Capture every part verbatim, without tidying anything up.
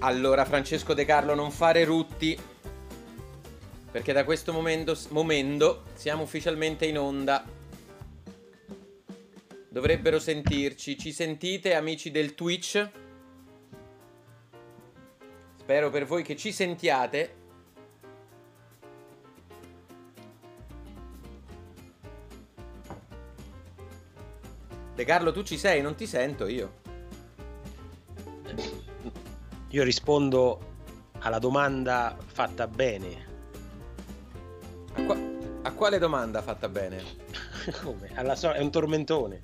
Allora, Francesco De Carlo, non fare rutti, perché da questo momento, momento siamo ufficialmente in onda. Dovrebbero sentirci. Ci sentite, amici del Twitch? Spero per voi che ci sentiate. De Carlo, tu ci sei? Non ti sento io. Io rispondo alla domanda fatta bene. A, qua a quale domanda fatta bene? Come? Alla so è un tormentone.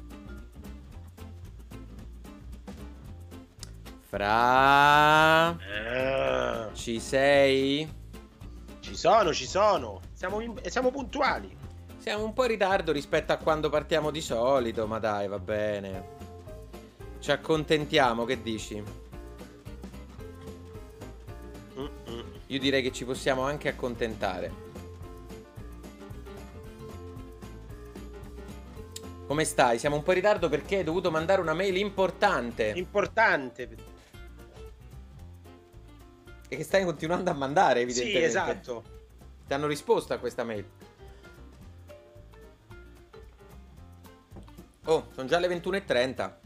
Fra... Ah. Ci sei? Ci sono, ci sono. Siamo, in... siamo puntuali. Siamo un po' in ritardo rispetto a quando partiamo di solito, ma dai, va bene. Ci accontentiamo, che dici? Mm-mm. Io direi che ci possiamo anche accontentare. Come stai? Siamo un po' in ritardo perché hai dovuto mandare una mail importante. Importante. E che stai continuando a mandare, evidentemente. Sì, esatto. Ti hanno risposto a questa mail. Oh, sono già le ventuno e trenta.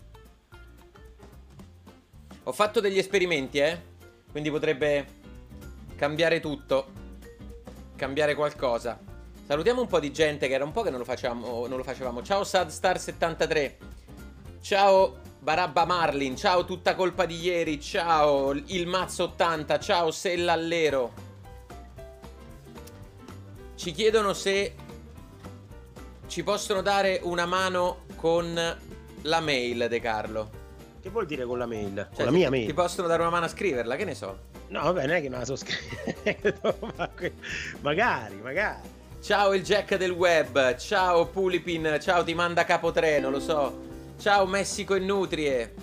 Ho fatto degli esperimenti, eh. Quindi potrebbe cambiare tutto. Cambiare qualcosa. Salutiamo un po' di gente che era un po' che non lo facevamo. Non lo facevamo. Ciao Sadstar settantatré. Ciao Barabba Marlin. Ciao Tutta Colpa di Ieri. Ciao Il Mazzo ottanta. Ciao Sellallero. Ci chiedono se ci possono dare una mano con la mail, De Carlo. Che vuol dire con la mail? Cioè, con la mia ti, mail? Ti possono dare una mano a scriverla, che ne so. No, vabbè, non è che me la so scrivere. Magari, magari. Ciao il Jack del web. Ciao Pulipin. Ciao ti manda Capotreno, lo so. Ciao Messico e Nutrie.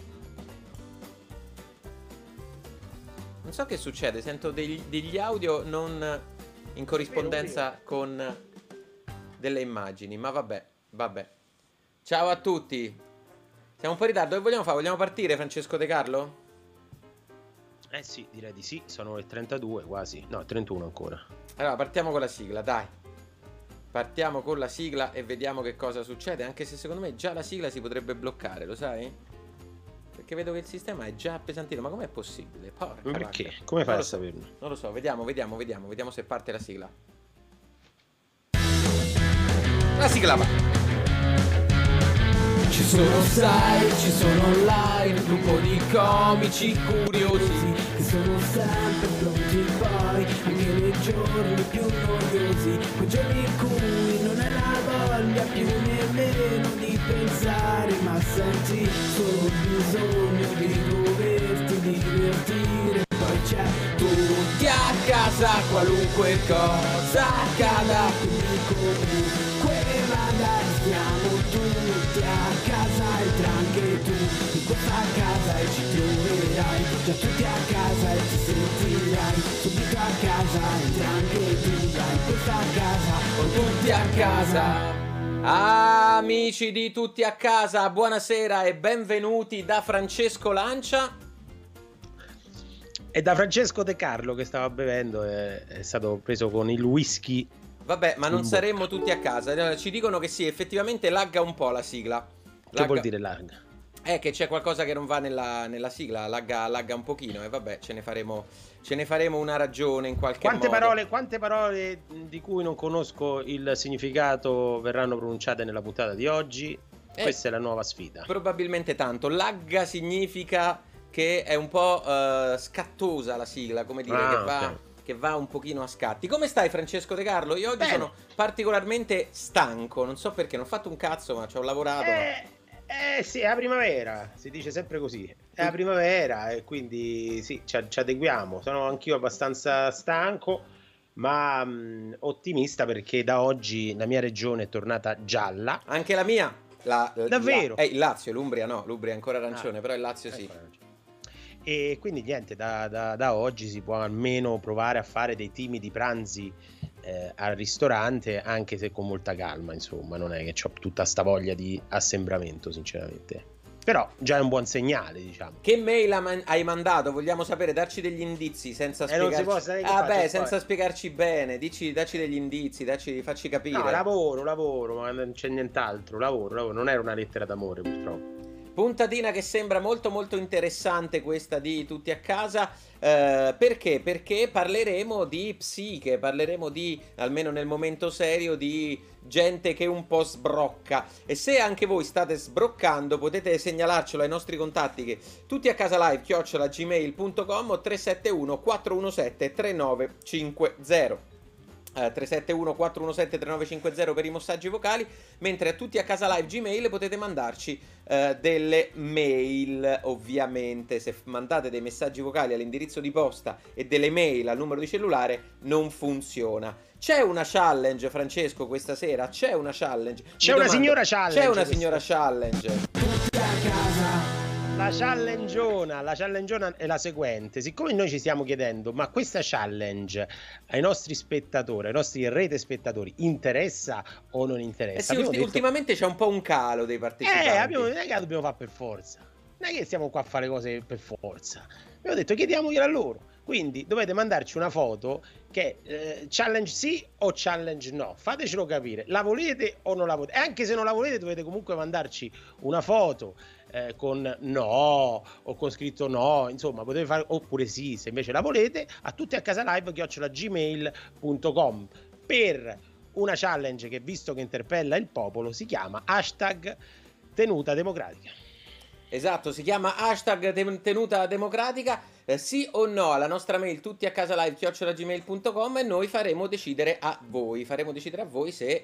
Non so che succede, sento degli, degli audio non in corrispondenza vero, vero. con delle immagini, ma vabbè, vabbè. Ciao a tutti. Siamo un po' in ritardo. Che vogliamo fare? Vogliamo partire, Francesco De Carlo? Eh sì, direi di sì. Sono le trentadue quasi. No, trentuno ancora. Allora, partiamo con la sigla, dai. Partiamo con la sigla e vediamo che cosa succede. Anche se secondo me già la sigla si potrebbe bloccare, lo sai? Perché vedo che il sistema è già appesantito. Ma com'è possibile? Porca Perché? vacca. Come fai Non a lo so. saperlo? Non lo so, vediamo, vediamo, vediamo. Vediamo se parte la sigla. La sigla va. Ci sono, sai, ci sono online, un gruppo di comici curiosi che sono sempre pronti poi, anche nei giorni più noiosi, quei giorni in cui non hai la voglia più nemmeno di pensare, ma senti solo bisogno di doverti divertire. Poi c'è tutti a casa, qualunque cosa accada, quindi comunque vada, stiamo tutti a casa, entra anche tu in questa casa e ci troverai, già tutti a casa e ti sentirai subito a casa, entra anche tu, dai, in questa casa, o tutti a casa. Amici di Tutti a Casa, buonasera e benvenuti da Francesco Lancia e da Francesco De Carlo, che stava bevendo, è, è stato preso con il whisky. Vabbè, ma non saremmo tutti a casa. Ci dicono che sì, effettivamente lagga un po' la sigla. Lagga... Che vuol dire lagga? Eh, che c'è qualcosa che non va nella, nella sigla, lagga, lagga un pochino. E vabbè, ce ne faremo ce ne faremo una ragione in qualche quante modo. Parole, quante parole di cui non conosco il significato verranno pronunciate nella puntata di oggi? Eh, Questa è la nuova sfida. Probabilmente tanto. Lagga significa che è un po' uh, scattosa la sigla, come dire, ah, che va... Okay. che va un pochino a scatti. Come stai, Francesco De Carlo? Io oggi Bene. sono particolarmente stanco. Non so perché, non ho fatto un cazzo, ma ci ho lavorato. Eh, ma... eh sì, è la primavera. Si dice sempre così. È la primavera e quindi sì, ci, ci adeguiamo. Sono anch'io abbastanza stanco, ma mh, ottimista perché da oggi la mia regione è tornata gialla. Anche la mia. La, Davvero? La, eh, il Lazio, l'Umbria no. L'Umbria è ancora arancione, ah, però il Lazio sì. E quindi niente, da, da, da oggi si può almeno provare a fare dei timidi pranzi eh, al ristorante, anche se con molta calma, insomma, non è che ho tutta sta voglia di assembramento, sinceramente. Però già è un buon segnale, diciamo. Che mail hai mandato? Vogliamo sapere, darci degli indizi senza eh, non spiegarci. si può, sai che ah, faccio beh, poi? senza spiegarci bene. Dici, dacci degli indizi, dacci, facci capire. No, lavoro, lavoro, ma non c'è nient'altro. Lavoro, lavoro. Non era una lettera d'amore, purtroppo. Puntatina che sembra molto molto interessante questa di Tutti a Casa, eh, perché? Perché parleremo di psiche, parleremo di, almeno nel momento serio, di gente che un po' sbrocca. E se anche voi state sbroccando potete segnalarcelo ai nostri contatti, che tutti a casa live chiocciola gmail punto com o tre sette uno quattro uno sette tre nove cinque zero. Uh, tre sette uno quattro uno sette tre nove cinque zero per i messaggi vocali, mentre a tutti a casa live Gmail potete mandarci uh, delle mail. Ovviamente se mandate dei messaggi vocali all'indirizzo di posta e delle mail al numero di cellulare non funziona. C'è una challenge, Francesco, questa sera? C'è una challenge? C'è una signora challenge. C'è una signora challenge. Tutti a casa. La challengeona, la challengeona è la seguente. Siccome noi ci stiamo chiedendo, ma questa challenge ai nostri spettatori, ai nostri rete spettatori, interessa o non interessa? Eh sì, ulti- detto... ultimamente c'è un po' un calo dei partecipanti. Eh, abbiamo detto che dobbiamo fare per forza. Non è che stiamo qua a fare cose per forza. Abbiamo detto chiediamogliela a loro. Quindi dovete mandarci una foto che eh, challenge sì o challenge no. Fatecelo capire. La volete o non la volete? E anche se non la volete dovete comunque mandarci una foto eh, con no o con scritto no. Insomma potete fare, oppure sì se invece la volete, a tutti a casa live chiocciola gmail punto com per una challenge che, visto che interpella il popolo, si chiama hashtag tenuta democratica. Esatto, si chiama hashtag tenuta democratica, eh, sì o no alla nostra mail tutti a casa live chiocciola gmail punto com e noi faremo decidere a voi, faremo decidere a voi se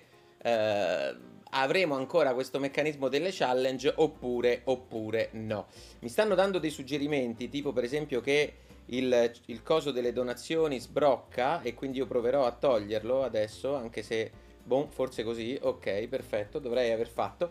eh, avremo ancora questo meccanismo delle challenge oppure, oppure no. Mi stanno dando dei suggerimenti, tipo per esempio che il, il coso delle donazioni sbrocca e quindi io proverò a toglierlo adesso, anche se... Boh, forse così, ok, perfetto, dovrei aver fatto.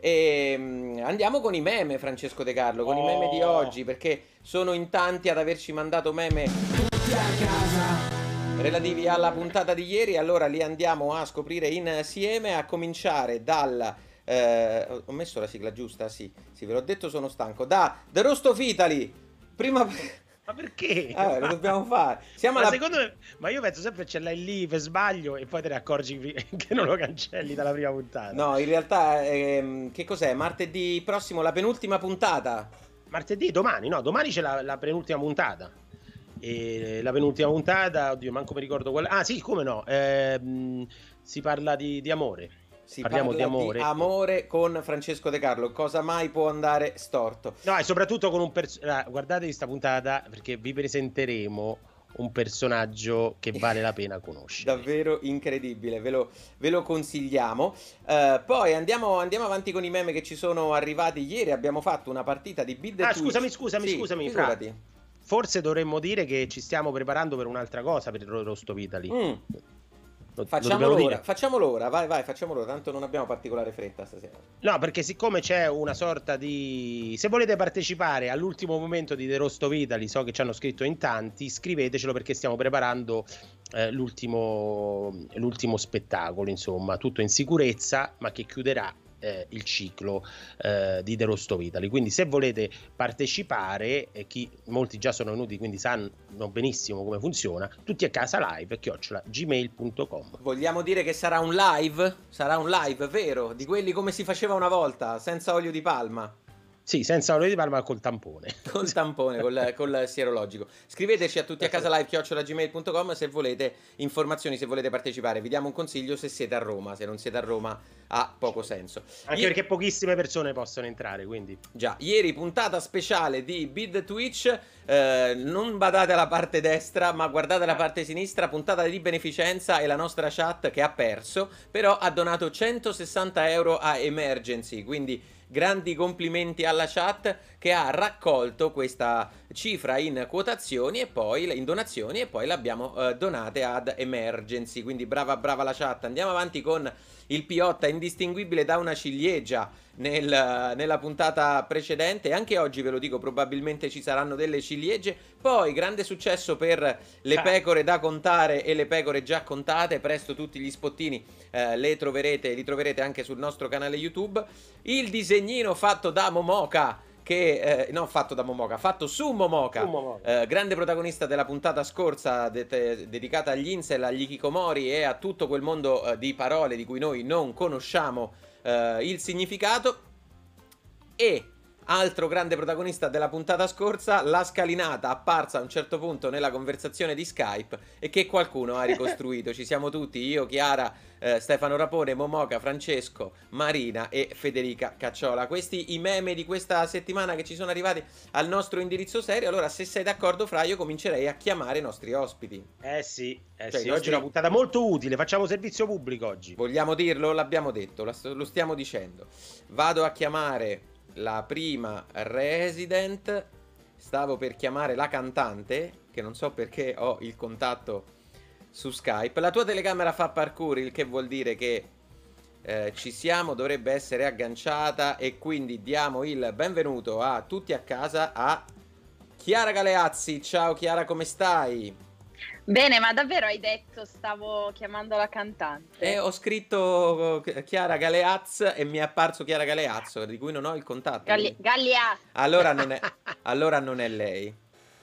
E um, andiamo con i meme, Francesco De Carlo, con oh. i meme di oggi, perché sono in tanti ad averci mandato meme tutti a casa relativi alla puntata di ieri. Allora li andiamo a scoprire insieme, a cominciare dal... Eh, ho messo la sigla giusta? Sì, sì, ve l'ho detto, sono stanco. Da The Roast of Italy, prima... Ma perché? Ah, lo dobbiamo fare. Siamo ma alla... secondo me, ma io penso sempre ce l'hai lì per sbaglio e poi te ne accorgi che non lo cancelli dalla prima puntata. No, in realtà ehm, che cos'è? Martedì prossimo, la penultima puntata. Martedì, domani, no, domani c'è la, la penultima puntata. E la penultima puntata, oddio, manco mi ricordo qual. Ah, sì, come no? Ehm, si parla di, di amore. Si Parliamo parla di amore. di amore con Francesco De Carlo. Cosa mai può andare storto? No, e soprattutto con un personaggio. Guardate questa puntata perché vi presenteremo un personaggio che vale la pena conoscere. Davvero incredibile, ve lo, ve lo consigliamo. Uh, poi andiamo, andiamo avanti con i meme che ci sono arrivati ieri. Abbiamo fatto una partita di Bid Ah, Twitch. scusami, scusami, sì, scusami. Fra. Forse dovremmo dire che ci stiamo preparando per un'altra cosa per il Roast of Italy. Mm. Lo, facciamolo lo ora, facciamolo ora, vai vai, facciamolo ora, tanto non abbiamo particolare fretta stasera. No, perché siccome c'è una sorta di... Se volete partecipare all'ultimo momento di The Roast of Italy, so che ci hanno scritto in tanti, scrivetecelo perché stiamo preparando eh, l'ultimo, l'ultimo spettacolo, insomma, tutto in sicurezza, ma che chiuderà Eh, il ciclo eh, di The Roast of Italy. Quindi se volete partecipare, eh, chi, molti già sono venuti quindi sanno benissimo come funziona, tutti a casa live chiocciola gmail punto com. Vogliamo dire che sarà un live? Sarà un live, vero? Di quelli come si faceva una volta, senza olio di palma. Sì, senza olio di palma, col tampone. Col tampone, col, col sierologico. Scriveteci a tutti a casa live chiocciola gmail punto com se volete informazioni, se volete partecipare. Vi diamo un consiglio se siete a Roma. Se non siete a Roma ha poco senso. Anche I... perché pochissime persone possono entrare, quindi. Già, ieri puntata speciale di Bid Twitch. Eh, non badate alla parte destra, ma guardate la parte sinistra. Puntata di beneficenza e la nostra chat che ha perso, però ha donato centosessanta euro a Emergency. Quindi grandi complimenti alla chat che ha raccolto questa cifra in quotazioni e poi in donazioni e poi l'abbiamo eh, donate ad Emergency. Quindi brava brava la chat. Andiamo avanti con il Piotta indistinguibile da una ciliegia. nel, nella puntata precedente. Anche oggi ve lo dico, probabilmente ci saranno delle ciliegie. Poi grande successo per le pecore da contare e le pecore già contate. Presto tutti gli spottini eh, le troverete, li troverete anche sul nostro canale YouTube. Il disegnino fatto da Momoka, che eh, no, fatto da Momoka, fatto su Momoka, eh, grande protagonista della puntata scorsa de dedicata agli incel, agli hikikomori e a tutto quel mondo eh, di parole di cui noi non conosciamo eh, il significato. E altro grande protagonista della puntata scorsa, la scalinata apparsa a un certo punto nella conversazione di Skype e che qualcuno ha ricostruito. Ci siamo tutti, io, Chiara, eh, Stefano Rapone, Momoka, Francesco, Marina e Federica Cacciola. Questi i meme di questa settimana che ci sono arrivati al nostro indirizzo serio. Allora, se sei d'accordo, Fra, io comincerei a chiamare i nostri ospiti. Eh sì, eh Cioè, sì. i nostri- Oggi è una puntata molto utile, facciamo servizio pubblico oggi. Vogliamo dirlo? L'abbiamo detto, la- lo stiamo dicendo. Vado a chiamare la prima resident. Stavo per chiamare la cantante, che non so perché ho il contatto su Skype. La tua telecamera fa parkour, il che vuol dire che eh, ci siamo, dovrebbe essere agganciata, e quindi diamo il benvenuto a tutti a casa a Chiara Galeazzi. Ciao Chiara, come stai? Bene, ma davvero hai detto stavo chiamando la cantante? E ho scritto eh, Chiara Galeazzi e mi è apparso Chiara Galeazzo, di cui non ho il contatto. Galli- Gallia! Allora non è, allora non è lei.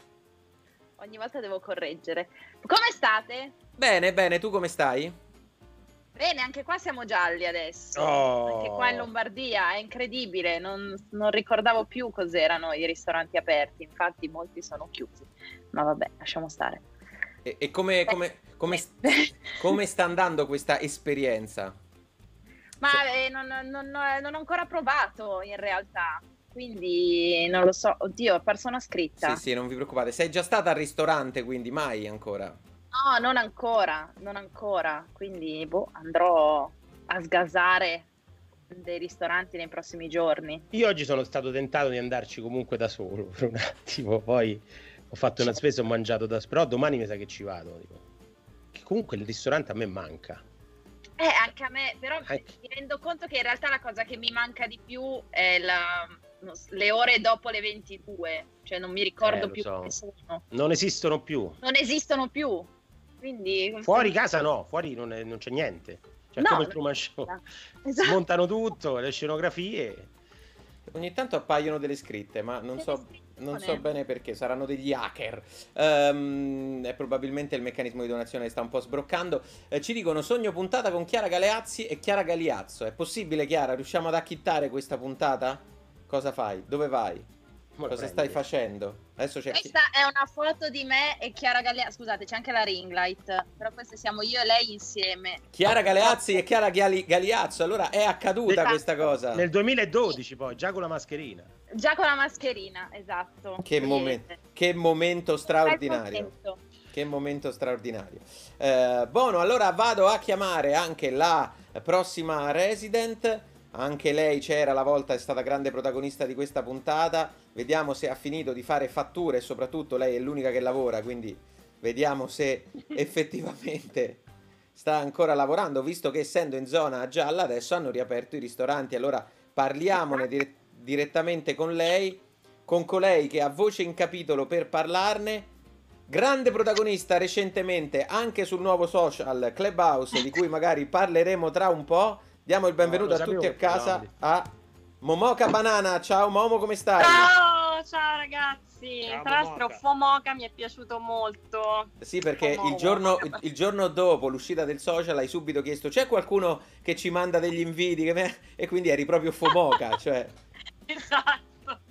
Ogni volta devo correggere. Come state? Bene, bene, tu come stai? Bene, anche qua siamo gialli adesso. Oh. Anche qua in Lombardia, è incredibile. Non, non ricordavo più cos'erano i ristoranti aperti. Infatti molti sono chiusi. Ma vabbè, lasciamo stare. E, e come, come, come, come sta andando questa esperienza? Ma eh, non, non- non ho ancora provato in realtà. Quindi non lo so. Oddio, persona scritta. Sì, sì, non vi preoccupate. Sei già stata al ristorante, quindi mai ancora? No, non ancora, non ancora. Quindi boh, andrò a sgasare dei ristoranti nei prossimi giorni. Io oggi sono stato tentato di andarci comunque da solo per un attimo, poi ho fatto una spesa e ho mangiato da solo, però domani mi sa che ci vado. Dico. Che comunque il ristorante a me manca. Eh, anche a me, però Anche- mi rendo conto che in realtà la cosa che mi manca di più è la- no, le ore dopo le ventidue. Cioè non mi ricordo Eh, lo più so. come sono. Non esistono più. Non esistono più. Quindi Fuori casa no, fuori non, è- non c'è niente. Cioè, No, come il non Truman c'è Show. nulla. Si Esatto. montano tutto, le scenografie. Ogni tanto appaiono delle scritte, ma non Delle so, scritte, non non so è. bene perché. Saranno degli hacker. Ehm, è probabilmente il meccanismo di donazione che sta un po' sbroccando. Eh, ci dicono sogno puntata con Chiara Galeazzi e Chiara Galiazzo. È possibile, Chiara? Riusciamo ad acchittare questa puntata? Cosa fai? Dove vai? Come Cosa prendi? stai facendo? Adesso c'è... Questa è una foto di me e Chiara Gallia. Scusate, c'è anche la ring light. Però queste siamo io e lei insieme. Chiara Galeazzi e Chiara Gali- Galiazzo. Allora è accaduta Esatto. questa cosa. Nel duemiladodici poi, già con la mascherina. Già con la mascherina, esatto. Che, momen- che momento straordinario. Momento. Che momento straordinario. Eh, buono, allora vado a chiamare anche la prossima resident. Anche lei c'era la volta, è stata grande protagonista di questa puntata. Vediamo se ha finito di fare fatture e soprattutto lei è l'unica che lavora, quindi vediamo se effettivamente sta ancora lavorando, visto che essendo in zona gialla adesso hanno riaperto i ristoranti. Allora parliamone dire- direttamente con lei, con colei che ha voce in capitolo per parlarne. Grande protagonista recentemente anche sul nuovo social Clubhouse, di cui magari parleremo tra un po'. Diamo il benvenuto No, lo a tutti sapevo a che casa parlavamo a Momoka Banana. Ciao Momo, come stai? Ciao, ciao ragazzi. Ciao, Tra l'altro Momoka. Fomoka mi è piaciuto molto. Sì, perché Momo. il giorno, il, il giorno dopo l'uscita del social hai subito chiesto c'è qualcuno che ci manda degli inviti? Che me-" E quindi eri proprio Fomoka, cioè... Esatto.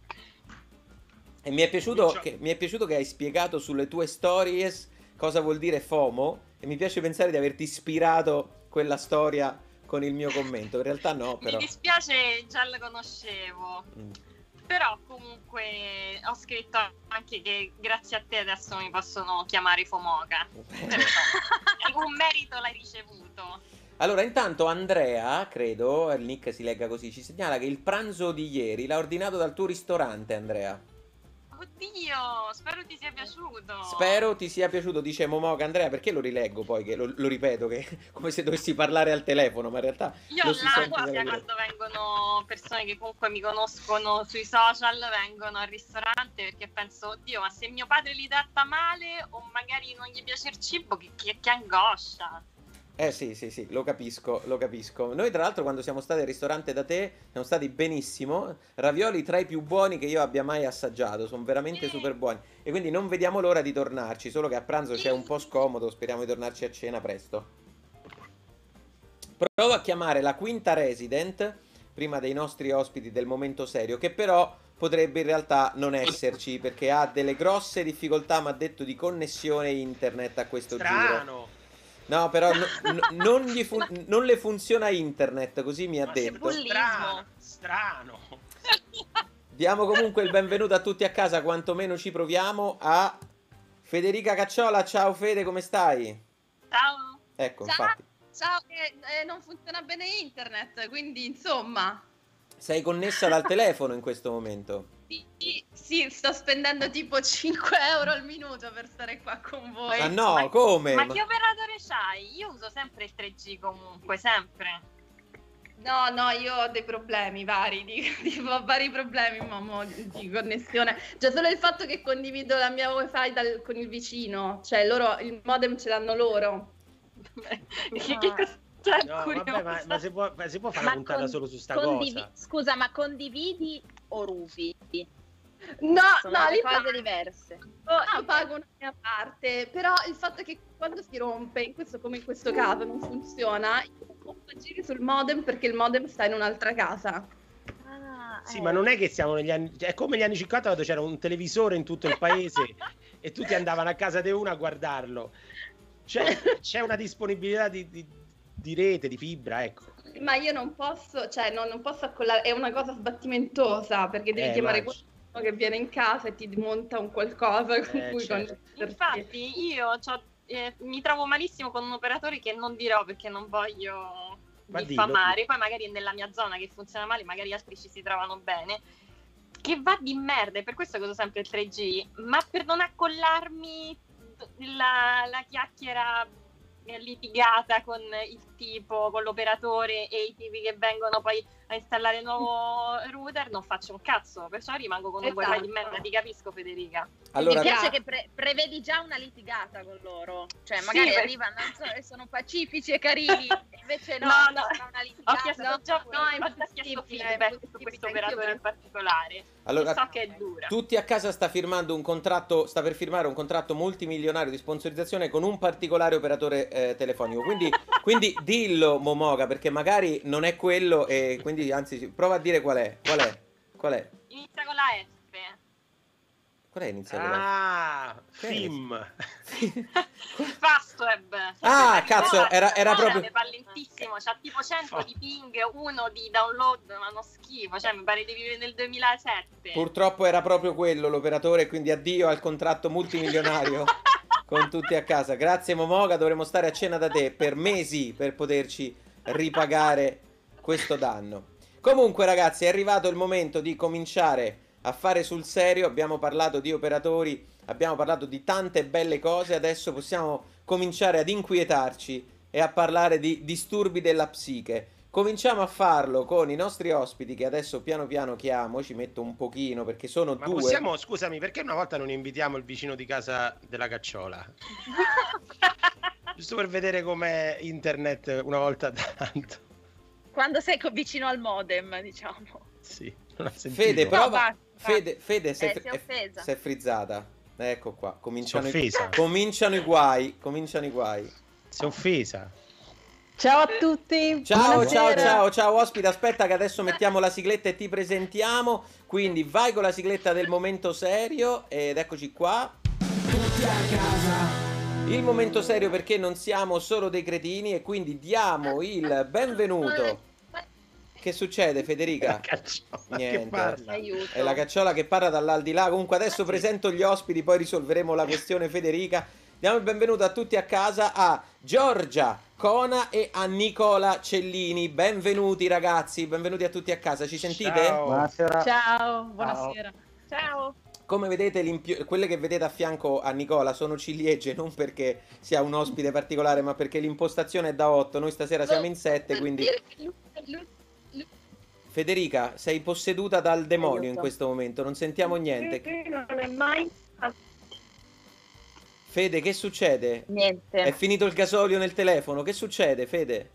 E mi è, piaciuto che, mi è piaciuto che hai spiegato sulle tue stories cosa vuol dire FOMO, e mi piace pensare di averti ispirato quella storia con il mio commento. In realtà no, però... Mi dispiace, già lo conoscevo. Mm. Però comunque ho scritto anche che grazie a te adesso mi possono chiamare Fomoka. Però, un merito l'hai ricevuto. Allora, intanto Andrea, credo, il nick si legga così, ci segnala che il pranzo di ieri l'ha ordinato dal tuo ristorante, Andrea. oddio, spero ti sia piaciuto. Spero ti sia piaciuto, dice Momoca. Andrea, perché lo rileggo poi, che lo, lo ripeto, che come se dovessi parlare al telefono, ma in realtà Io lo si sente l'ansia dalla quando vengono persone che comunque mi conoscono sui social, vengono al ristorante, perché penso, oddio, ma se mio padre li tratta male o magari non gli piace il cibo, che, che, che angoscia. Eh sì, sì, sì, lo capisco, lo capisco. Noi tra l'altro quando siamo stati al ristorante da te siamo stati benissimo, ravioli tra i più buoni che io abbia mai assaggiato, sono veramente super buoni e quindi non vediamo l'ora di tornarci, solo che a pranzo c'è un po' scomodo, speriamo di tornarci a cena presto. Provo a chiamare la quinta resident, prima dei nostri ospiti del momento serio, che però potrebbe in realtà non esserci perché ha delle grosse difficoltà, mi ha detto, di connessione internet a questo Strano. giro. No, però no, no, non, gli fun- non le funziona internet, così mi ha Ma che detto. strano, strano. Diamo comunque il benvenuto a tutti a casa, quantomeno ci proviamo, a Federica Cacciola. Ciao Fede, come stai? Ciao. Ecco, Ciao. infatti. Ciao, eh, eh, non funziona bene internet, quindi insomma. Sei connessa dal telefono in questo momento. Sì, sì, sto spendendo tipo cinque euro al minuto per stare qua con voi. Ah no, Ma- come? Ma Ma- che operatore c'hai? Io uso sempre il tre G comunque, sempre. No, no, io ho dei problemi vari, di, di- ho vari problemi mamma, di, di connessione. Già solo il fatto che condivido la mia wifi dal- con il vicino, cioè loro il modem ce l'hanno loro. che, che cosa c'è? No, Curiosa. vabbè, ma, ma si può, ma si può fare Ma una puntata con- solo su sta condivi- cosa? Scusa, ma condividi o rubi? No, Sono no, due li cose pago, diverse. io pago una mia parte, però il fatto è che quando si rompe, in questo, come in questo caso, non funziona, io non posso agire sul modem perché il modem sta in un'altra casa. Ah, Sì, eh. ma non è che siamo negli anni... cioè, è come gli anni cinquanta quando c'era un televisore in tutto il paese e tutti andavano a casa di uno a guardarlo. Cioè, c'è una disponibilità di, di, di rete, di fibra, ecco. Ma io non posso, cioè non, non posso accollare, è una cosa sbattimentosa perché devi Eh, chiamare immagino. qualcuno che viene in casa e ti monta un qualcosa con Eh, cui certo. connetterti. Infatti io c'ho- eh, mi trovo malissimo con un operatore che non dirò perché non voglio Ma dillo, diffamare, dillo. poi magari è nella mia zona che funziona male, magari altri ci si trovano bene, che va di merda, e per questo che uso sempre il tre G, ma per non accollarmi la, la chiacchiera litigata con il tipo, con l'operatore e i tipi che vengono poi a installare il nuovo router, non faccio un cazzo, perciò rimango con un Esatto. wifi di merda. Ti capisco, Federica. Allora, Mi piace Gra- che pre- prevedi già una litigata con loro, cioè Sì, magari perché- arrivano non so, e sono pacifici e carini, invece no, No, no, sarà una Ho litigata. chiesto no, già no, è ho già chiesto impossibile, feedback è su questo impossibile, operatore anch'io in particolare. allora, So che è dura. tutti a casa sta firmando un contratto, sta per firmare un contratto multimilionario di sponsorizzazione con un particolare operatore eh, telefonico. Quindi, quindi dillo, Momoga, perché magari non è quello e quindi anzi prova a dire qual è. Qual è? Qual è? Inizia con la F. Qual è iniziato? da- Ah, Che è? film. Fastweb. Ah, cazzo, era- era proprio- Mi fa lentissimo, c'ha tipo cento Fa- di ping, uno di download, ma uno schifo, cioè mi pare di vivere nel duemilasette. Purtroppo era proprio quello l'operatore, quindi addio al contratto multimilionario con tutti a casa. Grazie Momoga, dovremo stare a cena da te per mesi per poterci ripagare questo danno. Comunque ragazzi, è arrivato il momento di cominciare a fare sul serio. Abbiamo parlato di operatori, abbiamo parlato di tante belle cose, adesso possiamo cominciare ad inquietarci e a parlare di disturbi della psiche. Cominciamo a farlo con i nostri ospiti che adesso piano piano chiamo, ci metto un pochino perché sono Ma due. possiamo, scusami, perché una volta non invitiamo il vicino di casa della Cacciola? Giusto per vedere com'è internet una volta tanto. Quando sei co- vicino al modem, diciamo. Sì, non ha sentito. Fede, No, prova. basta. Fede, Fede sei, Eh, si è offesa. sei frizzata. Ecco qua, cominciano, Si è i, offesa. cominciano i guai, cominciano i guai. Si è offesa. Ciao a tutti. Ciao, ciao, Buonasera. ciao, ciao ospite, aspetta che adesso mettiamo la sigletta e ti presentiamo. Quindi vai con la sigletta del momento serio ed eccoci qua. Tutti a casa. Il momento serio perché non siamo solo dei cretini e quindi diamo il benvenuto. Che succede, La Federica? Cacciola Niente. che parla. Aiuto. È la Cacciola che parla dall'aldilà. Comunque adesso presento gli ospiti, poi risolveremo la questione Federica. Diamo il benvenuto a tutti a casa a Giorgia Cona e a Nicola Cellini. Benvenuti ragazzi, benvenuti a tutti a casa. Ci sentite? Ciao. Buonasera. Ciao, buonasera. Ciao. Come vedete, l'impio- quelle che vedete a fianco a Nicola sono ciliegie, non perché sia un ospite particolare, ma perché l'impostazione è da otto. Noi stasera siamo in sette, quindi... Federica, sei posseduta dal demonio in Aiuto. questo momento, non sentiamo niente. Non è mai... Fede, che succede? Niente. È finito il gasolio nel telefono, che succede, Fede?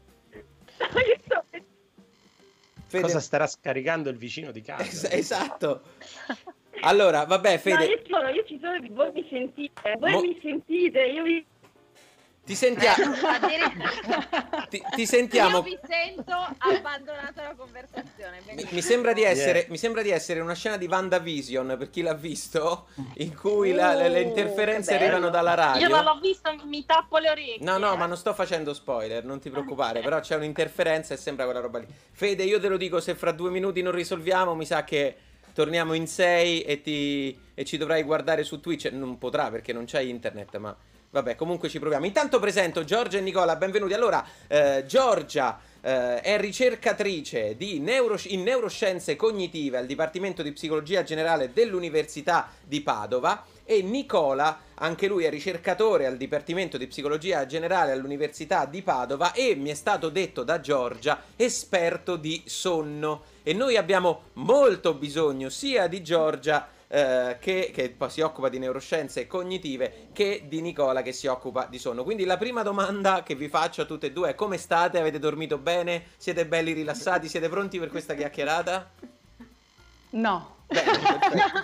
Fede... Cosa starà scaricando il vicino di casa? Es- esatto. Allora, vabbè, Fede... No, io, sono, io ci sono, voi mi sentite, voi Mo- mi sentite, io vi... Ti sentiamo... Addirittura- ti, ti sentiamo... Io vi sento, abbandonato la conversazione. Mi, mi sembra di essere, mi sembra di essere una scena di WandaVision, per chi l'ha visto, in cui la- le, le Oh, interferenze che bello. arrivano dalla radio. Io non l'ho visto, mi tappo le orecchie. No, no, ma non sto facendo spoiler, non ti preoccupare, però c'è un'interferenza e sembra quella roba lì. Fede, io te lo dico, se fra due minuti non risolviamo, mi sa che torniamo in sei e, ti, e ci dovrai guardare su Twitch. Non potrà perché non c'è internet, ma vabbè, comunque ci proviamo. Intanto presento Giorgia e Nicola, benvenuti. Allora, eh, Giorgia eh, è ricercatrice di neuro- in neuroscienze cognitive al Dipartimento di Psicologia Generale dell'Università di Padova, e Nicola, anche lui è ricercatore al Dipartimento di Psicologia Generale all'Università di Padova e, mi è stato detto da Giorgia, esperto di sonno. E noi abbiamo molto bisogno sia di Giorgia, eh, che, che poi si occupa di neuroscienze cognitive, che di Nicola, che si occupa di sonno. Quindi la prima domanda che vi faccio a tutte e due è: come state? Avete dormito bene? Siete belli rilassati? Siete pronti per questa chiacchierata? No. Bene, perfetto.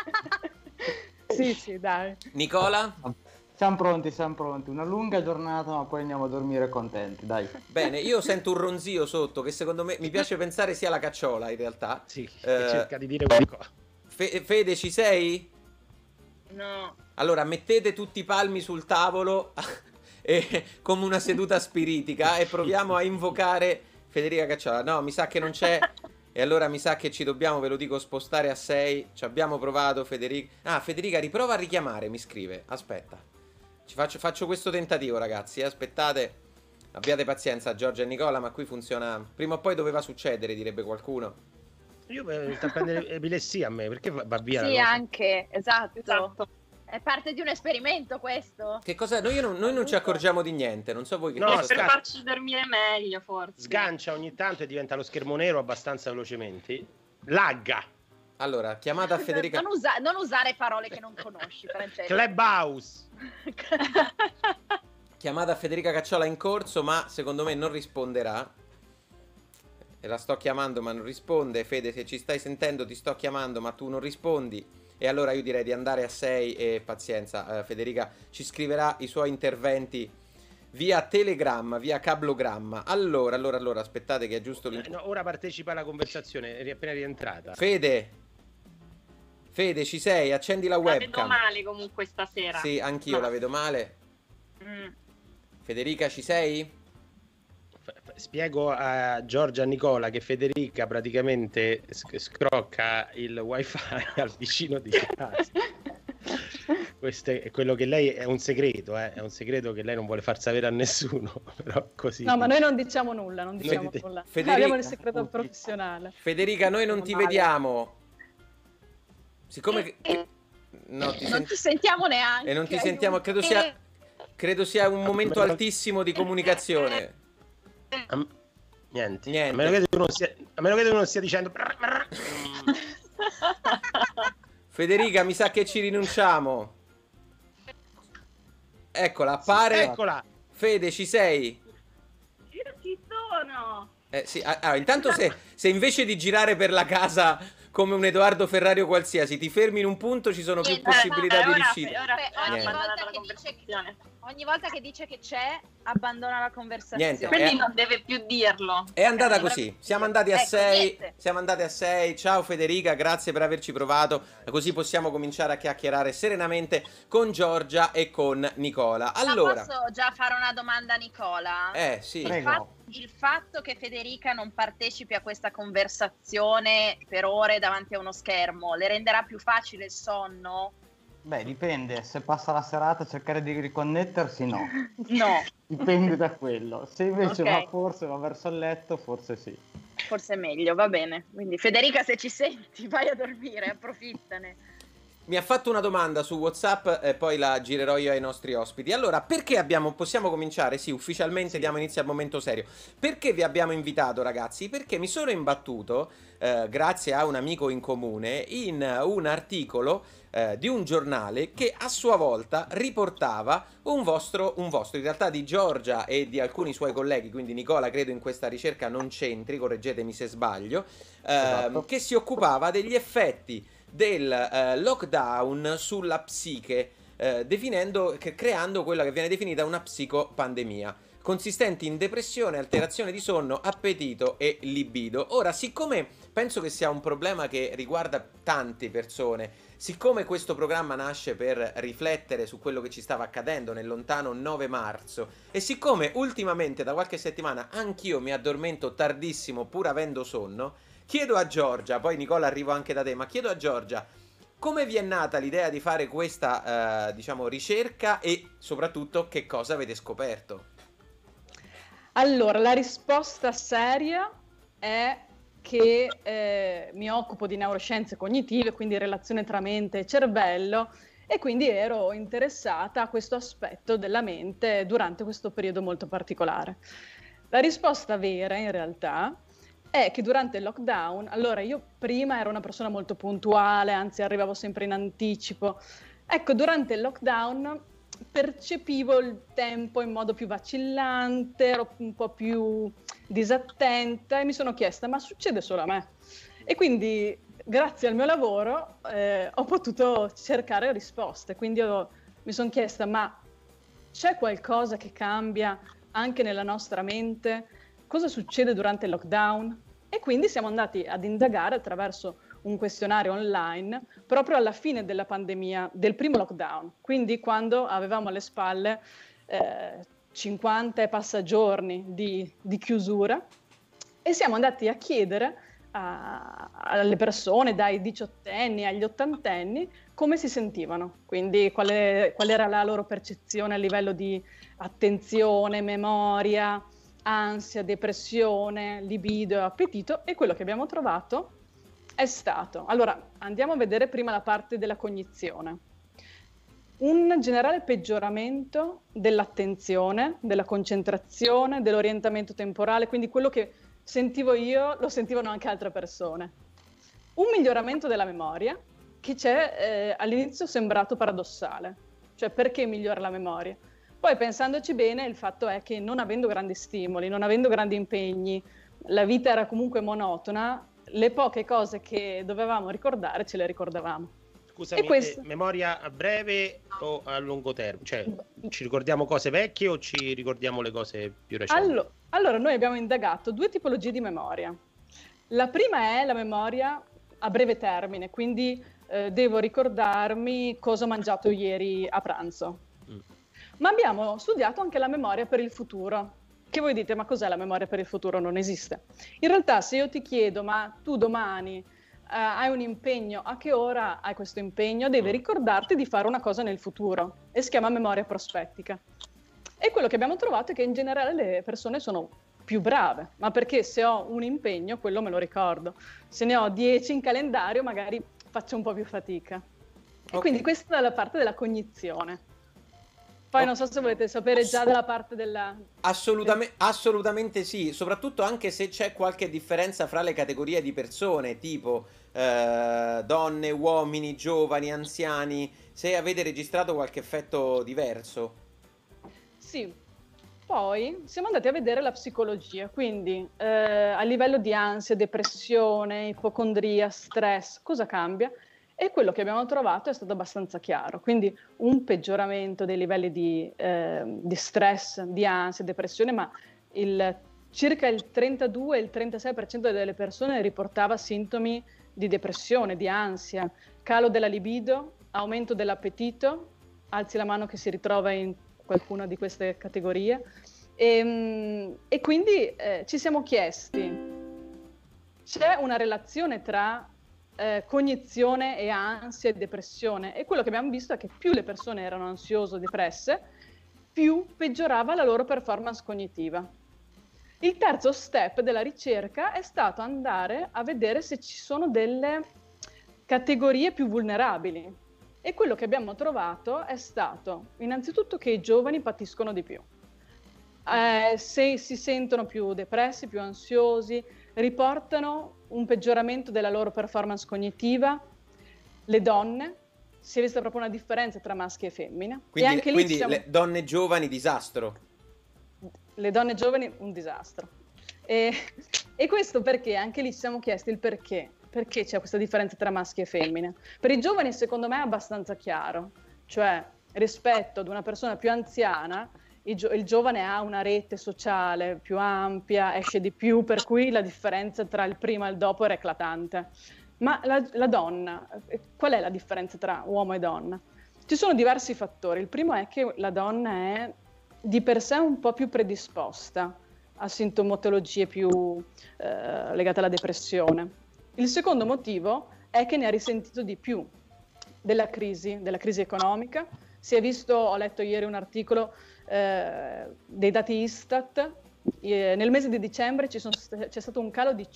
Sì, sì, dai. Nicola? Siamo pronti, siamo pronti. Una lunga giornata, ma poi andiamo a dormire contenti, dai. Bene, io sento un ronzio sotto che secondo me mi piace pensare sia la cacciola in realtà. Sì, Eh, cerca di dire qualcosa. Fe- Fede, ci sei? No. Allora, mettete tutti i palmi sul tavolo e, come una seduta spiritica, e proviamo a invocare Federica Cacciola. No, mi sa che non c'è. E allora mi sa che ci dobbiamo, ve lo dico, spostare a sei. Ci abbiamo provato, Federica. Ah, Federica, riprova a richiamare, mi scrive. Aspetta. Ci faccio, faccio questo tentativo, ragazzi. eh, Aspettate. Abbiate pazienza, Giorgia e Nicola, ma qui funziona. Prima o poi doveva succedere, direbbe qualcuno. Io mi sta a prendere epilessia a me, perché va va via la Sì, cosa? anche, esatto. Esatto. È parte di un esperimento questo. Che cosa? Noi non, noi non ci accorgiamo di niente. Non so voi che No, cosa per sca- state. farci dormire meglio, forse. Sgancia ogni tanto e diventa lo schermo nero abbastanza velocemente. Lagga. Allora, chiamata a Federica. Non, usa- non usare parole che non conosci, Francesco. Clubhouse. Chiamata a Federica Cacciola in corso, ma secondo me non risponderà. E la sto chiamando ma non risponde. Fede, se ci stai sentendo ti sto chiamando ma tu non rispondi. E allora io direi di andare a sei e pazienza. eh, Federica ci scriverà i suoi interventi via telegramma, via cablogramma. Allora, allora, allora, aspettate che è giusto Eh, l'in- no, ora partecipa alla conversazione, è appena rientrata. Fede, Fede, ci sei? Accendi la La vedo webcam. male comunque stasera. Sì, anch'io No. la vedo male. Mm. Federica, ci sei? F- f- Spiego a Giorgia e Nicola che Federica praticamente sc- scrocca il wifi al vicino di casa. Questo è quello che lei è un segreto, eh? È un segreto che lei non vuole far sapere a nessuno, però così. No, ma noi non diciamo nulla, non diciamo dite- nulla. Federica- Abbiamo il segreto professionale. Federica, noi non ti Male. vediamo. Siccome che... No, ti Non sent- ti sentiamo neanche. E non ti sentiamo, credo sia credo sia un momento altissimo di comunicazione. A m- Niente. Niente. A meno che tu non stia, a meno che tu non stia dicendo. Federica, mi sa che ci rinunciamo. Eccola, appare. Eccola. Fede, ci sei? Io ci sono. Eh, sì, ah, ah, intanto se, se invece di girare per la casa come un Edoardo Ferrario qualsiasi ti fermi in un punto, ci sono più Niente, possibilità Eh, di ora- riuscita. ora Beh, è ogni Niente. abbandonata volta la che dice che- conversazione. Ogni volta che dice che c'è, abbandona la conversazione. Niente, Quindi Eh. non deve più dirlo. È andata Eh, così, siamo andati a ecco, sei, niente. siamo andati a sei. Ciao Federica, grazie per averci provato, così possiamo cominciare a chiacchierare serenamente con Giorgia e con Nicola. Allora, Ma posso già fare una domanda a Nicola? eh sì, il, Prego. fa- il fatto che Federica non partecipi a questa conversazione per ore davanti a uno schermo le renderà più facile il sonno? Beh, dipende, se passa la serata a cercare di riconnettersi, no. No, Dipende da quello. Se invece Ok. va forse, va verso il letto, forse sì. forse è meglio, va bene. Quindi Federica, se ci senti, vai a dormire, approfittane. mi ha fatto una domanda su WhatsApp e poi la girerò io ai nostri ospiti. Allora, perché abbiamo, possiamo cominciare? Sì, ufficialmente sì. Diamo inizio al momento serio. Perché vi abbiamo invitato, ragazzi? Perché mi sono imbattuto, eh, grazie a un amico in comune, in un articolo eh, di un giornale che a sua volta riportava un vostro, un vostro, in realtà di Giorgia e di alcuni suoi colleghi, quindi Nicola credo in questa ricerca non c'entri, correggetemi se sbaglio, eh, esatto. Che si occupava degli effetti del eh, lockdown sulla psiche, eh, definendo, che, creando quella che viene definita una psicopandemia, consistenti in depressione, alterazione di sonno, appetito e libido. Ora, siccome penso che sia un problema che riguarda tante persone, siccome questo programma nasce per riflettere su quello che ci stava accadendo nel lontano nove marzo e siccome ultimamente da qualche settimana anch'io mi addormento tardissimo pur avendo sonno, chiedo a Giorgia, poi Nicola arrivo anche da te, ma chiedo a Giorgia come vi è nata l'idea di fare questa eh, diciamo ricerca e soprattutto che cosa avete scoperto? Allora, la risposta seria è che eh, mi occupo di neuroscienze cognitive, quindi relazione tra mente e cervello, e quindi ero interessata a questo aspetto della mente durante questo periodo molto particolare. La risposta vera, in realtà, è che durante il lockdown, allora io prima ero una persona molto puntuale, anzi arrivavo sempre in anticipo. Ecco, durante il lockdown percepivo il tempo in modo più vacillante, ero un po' più disattenta e mi sono chiesta, ma succede solo a me? E quindi grazie al mio lavoro eh, ho potuto cercare risposte, quindi ho, mi sono chiesta, ma c'è qualcosa che cambia anche nella nostra mente? Cosa succede durante il lockdown? E quindi siamo andati ad indagare attraverso un questionario online proprio alla fine della pandemia, del primo lockdown, quindi quando avevamo alle spalle eh, cinquanta e passa giorni di, di chiusura, e siamo andati a chiedere a, alle persone dai diciottenni agli ottantenni come si sentivano, quindi quale, qual era la loro percezione a livello di attenzione, memoria, ansia, depressione, libido e appetito, e quello che abbiamo trovato è stato, allora andiamo a vedere prima la parte della cognizione, un generale peggioramento dell'attenzione, della concentrazione, dell'orientamento temporale, quindi quello che sentivo io lo sentivano anche altre persone, un miglioramento della memoria che c'è eh, all'inizio sembrato paradossale, cioè perché migliora la memoria? Poi pensandoci bene il fatto è che non avendo grandi stimoli, non avendo grandi impegni, la vita era comunque monotona, le poche cose che dovevamo ricordare ce le ricordavamo. Scusami, questo... memoria a breve o a lungo termine? Cioè, ci ricordiamo cose vecchie o ci ricordiamo le cose più recenti? Allora, allora noi abbiamo indagato due tipologie di memoria. La prima è la memoria a breve termine, quindi eh, devo ricordarmi cosa ho mangiato ieri a pranzo. Mm. Ma abbiamo studiato anche la memoria per il futuro. Che voi dite, ma cos'è la memoria per il futuro? Non esiste. In realtà se io ti chiedo, ma tu domani eh, hai un impegno, a che ora hai questo impegno? Devi ricordarti di fare una cosa nel futuro e si chiama memoria prospettica. E quello che abbiamo trovato è che in generale le persone sono più brave, ma perché se ho un impegno quello me lo ricordo. Se ne ho dieci in calendario magari faccio un po' più fatica. E okay. Quindi questa è la parte della cognizione. Poi non so se volete sapere già dalla parte della... Assolutamente, assolutamente sì, soprattutto anche se c'è qualche differenza fra le categorie di persone, tipo eh, donne, uomini, giovani, anziani, se avete registrato qualche effetto diverso. Sì, poi siamo andati a vedere la psicologia, quindi eh, a livello di ansia, depressione, ipocondria, stress, cosa cambia? E quello che abbiamo trovato è stato abbastanza chiaro, quindi un peggioramento dei livelli di, eh, di stress, di ansia, depressione, ma il, circa il trentadue il trentasei per cento delle persone riportava sintomi di depressione, di ansia, calo della libido, aumento dell'appetito, alzi la mano che si ritrova in qualcuna di queste categorie, e, e quindi eh, ci siamo chiesti, c'è una relazione tra Eh, cognizione e ansia e depressione, e quello che abbiamo visto è che più le persone erano ansiose o depresse, più peggiorava la loro performance cognitiva. Il terzo step della ricerca è stato andare a vedere se ci sono delle categorie più vulnerabili, E quello che abbiamo trovato è stato innanzitutto che i giovani patiscono di più. Eh, se si sentono più depressi, più ansiosi, riportano un peggioramento della loro performance cognitiva. Le donne, si è vista proprio una differenza tra maschi e femmine. Quindi, e anche lì quindi siamo... le donne giovani disastro. Le donne giovani un disastro. E, e questo perché? Anche lì ci siamo chiesti il perché. Perché c'è questa differenza tra maschi e femmine? Per i giovani secondo me è abbastanza chiaro. Cioè, rispetto ad una persona più anziana, il, gio- il giovane ha una rete sociale più ampia, esce di più, per cui la differenza tra il prima e il dopo era eclatante. Ma la, la donna, qual è la differenza tra uomo e donna? Ci sono diversi fattori. Il primo è che la donna è di per sé un po' più predisposta a sintomatologie più eh, legate alla depressione. Il secondo motivo è che ne ha risentito di più della crisi, della crisi economica. Si è visto, ho letto ieri un articolo eh, dei dati Istat, eh, nel mese di dicembre ci sono, c'è stato un calo di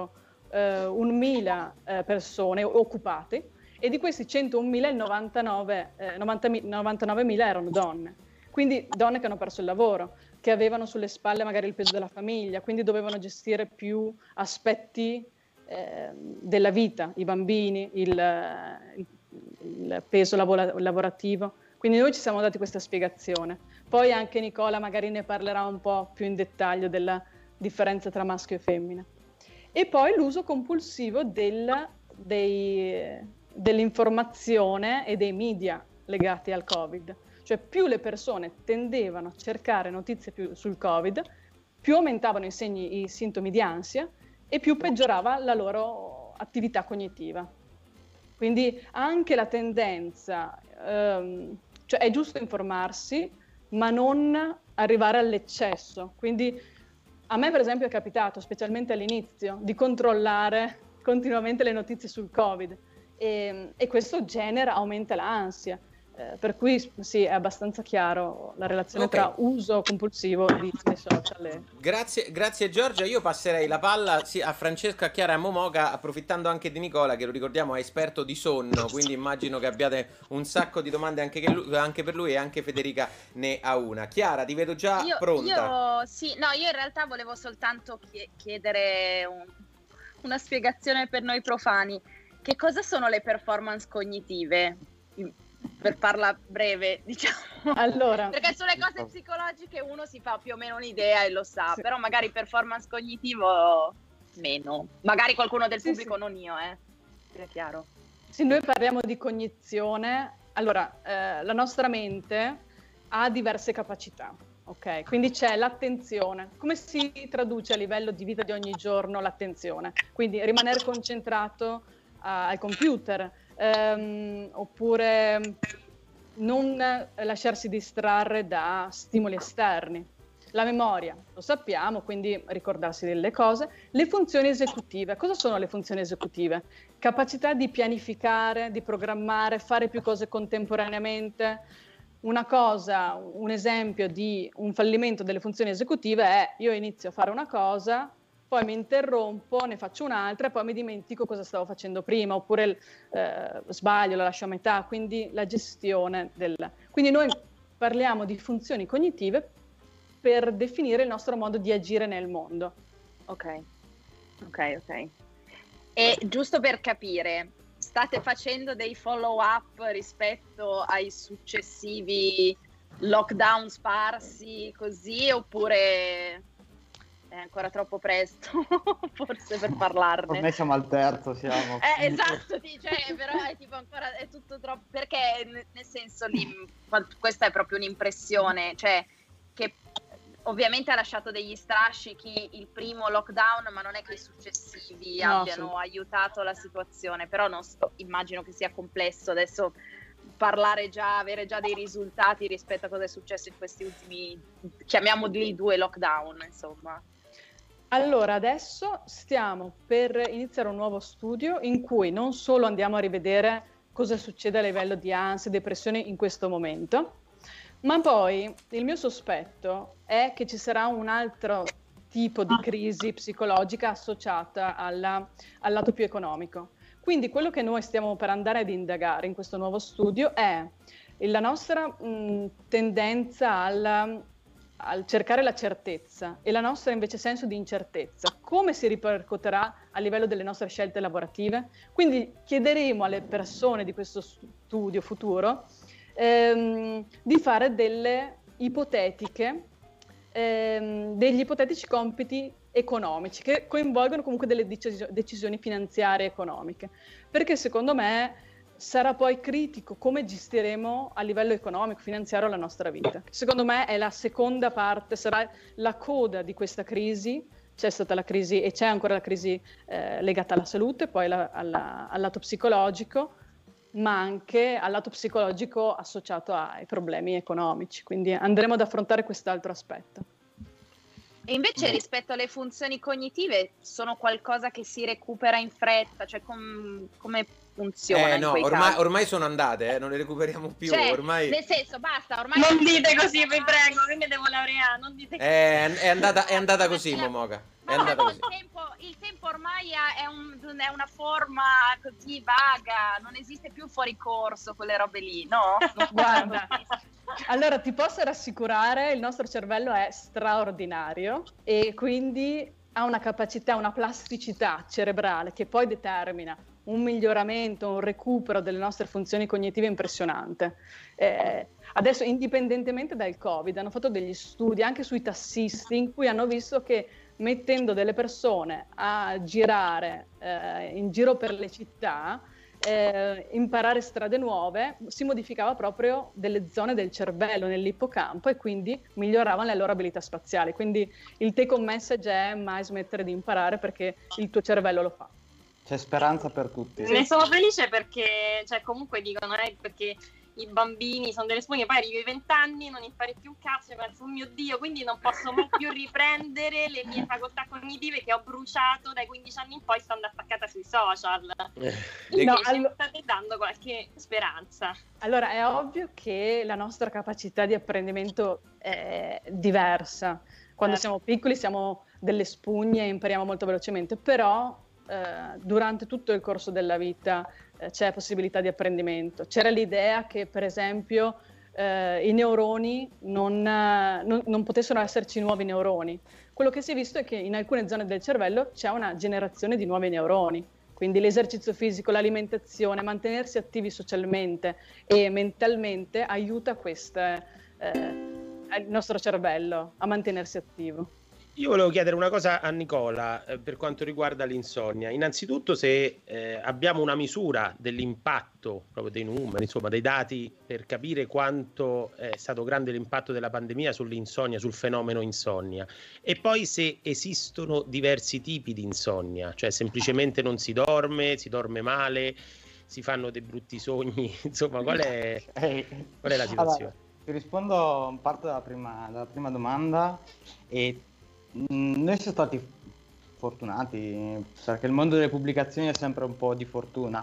centomila eh, persone occupate, e di questi centomila il novantanove, eh, novantanovemila erano donne. Quindi donne che hanno perso il lavoro, che avevano sulle spalle magari il peso della famiglia, quindi dovevano gestire più aspetti eh, della vita, i bambini, il, il, il peso lavora- lavorativo. Quindi noi ci siamo dati questa spiegazione. Poi anche Nicola magari ne parlerà un po' più in dettaglio della differenza tra maschio e femmina. E poi l'uso compulsivo del, dei, dell'informazione e dei media legati al Covid. Cioè più le persone tendevano a cercare notizie più sul Covid, più aumentavano i segni, i sintomi di ansia e più peggiorava la loro attività cognitiva. Quindi anche la tendenza, ehm, cioè è giusto informarsi, ma non arrivare all'eccesso. Quindi a me per esempio è capitato, specialmente all'inizio, di controllare continuamente le notizie sul Covid e, e questo genera, aumenta l'ansia. Eh, per cui sì, è abbastanza chiaro la relazione Okay. tra uso compulsivo di, dei social. E... Grazie, grazie Giorgia. Io passerei la palla sì, a Francesca, Chiara e a Momoga, approfittando anche di Nicola, che lo ricordiamo è esperto di sonno, quindi immagino che abbiate un sacco di domande anche, che lui- anche per lui, e anche Federica ne ha una. Chiara, ti vedo già Io, pronta. io sì, no, io in realtà volevo soltanto chie- chiedere un- una spiegazione per noi profani. Che cosa sono le performance cognitive? Per farla breve, diciamo. Allora, Perché sulle cose psicologiche uno si fa più o meno un'idea e lo sa, Sì. però magari performance cognitivo meno. Magari qualcuno del Sì, pubblico, sì. non io, eh. È chiaro. se noi parliamo di cognizione, allora eh, la nostra mente ha diverse capacità, ok? Quindi c'è l'attenzione. Come si traduce a livello di vita di ogni giorno l'attenzione? Quindi rimanere concentrato a- al computer, ehm, oppure non lasciarsi distrarre da stimoli esterni. La memoria, lo sappiamo, quindi ricordarsi delle cose. Le funzioni esecutive, cosa sono le funzioni esecutive? Capacità di pianificare, di programmare, fare più cose contemporaneamente. Una cosa, un esempio di un fallimento delle funzioni esecutive è: io inizio a fare una cosa, poi mi interrompo, ne faccio un'altra e poi mi dimentico cosa stavo facendo prima, oppure eh, sbaglio, la lascio a metà, quindi la gestione del... Quindi noi parliamo di funzioni cognitive per definire il nostro modo di agire nel mondo. Ok, ok, ok. E giusto per capire, state facendo dei follow up rispetto ai successivi lockdown sparsi così, oppure è ancora troppo presto forse per parlarne? Ormai siamo al terzo, siamo. Eh, esatto, sì, cioè, però è tipo ancora è tutto troppo, perché nel nel senso lì, questa è proprio un'impressione, cioè che ovviamente ha lasciato degli strascichi il primo lockdown, ma non è che i successivi No, abbiano sì. aiutato la situazione, però non so, immagino che sia complesso adesso parlare già, avere già dei risultati rispetto a cosa è successo in questi ultimi, chiamiamoli due lockdown, insomma. Allora, adesso stiamo per iniziare un nuovo studio in cui non solo andiamo a rivedere cosa succede a livello di ansia e depressione in questo momento, ma poi il mio sospetto è che ci sarà un altro tipo di crisi psicologica associata alla- al lato più economico. Quindi quello che noi stiamo per andare ad indagare in questo nuovo studio è la nostra mh, tendenza al, al cercare la certezza e la nostra invece senso di incertezza, come si ripercuoterà a livello delle nostre scelte lavorative. Quindi chiederemo alle persone di questo studio futuro ehm, di fare delle ipotetiche, ehm, degli ipotetici compiti economici che coinvolgono comunque delle decis- decisioni finanziarie e economiche, perché secondo me sarà poi critico come gestiremo a livello economico, finanziario la nostra vita. Secondo me è la seconda parte, sarà la coda di questa crisi. C'è stata la crisi e c'è ancora la crisi eh, legata alla salute, poi la, alla, al lato psicologico, ma anche al lato psicologico associato ai problemi economici. Quindi andremo ad affrontare quest'altro aspetto. E invece rispetto alle funzioni cognitive sono qualcosa che si recupera in fretta, cioè com- come funziona Eh in no, quei ormai, casi? ormai sono andate, eh, non le recuperiamo più, Cioè, ormai... nel senso, basta, ormai... Non dite così, vi prego, io mi devo laureare, non dite così. È, è andata, è andata così, Momoka. È Ma andata no, così. il tempo, il tempo ormai è, un- è una forma così vaga, non esiste più fuori corso quelle robe lì, no? Guarda, allora ti posso rassicurare, il nostro cervello è straordinario e quindi ha una capacità, una plasticità cerebrale che poi determina un miglioramento, un recupero delle nostre funzioni cognitive impressionante. Eh, adesso, indipendentemente dal Covid, hanno fatto degli studi anche sui tassisti in cui hanno visto che mettendo delle persone a girare eh, in giro per le città, eh, imparare strade nuove, si modificava proprio delle zone del cervello nell'ippocampo e quindi miglioravano le loro abilità spaziali. Quindi il take home message è mai smettere di imparare perché il tuo cervello lo fa. C'è speranza per tutti. Ne sono felice perché, cioè, comunque dicono, eh, perché i bambini sono delle spugne, poi arrivi ai vent'anni, non impari più un cazzo, e penso, oh mio Dio, quindi non posso mai più riprendere le mie facoltà cognitive che ho bruciato dai quindici anni in poi, stando attaccata sui social. Invece No, allo- state dando qualche speranza. Allora, è ovvio che la nostra capacità di apprendimento è diversa. Quando Certo. siamo piccoli siamo delle spugne e impariamo molto velocemente, però eh, durante tutto il corso della vita eh, c'è possibilità di apprendimento. C'era l'idea che, per esempio, eh, i neuroni non, eh, non, non potessero esserci nuovi neuroni. Quello che si è visto è che in alcune zone del cervello c'è una generazione di nuovi neuroni. Quindi l'esercizio fisico, l'alimentazione, mantenersi attivi socialmente e mentalmente aiuta queste, eh, il nostro cervello a mantenersi attivo. Io volevo chiedere una cosa a Nicola eh, per quanto riguarda l'insonnia. Innanzitutto, se eh, abbiamo una misura dell'impatto, proprio dei numeri, insomma, dei dati, per capire quanto è stato grande l'impatto della pandemia sull'insonnia, sul fenomeno insonnia. E poi se esistono diversi tipi di insonnia, cioè semplicemente non si dorme, si dorme male, si fanno dei brutti sogni, insomma, qual è, qual è la situazione? Allora, ti rispondo in parte dalla prima, dalla prima domanda e mh, noi siamo stati fortunati perché il mondo delle pubblicazioni è sempre un po' di fortuna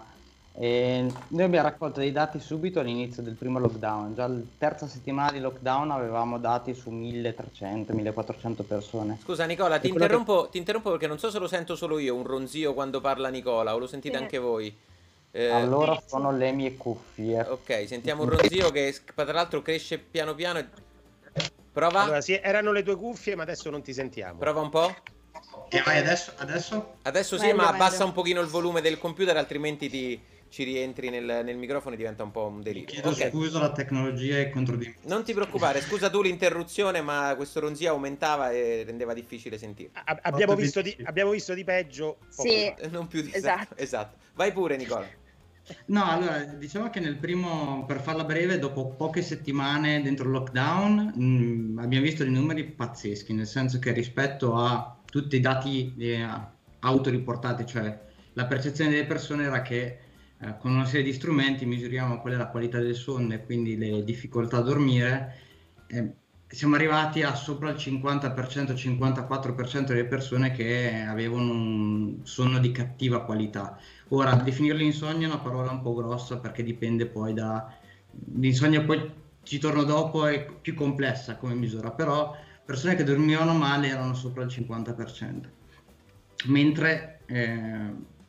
e noi abbiamo raccolto dei dati subito all'inizio del primo lockdown. Già la terza settimana di lockdown avevamo dati su milletrecento millequattrocento persone. Scusa Nicola, ti E quello che- interrompo, ti interrompo perché non so se lo sento solo io, un ronzio quando parla Nicola, o lo sentite Sì. anche voi. Eh, Allora sono le mie cuffie. Ok, sentiamo un ronzio che tra l'altro cresce piano piano. e- Prova, Allora, sì, erano le tue cuffie, ma adesso non ti sentiamo. prova un po'. E vai adesso? Adesso? Adesso sì, Meglio, ma abbassa meglio. un pochino il volume del computer, altrimenti ti, ci rientri nel, nel microfono e diventa un po' un delirio. Chiedo Ok, scusa, la tecnologia è contro di me. non ti preoccupare, scusa tu l'interruzione, ma questo ronzio aumentava e rendeva difficile sentire. A- abbiamo, Fatto visto di, benissimo. abbiamo visto di peggio. poco Sì. fa. Eh, Non più di Esatto. esatto. Vai pure Nicola. No, allora, diciamo che nel primo, per farla breve, dopo poche settimane dentro il lockdown, mh, abbiamo visto dei numeri pazzeschi, nel senso che rispetto a tutti i dati eh, autoriportati, cioè la percezione delle persone era che eh, con una serie di strumenti misuriamo qual è la qualità del sonno e quindi le difficoltà a dormire, eh, siamo arrivati a sopra il cinquanta per cento, cinquantaquattro per cento delle persone che avevano un sonno di cattiva qualità. Ora, definire l'insonnia è una parola un po' grossa perché dipende poi da... L'insonnia poi ci torno dopo, è più complessa come misura, però persone che dormivano male erano sopra il cinquanta per cento. Mentre eh,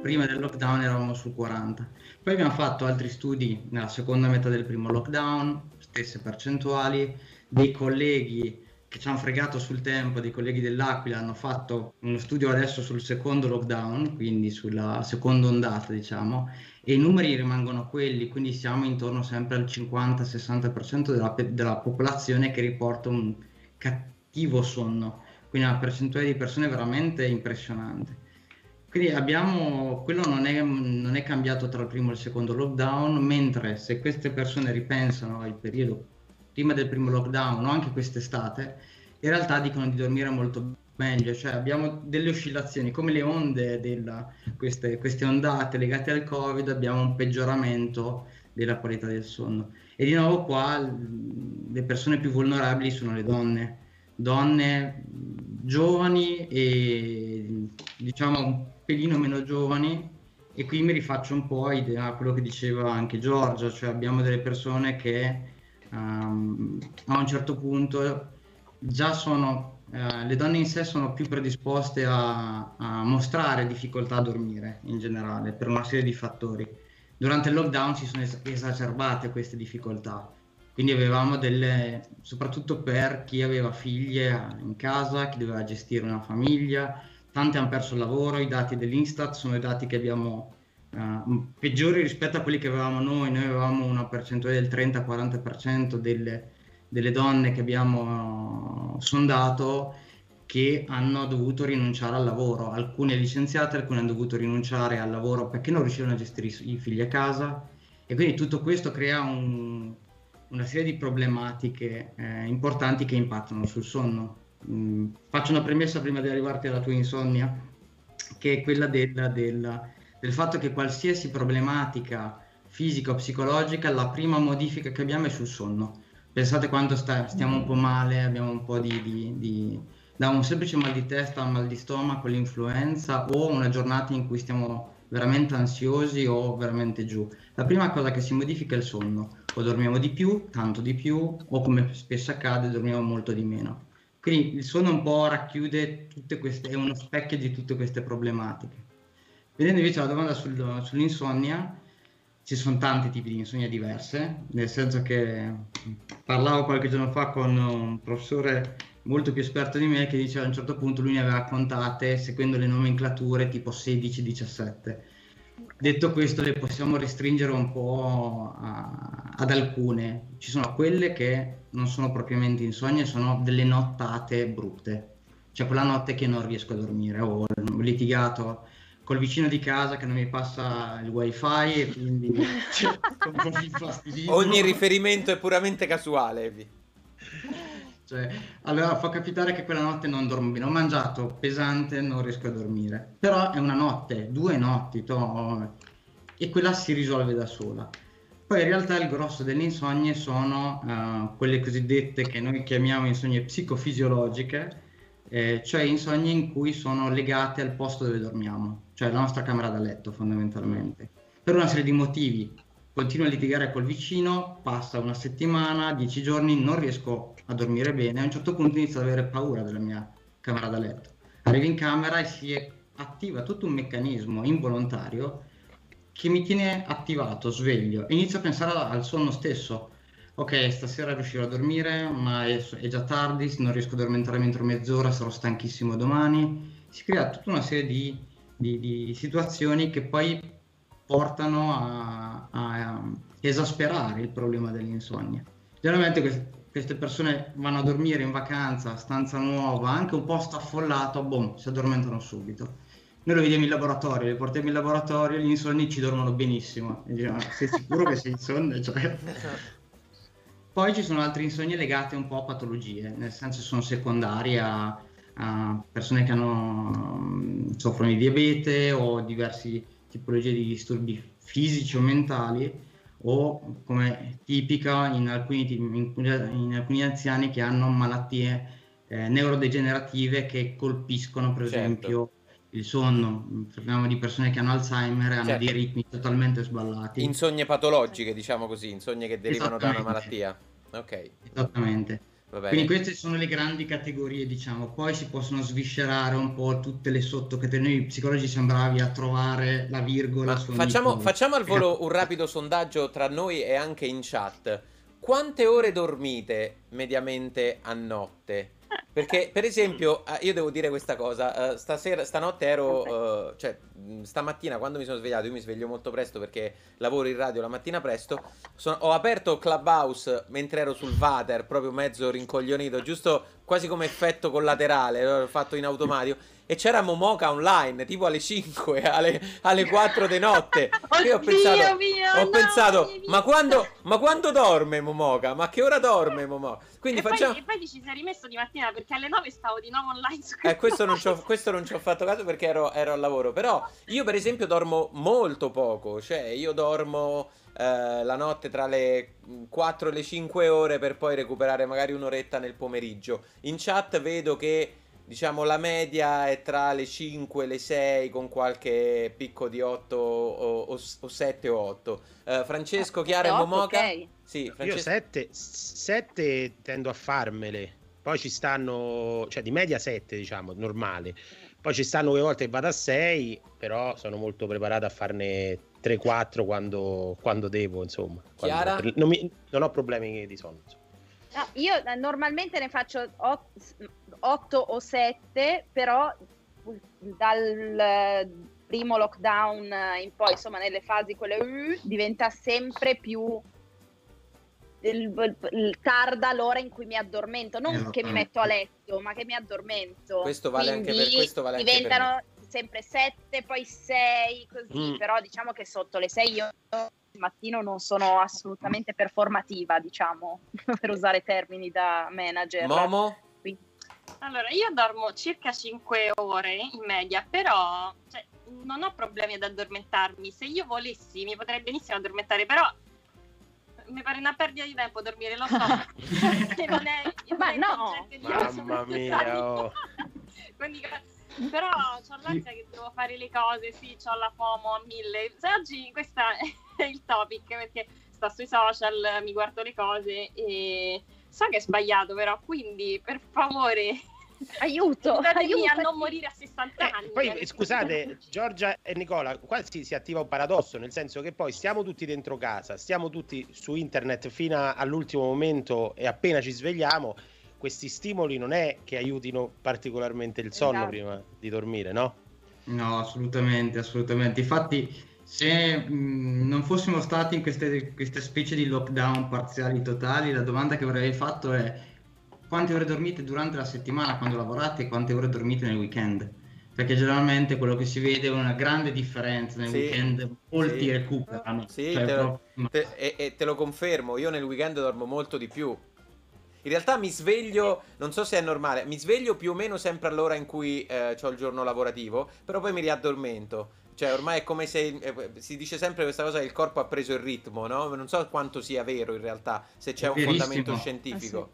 prima del lockdown eravamo sul quaranta. Poi abbiamo fatto altri studi nella seconda metà del primo lockdown, stesse percentuali, dei colleghi che ci hanno fregato sul tempo, dei colleghi dell'Aquila hanno fatto uno studio adesso sul secondo lockdown, quindi sulla seconda ondata diciamo, e i numeri rimangono quelli, quindi siamo intorno sempre al cinquanta sessanta per cento della, della popolazione che riporta un cattivo sonno, quindi una percentuale di persone veramente impressionante. Quindi abbiamo, quello non è, non è cambiato tra il primo e il secondo lockdown, mentre se queste persone ripensano al periodo prima del primo lockdown o anche quest'estate, in realtà dicono di dormire molto meglio, cioè abbiamo delle oscillazioni, come le onde, della, queste, queste ondate legate al Covid, abbiamo un peggioramento della qualità del sonno. E di nuovo qua le persone più vulnerabili sono le donne, donne giovani e diciamo un pelino meno giovani, e qui mi rifaccio un po' a quello che diceva anche Giorgia, cioè abbiamo delle persone che um, a un certo punto già sono, uh, le donne in sé sono più predisposte a, a mostrare difficoltà a dormire in generale per una serie di fattori. Durante il lockdown si sono es- esacerbate queste difficoltà, quindi avevamo delle, soprattutto per chi aveva figlie in casa, chi doveva gestire una famiglia, tante hanno perso il lavoro. I dati dell'Instat sono i dati che abbiamo uh, peggiori rispetto a quelli che avevamo noi. Noi avevamo una percentuale del trenta quaranta per cento delle, delle donne che abbiamo uh, sondato che hanno dovuto rinunciare al lavoro, alcune licenziate, alcune hanno dovuto rinunciare al lavoro perché non riuscivano a gestire i figli a casa, e quindi tutto questo crea un, una serie di problematiche eh, importanti che impattano sul sonno. Mm, faccio una premessa prima di arrivarti alla tua insonnia, che è quella del, del, del fatto che qualsiasi problematica fisica o psicologica, la prima modifica che abbiamo è sul sonno. Pensate quando sta, stiamo un po' male, abbiamo un po' di, di, di da un semplice mal di testa, mal di stomaco, l'influenza, o una giornata in cui stiamo veramente ansiosi o veramente giù. La prima cosa che si modifica è il sonno. O dormiamo di più, tanto di più, o come spesso accade dormiamo molto di meno. Quindi il sonno un po' racchiude tutte queste, è uno specchio di tutte queste problematiche. Vedendo invece la domanda sul, sull'insonnia, ci sono tanti tipi di insonnia diverse, nel senso che parlavo qualche giorno fa con un professore molto più esperto di me che diceva a un certo punto lui ne aveva contate seguendo le nomenclature tipo sedici diciassette. Detto questo, le possiamo restringere un po' a, ad alcune. Ci sono quelle che non sono propriamente insonnie, sono delle nottate brutte, cioè quella notte che non riesco a dormire, ho litigato col vicino di casa che non mi passa il wifi e quindi sono un po' infastidito. Ogni riferimento è puramente casuale, Evi. Cioè, allora fa capitare che quella notte non dormo bene, ho mangiato pesante, non riesco a dormire, però è una notte, due notti to, e quella si risolve da sola. Poi in realtà il grosso delle insonnie sono uh, quelle cosiddette che noi chiamiamo insonnie psicofisiologiche, eh, cioè insonnie in cui sono legate al posto dove dormiamo, cioè la nostra camera da letto fondamentalmente, per una serie di motivi. Continuo a litigare col vicino, passa una settimana, dieci giorni, non riesco a dormire bene, a un certo punto inizio ad avere paura della mia camera da letto. Arrivo in camera e si attiva tutto un meccanismo involontario che mi tiene attivato, sveglio, e inizio a pensare al sonno stesso. Ok, stasera riuscirò a dormire, ma è, è già tardi, non riesco ad addormentarmi entro mezz'ora, sarò stanchissimo domani. Si crea tutta una serie di, di, di situazioni che poi portano a, a esasperare il problema dell'insonnia. Generalmente queste, queste persone vanno a dormire in vacanza, stanza nuova, anche un posto affollato, boom, si addormentano subito. Noi lo vediamo in laboratorio, li portiamo in laboratorio, gli insonni ci dormono benissimo. E diciamo, sei sicuro che sei insonne? Cioè... Poi ci sono altre insonnie legate un po' a patologie, nel senso sono secondarie a, a persone che hanno, soffrono di diabete o diversi tipologie di disturbi fisici o mentali, o come tipica in alcuni, in, in alcuni anziani che hanno malattie eh, neurodegenerative che colpiscono per certo. esempio il sonno. Parliamo di persone che hanno Alzheimer e hanno certo. dei ritmi totalmente sballati. Insogne patologiche, diciamo così, insogne che derivano da una malattia. Ok. Esattamente. Va bene. Quindi queste sono le grandi categorie, diciamo. Poi si possono sviscerare un po' tutte le sottocategorie. Noi psicologi siamo bravi a trovare la virgola. Ma su ogni facciamo, cosa. facciamo al volo un rapido sondaggio tra noi e anche in chat. Quante ore dormite mediamente a notte? Perché, per esempio, eh, io devo dire questa cosa, eh, stasera, stanotte ero, eh, cioè, mh, stamattina quando mi sono svegliato, io mi sveglio molto presto perché lavoro in radio la mattina presto, sono- ho aperto Clubhouse mentre ero sul Vater, proprio mezzo rincoglionito, giusto quasi come effetto collaterale, l'ho fatto in automatico, e c'era Momoka online, tipo alle cinque, alle, alle quattro di notte. Io ho Oddio pensato, mio, ho no, pensato mi hai ma visto?" quando, ma quando dorme Momoka? Ma che ora dorme Momoka? Quindi e, facciamo... poi, e poi ti ci sei rimesso di mattina perché alle nove stavo di nuovo online su Eh, questo non ci ho, questo non ci ho fatto caso perché ero, ero al lavoro. Però io, per esempio, dormo molto poco. Cioè, io dormo eh, la notte tra le quattro e le cinque ore per poi recuperare magari un'oretta nel pomeriggio. In chat vedo che, diciamo, la media è tra le cinque e le sei con qualche picco di otto o, o, o sette o otto. Eh, Francesco, Chiara e otto, Momoka? ok. Sì, Io Francesco. sette, sette tendo a farmele. Poi ci stanno, cioè di media sette, diciamo, normale. Poi ci stanno quelle volte che vado a sei, però sono molto preparato a farne tre quattro quando, quando devo, insomma. Quando- Chiara? per- non, mi- non ho problemi di sonno, insomma. No, io eh, normalmente ne faccio otto o sette, però dal eh, primo lockdown in poi, insomma, nelle fasi quelle uh, diventa sempre più il, il- tarda l'ora in cui mi addormento, non Eh, che mi metto a letto, ma che mi addormento. Questo vale anche per- Quindi questo vale anche per diventano sempre sette, poi sei, così, Mm. però diciamo che sotto le sei io il mattino non sono assolutamente performativa, diciamo, per usare termini da manager. Momo? Quindi- Allora, io dormo circa cinque ore in media, però cioè, non ho problemi ad addormentarmi. Se io volessi, mi potrei benissimo addormentare, però mi pare una perdita di tempo dormire, lo so. Che non è, non Ma è il no! concetto di Mamma io, mia, oh. Quindi, però ho l'ansia che devo fare le cose, sì, ho la FOMO a mille. Se oggi questo è il topic, perché sto sui social, mi guardo le cose e so che è sbagliato, però, quindi per favore Aiuto, aiutatemi aiuto. a non morire a sessanta Eh, anni. poi eh, scusate, Giorgia e Nicola, qua si, si attiva un paradosso, nel senso che poi stiamo tutti dentro casa, stiamo tutti su internet fino a- all'ultimo momento e appena ci svegliamo, questi stimoli non è che aiutino particolarmente il sonno Esatto. prima di dormire, no? No, assolutamente, assolutamente. Infatti, se mh, non fossimo stati in queste, queste specie di lockdown parziali totali, la domanda che avrei fatto è: quante ore dormite durante la settimana quando lavorate e quante ore dormite nel weekend? Perché generalmente quello che si vede è una grande differenza nel Sì, weekend, molti sì. recuperano. Sì, Cioè, te lo, proprio- te- e, e te lo confermo, io nel weekend dormo molto di più. In realtà mi sveglio, non so se è normale, mi sveglio più o meno sempre all'ora in cui eh, ho il giorno lavorativo, però poi mi riaddormento. Cioè ormai è come se, eh, si dice sempre questa cosa che il corpo ha preso il ritmo, no? Non so quanto sia vero in realtà, se c'è È un verissimo. fondamento scientifico.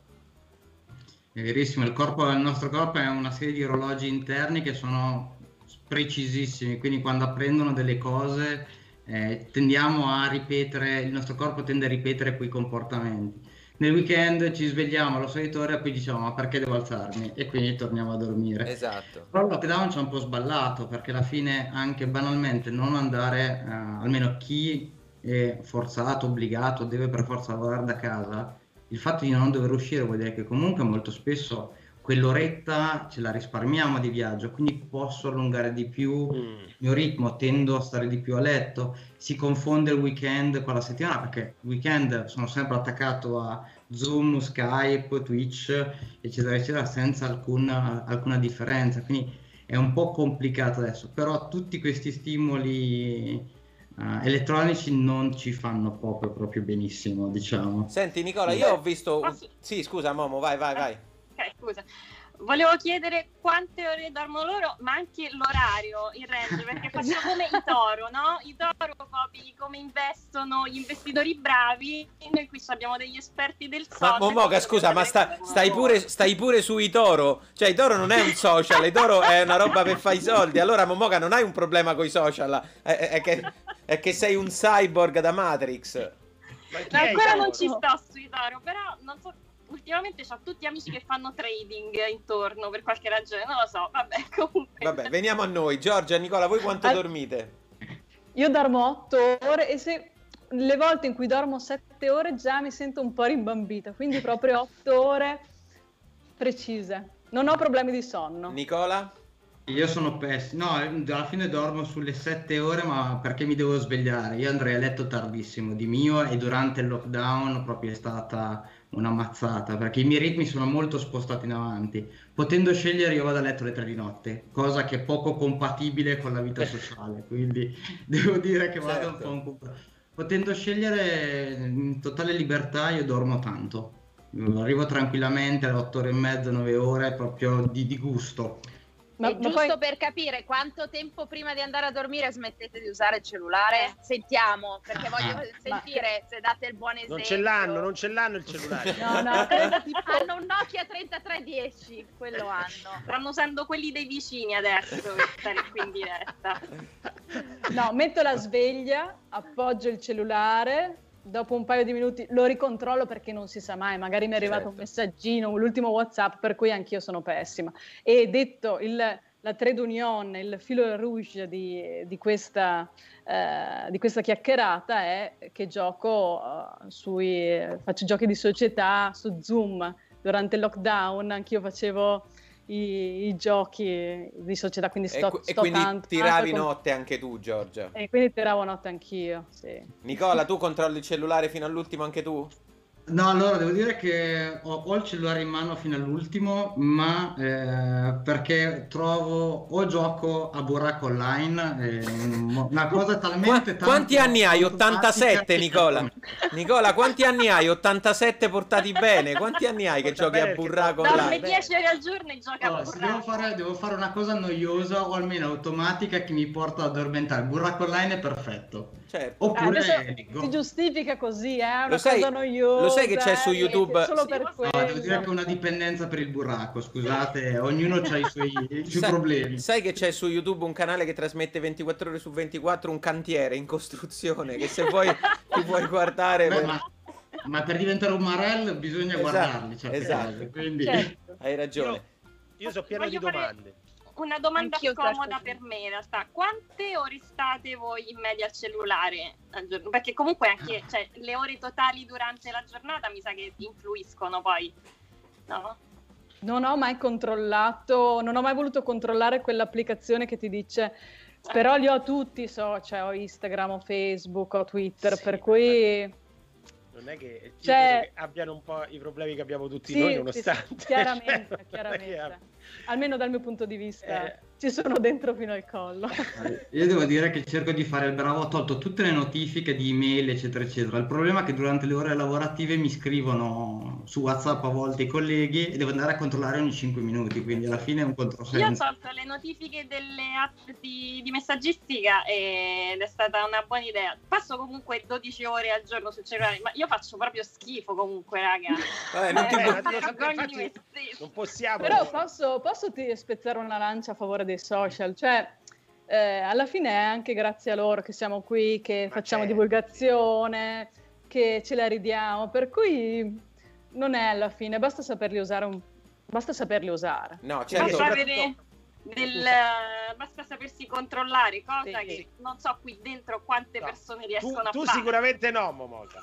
È verissimo, il corpo, il nostro corpo è una serie di orologi interni che sono precisissimi, quindi quando apprendono delle cose eh, tendiamo a ripetere, il nostro corpo tende a ripetere quei comportamenti. Nel weekend ci svegliamo alla solita ora e poi diciamo: ma perché devo alzarmi? E quindi torniamo a dormire. Esatto. Però il lockdown ci ha un po' sballato, perché alla fine anche banalmente non andare, eh, almeno chi è forzato, obbligato, deve per forza lavorare da casa, il fatto di non dover uscire vuol dire che comunque molto spesso quell'oretta ce la risparmiamo di viaggio, quindi posso allungare di più Mm. il mio ritmo, tendo a stare di più a letto. Si confonde il weekend con la settimana, perché il weekend sono sempre attaccato a Zoom, Skype, Twitch, eccetera, eccetera, senza alcuna, alcuna differenza. Quindi è un po' complicato adesso, però tutti questi stimoli eh, elettronici non ci fanno proprio, proprio benissimo, diciamo. Senti Nicola, io ho visto... Posso- Sì, scusa Momo, vai, vai, vai. Ok, scusa. Volevo chiedere quante ore dormono loro, ma anche l'orario, il range, perché faccio come i Toro, no? I Toro copy come investono gli investitori bravi, e noi qui abbiamo degli esperti del Ma social. Momoka, scusa, ma sta- stai, pure, stai pure sui Toro? Cioè, i Toro non è un social, i Toro è una roba per fare i soldi. Allora, Momoka, non hai un problema con i social, è, è- è che, è che sei un cyborg da Matrix. Ma chi No, è ancora Toro? non ci sto sui Toro, però non so ultimamente ho tutti amici che fanno trading intorno per qualche ragione, non lo so, vabbè, comunque. Vabbè, veniamo a noi. Giorgia, Nicola, voi quanto Al- dormite? Io dormo otto ore e se le volte in cui dormo sette ore già mi sento un po' rimbambita, quindi proprio otto ore precise. Non ho problemi di sonno. Nicola? Io sono pessimo, no, alla fine dormo sulle sette ore, ma perché mi devo svegliare? Io andrei a letto tardissimo di mio e durante il lockdown proprio è stata una mazzata, perché i miei ritmi sono molto spostati in avanti. Potendo scegliere io vado a letto alle tre di notte, cosa che è poco compatibile con la vita sociale, quindi devo dire che vado Certo. un po'... Potendo scegliere in totale libertà io dormo tanto, arrivo tranquillamente alle otto ore e mezza, nove ore, proprio di, di gusto. Ma, E ma giusto poi per capire quanto tempo prima di andare a dormire smettete di usare il cellulare? Sentiamo, perché voglio Ah. sentire se date il buon esempio. Non ce l'hanno, non ce l'hanno il cellulare. no, no, credo tipo Hanno un Nokia trentatré dieci, quello hanno. Stanno usando quelli dei vicini adesso per stare qui in diretta. no, metto la sveglia, appoggio il cellulare, dopo un paio di minuti lo ricontrollo perché non si sa mai, magari mi è arrivato Certo. un messaggino, l'ultimo WhatsApp, per cui anch'io sono pessima. E detto il, la trade union, il filo rouge di, di, questa, eh, di questa chiacchierata è che gioco uh, sui, faccio giochi di società su Zoom. Durante il lockdown anch'io facevo i, i giochi di società, quindi sto, E, qu- e sto quindi tanto, tiravi tanto con- notte anche tu, Giorgia. e quindi tiravo notte anch'io, sì. Nicola, tu controlli il cellulare fino all'ultimo anche tu? No, allora devo dire che ho, ho il cellulare in mano fino all'ultimo, ma eh, perché trovo o gioco a burraco online, eh, una cosa talmente Qua- quanti tanto anni hai? automatica ottantasette, che- Nicola? Nicola, quanti anni hai? ottantasette portati bene? Quanti anni hai che Porta giochi a bene, perché burraco porta Dorme online? bene. dieci ore al giorno e gioca Allora, a se devo burraco. fare, devo fare una cosa noiosa o almeno automatica che mi porta ad addormentare. Il burraco online è perfetto. Certo. Ah, Oppure adesso leggo. si giustifica così, è una Lo sai- cosa noiosa. lo sai che c'è su eh, YouTube- Solo per Sì, quello. No, devo dire che è una dipendenza per il burraco, scusate, ognuno ha i suoi, i suoi Sai- problemi. Sai che c'è su YouTube un canale che trasmette ventiquattro ore su ventiquattro, un cantiere in costruzione, che se vuoi ti puoi guardare. Beh, ma, ma per diventare un Marel bisogna Esatto, guardarli, certe esatto. cose, quindi... Certo. Hai ragione. Io sono pieno di Voglio fare- domande. Una domanda Anch'io scomoda certo. per me in realtà. Quante ore state voi in media al cellulare al giorno? Perché comunque anche cioè, le ore totali durante la giornata mi sa che influiscono poi, no? Non ho mai controllato, non ho mai voluto controllare quell'applicazione che ti dice, però li ho tutti i social, ho Instagram, ho Facebook, ho Twitter, Sì, per cui Non è che, io Cioè- credo che abbiano un po' i problemi che abbiamo tutti sì, noi, sì, nonostante. sì, chiaramente, Cioè, non è chiaramente. che- Almeno dal mio punto di vista Eh. ci sono dentro fino al collo. Io devo dire che cerco di fare il bravo, ho tolto tutte le notifiche di email, eccetera, eccetera. Il problema è che durante le ore lavorative mi scrivono su WhatsApp a volte i colleghi e devo andare a controllare ogni cinque minuti, quindi alla fine è un Io ho controsenso. tolto le notifiche delle app di, di messaggistica ed è stata una buona idea. Passo comunque dodici ore al giorno sul cellulare, ma io faccio proprio schifo comunque, raga. Vabbè, non ti Eh, può- ma lo so- Vergogno di me infatti stesso. non possiamo. Però posso, posso ti spezzare una lancia a favore dei social, cioè eh, alla fine è anche grazie a loro che siamo qui, che Ma facciamo certo. divulgazione, che ce la ridiamo, per cui non è alla fine, basta saperli usare, un... basta saperli usare. No, Perché certo. Basta soprattutto- avere del, basta sapersi controllare, cosa Sì. che non so qui dentro quante No, persone Tu, riescono a tu fare. sicuramente no, Momoca.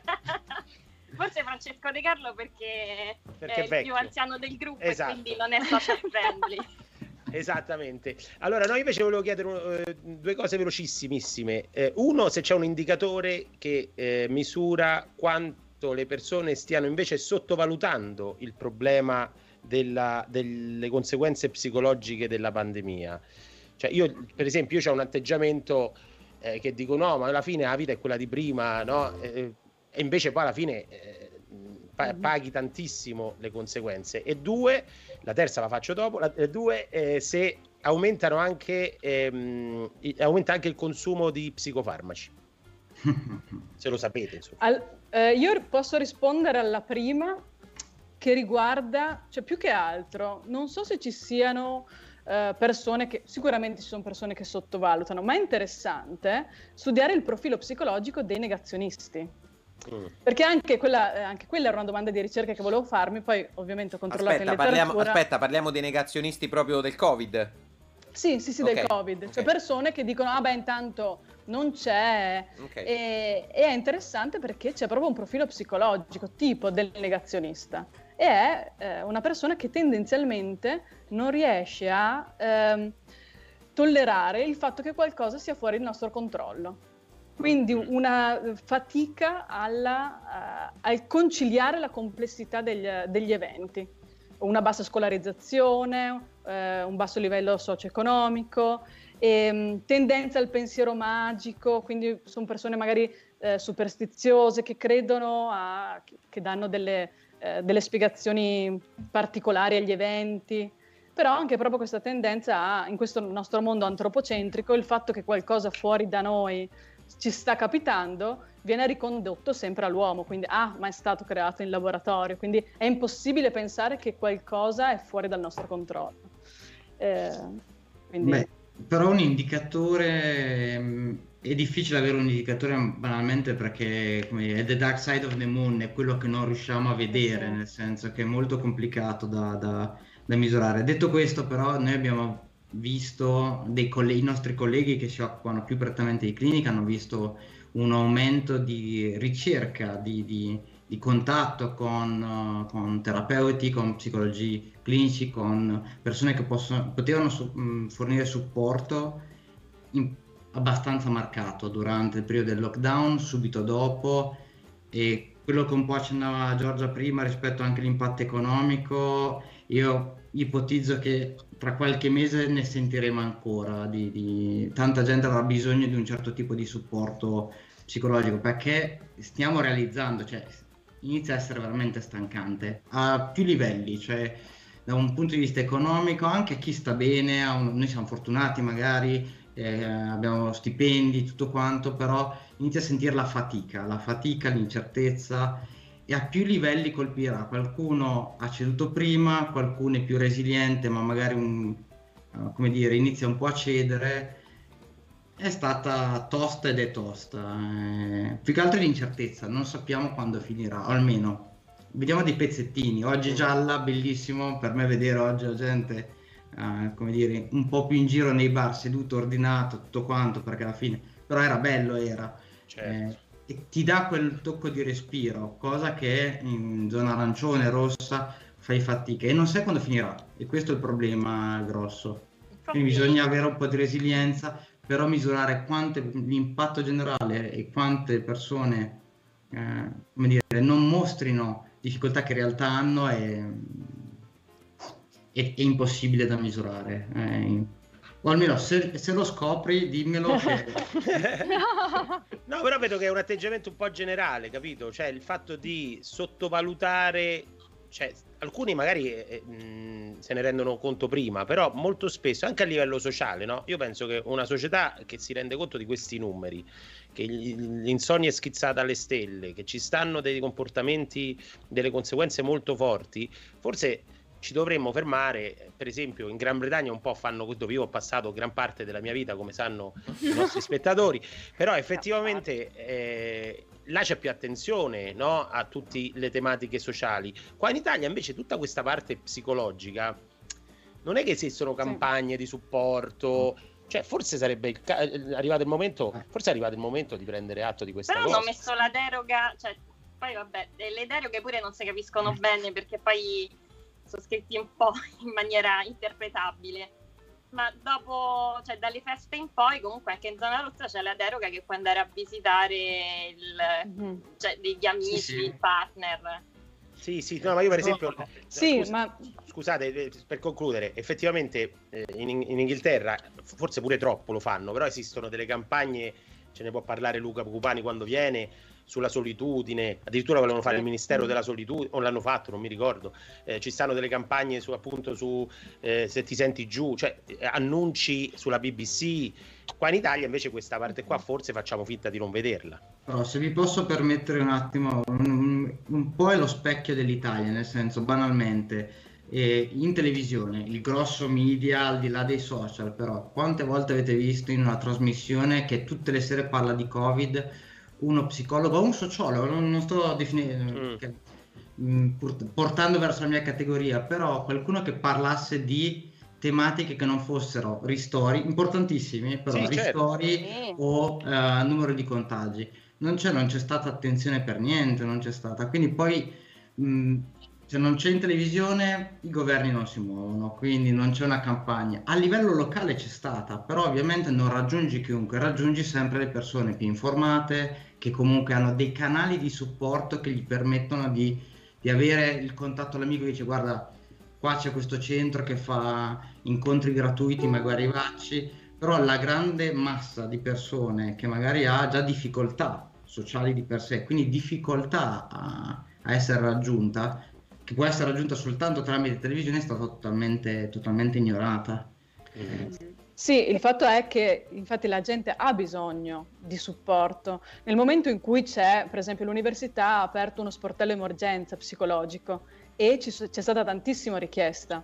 Forse Francesco De Carlo perché, Perché è è il vecchio. più anziano del gruppo Esatto. e quindi non è social friendly. Esattamente. Allora, no, invece volevo chiedere eh, due cose velocissimissime. Eh, uno, se c'è un indicatore che eh, misura quanto le persone stiano invece sottovalutando il problema della- delle conseguenze psicologiche della pandemia. Cioè, io, per esempio, io ho un atteggiamento eh, che dico no, ma alla fine la vita è quella di prima, no? Eh, e invece poi alla fine eh, pa- paghi tantissimo le conseguenze. E due, la terza la faccio dopo, la, eh, due, eh, se aumentano anche, ehm, i- aumenta anche il consumo di psicofarmaci. Se lo sapete, insomma. Al- eh, io posso rispondere alla prima che riguarda, cioè più che altro, non so se ci siano eh, persone che, sicuramente ci sono persone che sottovalutano, ma è interessante studiare il profilo psicologico dei negazionisti. Mm. Perché anche quella, eh, anche quella era una domanda di ricerca che volevo farmi, poi ovviamente ho controllato aspetta, in letteratura. Parliamo, aspetta, parliamo dei negazionisti proprio del Covid? Sì, sì, sì, okay. del Covid. Okay. Cioè persone che dicono, ah beh, intanto non c'è. Okay. E, e è interessante perché c'è proprio un profilo psicologico tipo del negazionista. E è eh, una persona che tendenzialmente non riesce a ehm, tollerare il fatto che qualcosa sia fuori il nostro controllo. Quindi una fatica alla, uh, al conciliare la complessità degli, degli eventi. Una bassa scolarizzazione, uh, un basso livello socio-economico, e, tendenza al pensiero magico, quindi sono persone magari uh, superstiziose che credono, a, che danno delle, uh, delle spiegazioni particolari agli eventi. Però anche proprio questa tendenza a, in questo nostro mondo antropocentrico, il fatto che qualcosa fuori da noi ci sta capitando viene ricondotto sempre all'uomo, quindi ah, ma è stato creato in laboratorio, quindi è impossibile pensare che qualcosa è fuori dal nostro controllo. Eh, quindi... Beh, però un indicatore, è difficile avere un indicatore banalmente perché come dire, è the dark side of the moon, è quello che non riusciamo a vedere, sì. Nel senso che è molto complicato da, da, da misurare. Detto questo, però, noi abbiamo visto dei colleghi, i nostri colleghi che si occupano più prettamente di clinica hanno visto un aumento di ricerca, di, di, di contatto con, uh, con terapeuti, con psicologi clinici, con persone che possono, potevano su, mh, fornire supporto in, abbastanza marcato durante il periodo del lockdown, subito dopo, e quello che un po' accennava Giorgia prima rispetto anche all'impatto economico, io ipotizzo che tra qualche mese ne sentiremo ancora, di, di... tanta gente avrà bisogno di un certo tipo di supporto psicologico, perché stiamo realizzando, cioè inizia a essere veramente stancante a più livelli, cioè da un punto di vista economico, anche a chi sta bene, a un... noi siamo fortunati magari, eh, abbiamo stipendi, tutto quanto, però inizia a sentire la fatica, la fatica, l'incertezza, e a più livelli colpirà. Qualcuno ha ceduto prima, qualcuno è più resiliente, ma magari un, uh, come dire, inizia un po' a cedere. È stata tosta ed è tosta. Eh, più che altro l'incertezza, non sappiamo quando finirà, o almeno vediamo dei pezzettini. Oggi gialla, bellissimo, per me vedere oggi la gente, uh, come dire, un po' più in giro nei bar, seduto, ordinato, tutto quanto, perché alla fine, però era bello, era. Certo. Eh, e ti dà quel tocco di respiro, cosa che in zona arancione, rossa, fai fatica e non sai quando finirà, e questo è il problema grosso. Quindi bisogna avere un po' di resilienza, però misurare quante, l'impatto generale e quante persone eh, come dire, non mostrino difficoltà che in realtà hanno è, è, è impossibile da misurare. È, o almeno se, se lo scopri dimmelo che... No, però vedo che è un atteggiamento un po' generale, capito? Cioè il fatto di sottovalutare, cioè alcuni magari eh, mh, se ne rendono conto prima, però molto spesso anche a livello sociale, no? Io penso che una società che si rende conto di questi numeri, che l'insonnia è schizzata alle stelle, che ci stanno dei comportamenti, delle conseguenze molto forti, forse ci dovremmo fermare. Per esempio in Gran Bretagna un po' fanno, dove io ho passato gran parte della mia vita, come sanno i nostri spettatori, però effettivamente eh, là c'è più attenzione, no, a tutte le tematiche sociali. Qua in Italia invece tutta questa parte psicologica non è che esistono campagne sì. di supporto, cioè forse sarebbe il ca- arrivato il momento forse è arrivato il momento di prendere atto di questa però cosa. Però hanno messo la deroga, cioè poi vabbè, le deroghe pure non si capiscono bene, perché poi sono scritti un po' in maniera interpretabile, ma dopo, cioè dalle feste in poi, comunque anche in zona rossa c'è la deroga che puoi andare a visitare il, mm-hmm. cioè degli amici, sì, sì. il partner. Sì, sì, no, ma io per esempio, sì, scus- ma... scusate, per concludere, effettivamente eh, in, in Inghilterra, forse pure troppo lo fanno, però esistono delle campagne, ce ne può parlare Luca Cupani quando viene, sulla solitudine, addirittura volevano fare il Ministero della Solitudine, o l'hanno fatto, non mi ricordo, eh, ci stanno delle campagne su appunto su eh, se ti senti giù, cioè annunci sulla B B C. Qua in Italia invece questa parte qua forse facciamo finta di non vederla. Però se vi posso permettere un attimo, un, un po' è lo specchio dell'Italia, nel senso, banalmente, eh, in televisione, il grosso media al di là dei social, però quante volte avete visto in una trasmissione che tutte le sere parla di Covid uno psicologo o un sociologo, non, non sto definendo, Mm. che- mh, pur- portando verso la mia categoria, però qualcuno che parlasse di tematiche che non fossero ristori, importantissimi, però Sì, certo. ristori Sì. o eh, numero di contagi. Non c'è, non c'è stata attenzione per niente, non c'è stata. Quindi poi mh, se non c'è in televisione i governi non si muovono, quindi non c'è una campagna. A livello locale c'è stata, però ovviamente non raggiungi chiunque, raggiungi sempre le persone più informate, che comunque hanno dei canali di supporto che gli permettono di, di avere il contatto all'amico che dice guarda, qua c'è questo centro che fa incontri gratuiti, magari vacci, però la grande massa di persone che magari ha già difficoltà sociali di per sé, quindi difficoltà a, a essere raggiunta, che può essere raggiunta soltanto tramite televisione, è stata totalmente, totalmente ignorata. Mm. Sì, il fatto è che infatti la gente ha bisogno di supporto. Nel momento in cui c'è, per esempio, l'università ha aperto uno sportello emergenza psicologico e ci so- c'è stata tantissima richiesta.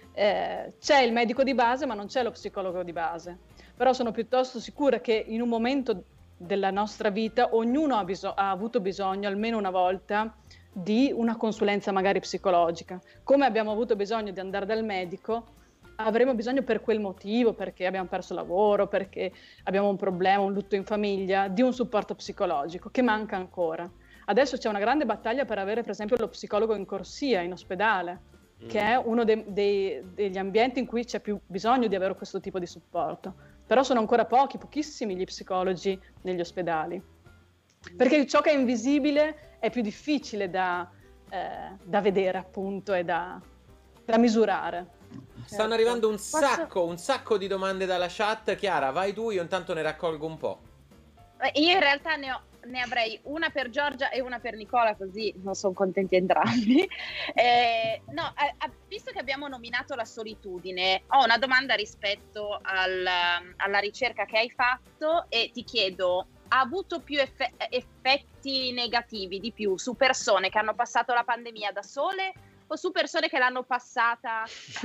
Eh, c'è il medico di base, ma non c'è lo psicologo di base. Però sono piuttosto sicura che in un momento della nostra vita ognuno ha, biso- ha avuto bisogno almeno una volta di una consulenza magari psicologica. Come abbiamo avuto bisogno di andare dal medico, avremo bisogno per quel motivo, perché abbiamo perso lavoro, perché abbiamo un problema, un lutto in famiglia, di un supporto psicologico che manca ancora. Adesso c'è una grande battaglia per avere per esempio lo psicologo in corsia, in ospedale, Mm. che è uno dei- dei- degli ambienti in cui c'è più bisogno di avere questo tipo di supporto. Però sono ancora pochi, pochissimi gli psicologi negli ospedali. Perché ciò che è invisibile è più difficile da, eh, da vedere appunto e da, da misurare. Stanno arrivando un Posso- sacco, un sacco di domande dalla chat. Chiara, vai tu, io intanto ne raccolgo un po'. Eh, Io in realtà ne, ho, ne avrei una per Giorgia e una per Nicola, così non sono contenti entrambi. Eh, no, eh, eh, visto che abbiamo nominato la solitudine, ho una domanda rispetto al, alla ricerca che hai fatto e ti chiedo, ha avuto più effe- effetti negativi di più su persone che hanno passato la pandemia da sole o su persone che l'hanno passata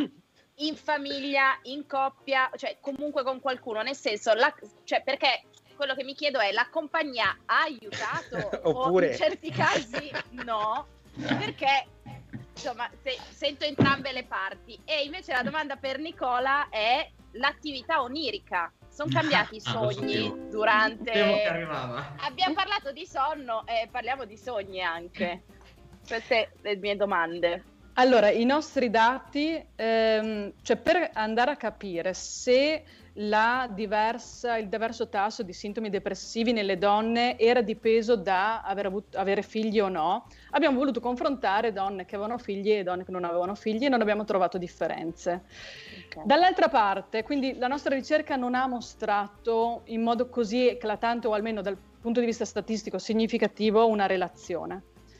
in famiglia, in coppia, cioè comunque con qualcuno? Nel senso, la, cioè perché quello che mi chiedo è, la compagnia ha aiutato Oppure- o in certi casi no? Perché insomma se- sento entrambe le parti. E invece la domanda per Nicola è l'attività onirica. Sono cambiati i Ah, lo sogni sapevo. durante... Sapevo che arrivava. Abbiamo parlato di sonno e parliamo di sogni anche. Queste le mie domande. Allora, i nostri dati, ehm, cioè per andare a capire se la diversa, il diverso tasso di sintomi depressivi nelle donne era dipeso da aver avuto, avere figli o no, abbiamo voluto confrontare donne che avevano figli e donne che non avevano figli e non abbiamo trovato differenze. Dall'altra parte, quindi la nostra ricerca non ha mostrato in modo così eclatante o almeno dal punto di vista statistico significativo una relazione.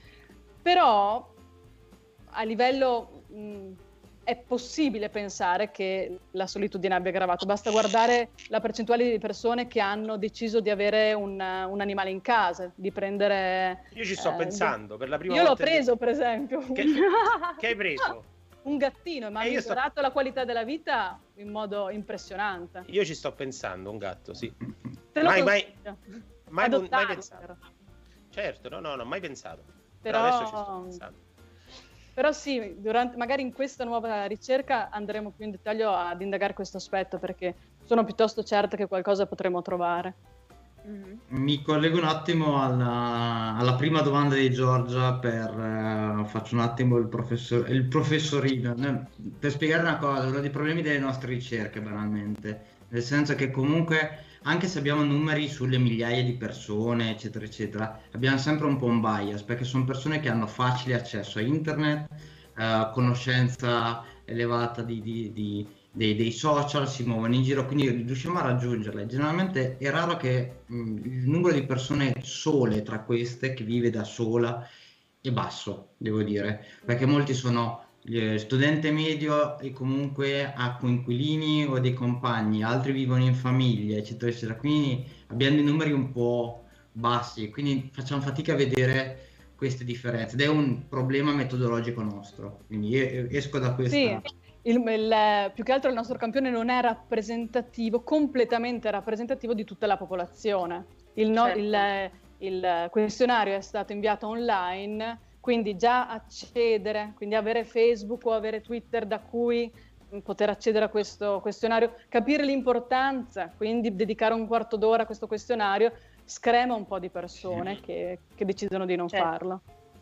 Però a livello mh, è possibile pensare che la solitudine abbia aggravato. Basta guardare la percentuale di persone che hanno deciso di avere un, un animale in casa, di prendere... Io ci sto eh, pensando per la prima Io l'ho volta. in- preso, per esempio. Che, che hai preso? Un gattino, ma Eh, ha io sto- migliorato la qualità della vita in modo impressionante. Io ci sto pensando, un gatto, sì. Te lo Mai, mai, consiglio. mai, mai Adottarlo, pensato. però. Certo, no, no, no, mai pensato. Però- Però adesso ci sto pensando. Però sì, durante, magari in questa nuova ricerca andremo più in dettaglio ad indagare questo aspetto, perché sono piuttosto certa che qualcosa potremo trovare. Mhm. Mi collego un attimo alla, alla prima domanda di Giorgia per eh, faccio un attimo il, professor, il professorino no? Per spiegare una cosa, uno dei problemi delle nostre ricerche banalmente, nel senso che comunque anche se abbiamo numeri sulle migliaia di persone eccetera eccetera, abbiamo sempre un po' un bias perché sono persone che hanno facile accesso a internet, eh, conoscenza elevata di, di, di Dei, dei social, si muovono in giro, quindi riusciamo a raggiungerle. Generalmente è raro che mh, il numero di persone sole tra queste, che vive da sola, è basso, devo dire, perché molti sono eh, studente medio e comunque ha coinquilini o dei compagni, altri vivono in famiglia, eccetera, eccetera. Quindi abbiamo dei numeri un po' bassi, quindi facciamo fatica a vedere queste differenze ed è un problema metodologico nostro. Quindi io esco da questa... Sì. Il, il, più che altro il nostro campione non è rappresentativo, completamente rappresentativo di tutta la popolazione. Il, no, Certo. il, il questionario è stato inviato online, quindi già accedere, quindi avere Facebook o avere Twitter da cui poter accedere a questo questionario, capire l'importanza, quindi dedicare un quarto d'ora a questo questionario, screma un po' di persone che, che decidono di non Certo. farlo.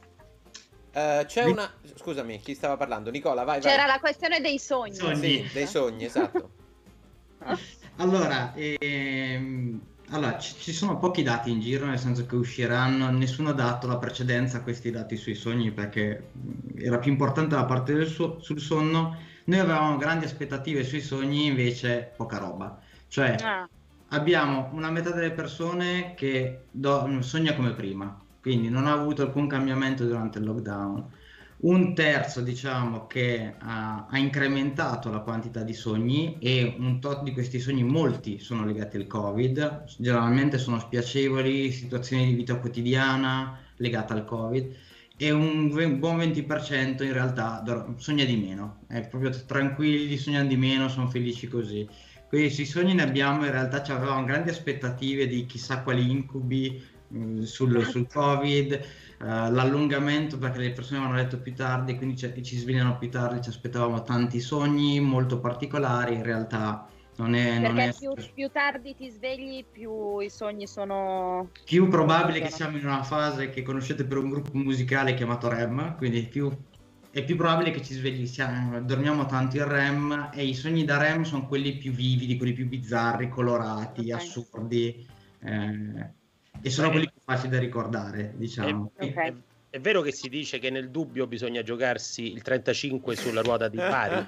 Uh, c'è una... Scusami, chi stava parlando? Nicola, vai, vai. C'era la questione dei sogni. Sogni. Sì, dei sogni, esatto. Allora, ehm, allora ci, ci sono pochi dati in giro, nel senso che usciranno, nessuno ha dato la precedenza a questi dati sui sogni perché mh, era più importante la parte del suo- sul sonno. Noi avevamo grandi aspettative sui sogni, invece poca roba. Cioè, Ah, abbiamo una metà delle persone che do- sogna come prima, quindi non ha avuto alcun cambiamento durante il lockdown. Un terzo, diciamo, che ha, ha incrementato la quantità di sogni e un tot di questi sogni, molti sono legati al Covid, generalmente sono spiacevoli, situazioni di vita quotidiana legate al Covid, e un ve- buon venti per cento in realtà dor- sogna di meno, è proprio tranquilli, sognano di meno, sono felici così. Quindi sui sogni ne abbiamo, in realtà ci avevamo grandi aspettative di chissà quali incubi mh, sul, sul Covid, eh, l'allungamento perché le persone avevano letto più tardi, quindi ci, ci svegliano più tardi, ci aspettavamo tanti sogni molto particolari, in realtà non è, non perché è più, più tardi ti svegli, più i sogni sono... più probabile che siamo in una fase che conoscete per un gruppo musicale chiamato REM, quindi più, è più probabile che ci svegli, siamo, dormiamo tanto in REM, e i sogni da REM sono quelli più vividi, quelli più bizzarri, colorati, Ok. assurdi, eh, e sono Ma è- quelli più facili da ricordare, diciamo. È, Ok. è- è vero che si dice che nel dubbio bisogna giocarsi il trentacinque sulla ruota di Bari?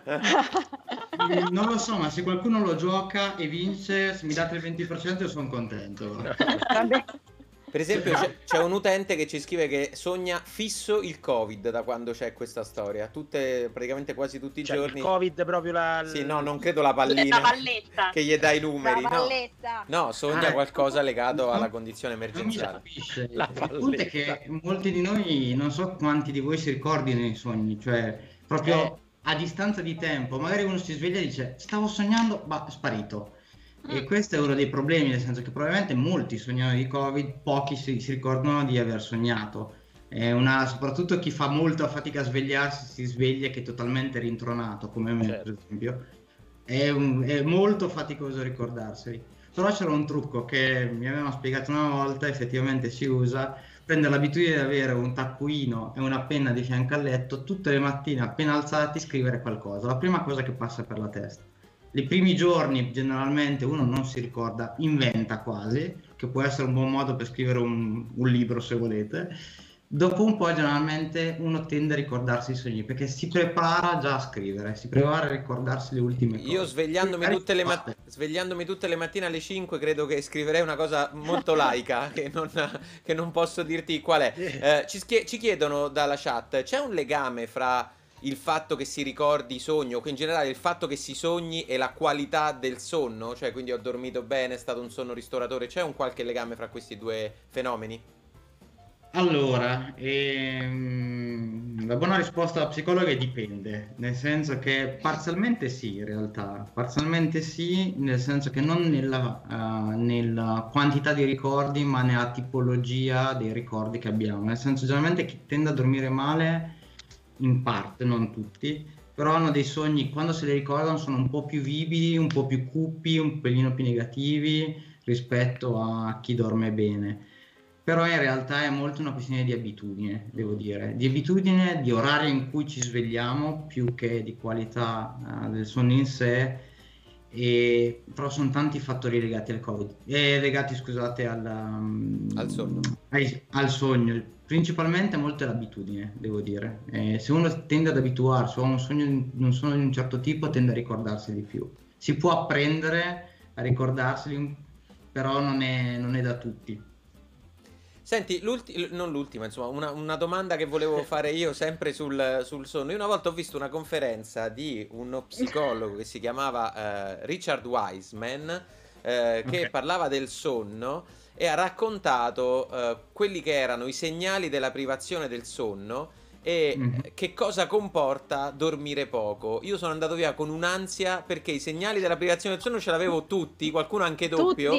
Eh, Non lo so, ma se qualcuno lo gioca e vince, se mi date il venti per cento io sono contento. Vabbè. Per esempio c'è, c'è un utente che ci scrive che sogna fisso il Covid da quando c'è questa storia, tutte, praticamente quasi tutti i Cioè, giorni. il Covid proprio la... Sì, no, non credo la La pallina palletta. che gli dai i numeri, La no. valletta. No, sogna Ah. qualcosa legato No. alla condizione Non mi emergenziale. capisce. La Il punto è che molti di noi, non so quanti di voi si ricordino i sogni, cioè proprio Eh. a distanza di tempo, magari uno si sveglia e dice stavo sognando, ma è sparito. E questo è uno dei problemi, nel senso che probabilmente molti sognano di Covid, pochi si, si ricordano di aver sognato. È una, soprattutto chi fa molta fatica a svegliarsi, si sveglia che è totalmente rintronato, come me Certo. per esempio. È, un- è molto faticoso ricordarseli. Però c'era un trucco che mi avevano spiegato una volta, effettivamente si usa, prendere l'abitudine di avere un taccuino e una penna di fianco al letto, tutte le mattine appena alzati scrivere qualcosa, la prima cosa che passa per la testa. I primi giorni generalmente uno non si ricorda, inventa quasi, che può essere un buon modo per scrivere un, un libro se volete. Dopo un po' generalmente uno tende a ricordarsi i sogni perché si prepara già a scrivere, si prepara a ricordarsi le ultime cose. Io svegliandomi Magari tutte, le fatte. mat- svegliandomi tutte le mattine alle cinque credo che scriverei una cosa molto laica che non, che non posso dirti qual è. Eh, ci, schie- ci chiedono dalla chat, c'è un legame fra il fatto che si ricordi i sogni o che in generale il fatto che si sogni e la qualità del sonno? Cioè quindi ho dormito bene, è stato un sonno ristoratore, c'è un qualche legame fra questi due fenomeni? Allora, ehm, la buona risposta da psicologo è dipende, nel senso che parzialmente sì, in realtà, parzialmente sì, nel senso che non nella, eh, nella quantità di ricordi, ma nella tipologia dei ricordi che abbiamo. Nel senso, generalmente chi tende a dormire male, in parte, non tutti, però hanno dei sogni, quando se li ricordano sono un po' più vividi, un po' più cupi, un pelino più negativi rispetto a chi dorme bene. Però in realtà è molto una questione di abitudine, devo dire, di abitudine, di orario in cui ci svegliamo, più che di qualità eh, del sonno in sé, e, però sono tanti fattori legati al Covid, eh, legati scusate al, um, Al sonno. ai- al sogno, principalmente molto è l'abitudine, devo dire. Eh, se uno tende ad abituarsi a un sogno, di- un sonno di un certo tipo, tende a ricordarsi di più. Si può apprendere a ricordarseli, però non è, non è da tutti. Senti, l'ulti- non l'ultima, insomma, una, una domanda che volevo fare io sempre sul, sul sonno. Io una volta ho visto una conferenza di uno psicologo che si chiamava eh, Richard Wiseman, eh, che Ok. parlava del sonno e ha raccontato eh, quelli che erano i segnali della privazione del sonno e Mhm. che cosa comporta dormire poco. Io sono andato via con un'ansia perché i segnali della privazione del sonno ce l'avevo tutti, qualcuno anche doppio. Tutti.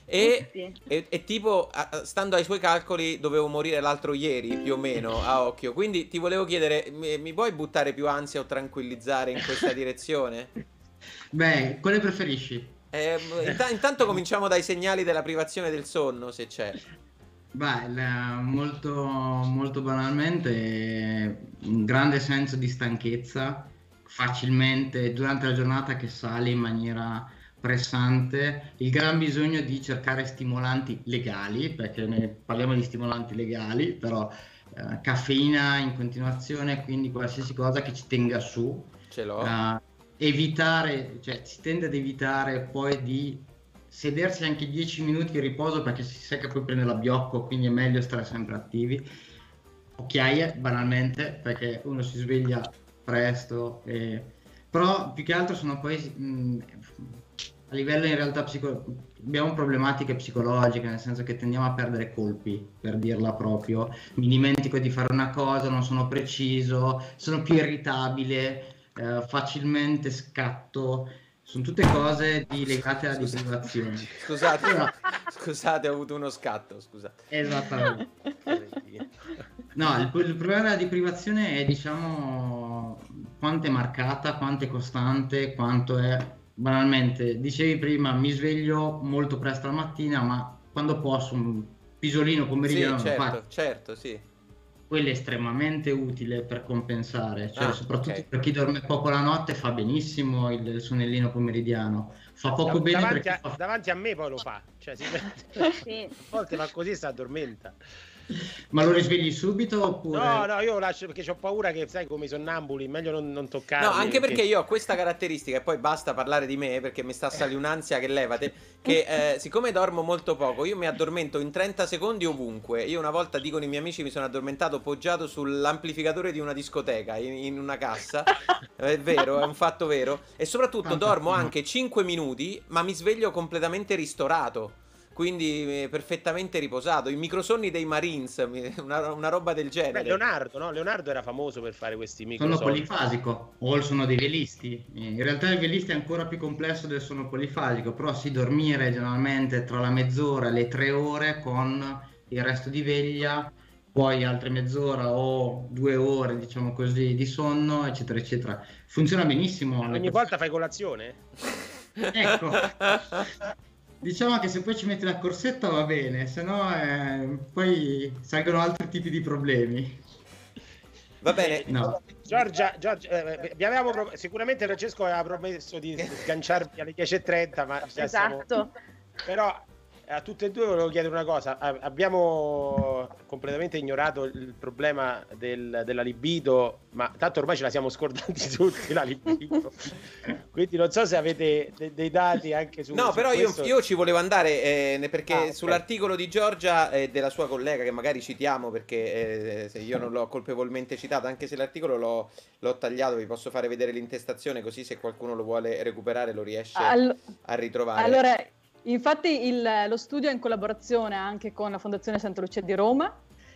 E, Sì. e, e tipo, a- a- stando ai suoi calcoli, dovevo morire l'altro ieri, più o meno, a occhio. Quindi ti volevo chiedere, mi, mi puoi buttare più ansia o tranquillizzare in questa direzione? Beh, quale preferisci? Eh, inta- intanto cominciamo dai segnali della privazione del sonno, se c'è. Beh, la- molto, molto banalmente, un grande senso di stanchezza, facilmente durante la giornata che sale in maniera pressante, il gran bisogno di cercare stimolanti legali, perché ne parliamo di stimolanti legali, però eh, caffeina in continuazione, quindi qualsiasi cosa che ci tenga su. Ce l'ho. Eh, evitare, cioè si tende ad evitare poi di sedersi anche dieci minuti di riposo, perché si sa che poi prende l'abbiocco, quindi è meglio stare sempre attivi. Occhiaie, banalmente, perché uno si sveglia presto, e... però più che altro sono poi mh, a livello in realtà psico... abbiamo problematiche psicologiche, nel senso che tendiamo a perdere colpi, per dirla proprio. Mi dimentico di fare una cosa, non sono preciso, sono più irritabile, eh, facilmente scatto. Sono tutte cose di- legate alla Scusa- deprivazione. Scusate, Allora, scusate, ho avuto uno scatto, scusate. esattamente. No, il, il problema della deprivazione è, diciamo, quanto è marcata, quanto è costante, quanto è, banalmente, dicevi prima, mi sveglio molto presto la mattina, ma quando posso un pisolino Sì, pomeridiano lo certo, faccio. certo, sì. Quello è estremamente utile per compensare, cioè Ah, soprattutto ok. per chi dorme poco la notte fa benissimo il, il sonnellino pomeridiano, fa poco Dav- bene davanti, perché a, fa... davanti a me poi lo fa, cioè si mette- Sì. a volte fa così e si addormenta. Ma lo risvegli subito oppure... No, no, io lo lascio perché ho paura che, sai, come i sonnambuli, meglio non, non toccarli. No, anche perché io ho questa caratteristica, e poi basta parlare di me perché mi sta salendo un'ansia che levate, che eh, siccome dormo molto poco, io mi addormento in trenta secondi ovunque. Io una volta, dicono i miei amici, mi sono addormentato poggiato sull'amplificatore di una discoteca, in, in una cassa. È vero, è un fatto vero. E soprattutto dormo anche cinque minuti, ma mi sveglio completamente ristorato. Quindi eh, perfettamente riposato. I microsonni dei Marines, mi- una, una roba del Beh, genere. Leonardo, no? Leonardo era famoso per fare questi Sono microsonni. polifasico, o sono dei velisti. In realtà il velista è ancora più complesso del sonno polifasico, però sì, dormire generalmente tra la mezz'ora e le tre ore con il resto di veglia, poi altre mezz'ora o due ore, diciamo così, di sonno, eccetera, eccetera. Funziona benissimo. alle Ogni persone. volta fai colazione? Ecco. Diciamo che se poi ci metti la corsetta va bene, se no eh, poi salgono altri tipi di problemi. Va bene. No. Giorgia, Giorgia eh, vi avevamo pro- sicuramente Francesco aveva promesso di sganciarvi alle dieci e trenta, ma già siamo- Esatto. però a tutte e due volevo chiedere una cosa. A- abbiamo completamente ignorato il problema del- della libido, ma tanto ormai ce la siamo scordati tutti la libido, quindi non so se avete de- dei dati anche su No, su però io, questo. io ci volevo andare eh, ne- perché Ah, ok. sull'articolo di Giorgia e della sua collega, che magari citiamo perché eh, se io non l'ho colpevolmente citato, anche se l'articolo l'ho, l'ho tagliato, vi posso fare vedere l'intestazione, così se qualcuno lo vuole recuperare lo riesce All- a ritrovare. Allora, infatti il- lo studio è in collaborazione anche con la Fondazione Santa Lucia di Roma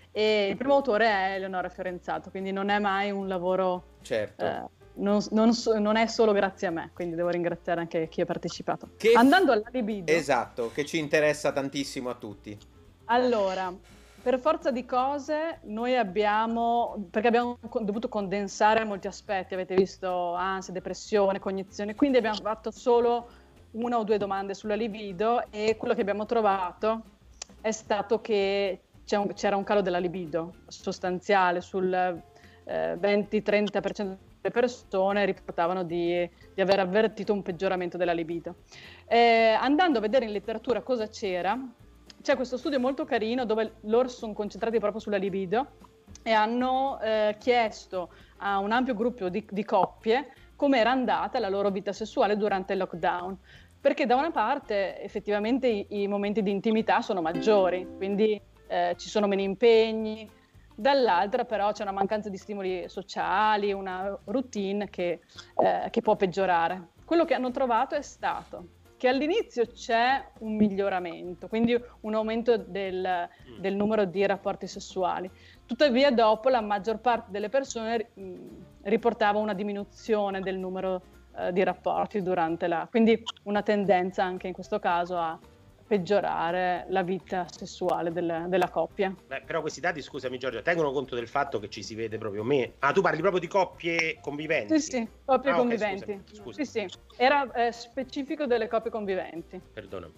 e il primo autore è Eleonora Fiorenzato, quindi non è mai un lavoro, Certo. eh, non, non so- non è solo grazie a me, quindi devo ringraziare anche chi ha partecipato. Che- Andando alla libido, Esatto, che ci interessa tantissimo a tutti. allora, per forza di cose noi abbiamo, perché abbiamo co- dovuto condensare molti aspetti, avete visto ansia, depressione, cognizione, quindi abbiamo fatto solo una o due domande sulla libido e quello che abbiamo trovato è stato che c'è un- c'era un calo della libido sostanziale sul eh, venti-trenta per cento delle persone riportavano di, di aver avvertito un peggioramento della libido. Eh, andando a vedere in letteratura cosa c'era, c'è questo studio molto carino dove loro sono concentrati proprio sulla libido e hanno eh, chiesto a un ampio gruppo di, di coppie come era andata la loro vita sessuale durante il lockdown, perché da una parte effettivamente i, i momenti di intimità sono maggiori, quindi eh, ci sono meno impegni, dall'altra però c'è una mancanza di stimoli sociali, una routine che, eh, che può peggiorare. Quello che hanno trovato è stato che all'inizio c'è un miglioramento, quindi un aumento del, del numero di rapporti sessuali. Tuttavia dopo la maggior parte delle persone mh, riportava una diminuzione del numero eh, di rapporti durante la... Quindi una tendenza anche in questo caso a peggiorare la vita sessuale del, della coppia. Beh, però questi dati, scusami Giorgia, tengono conto del fatto che ci si vede proprio me. Ah, tu parli proprio di coppie conviventi? Sì, sì, coppie ah, okay, conviventi. Scusami, scusami. Sì, sì, era eh, specifico delle coppie conviventi. Perdonami.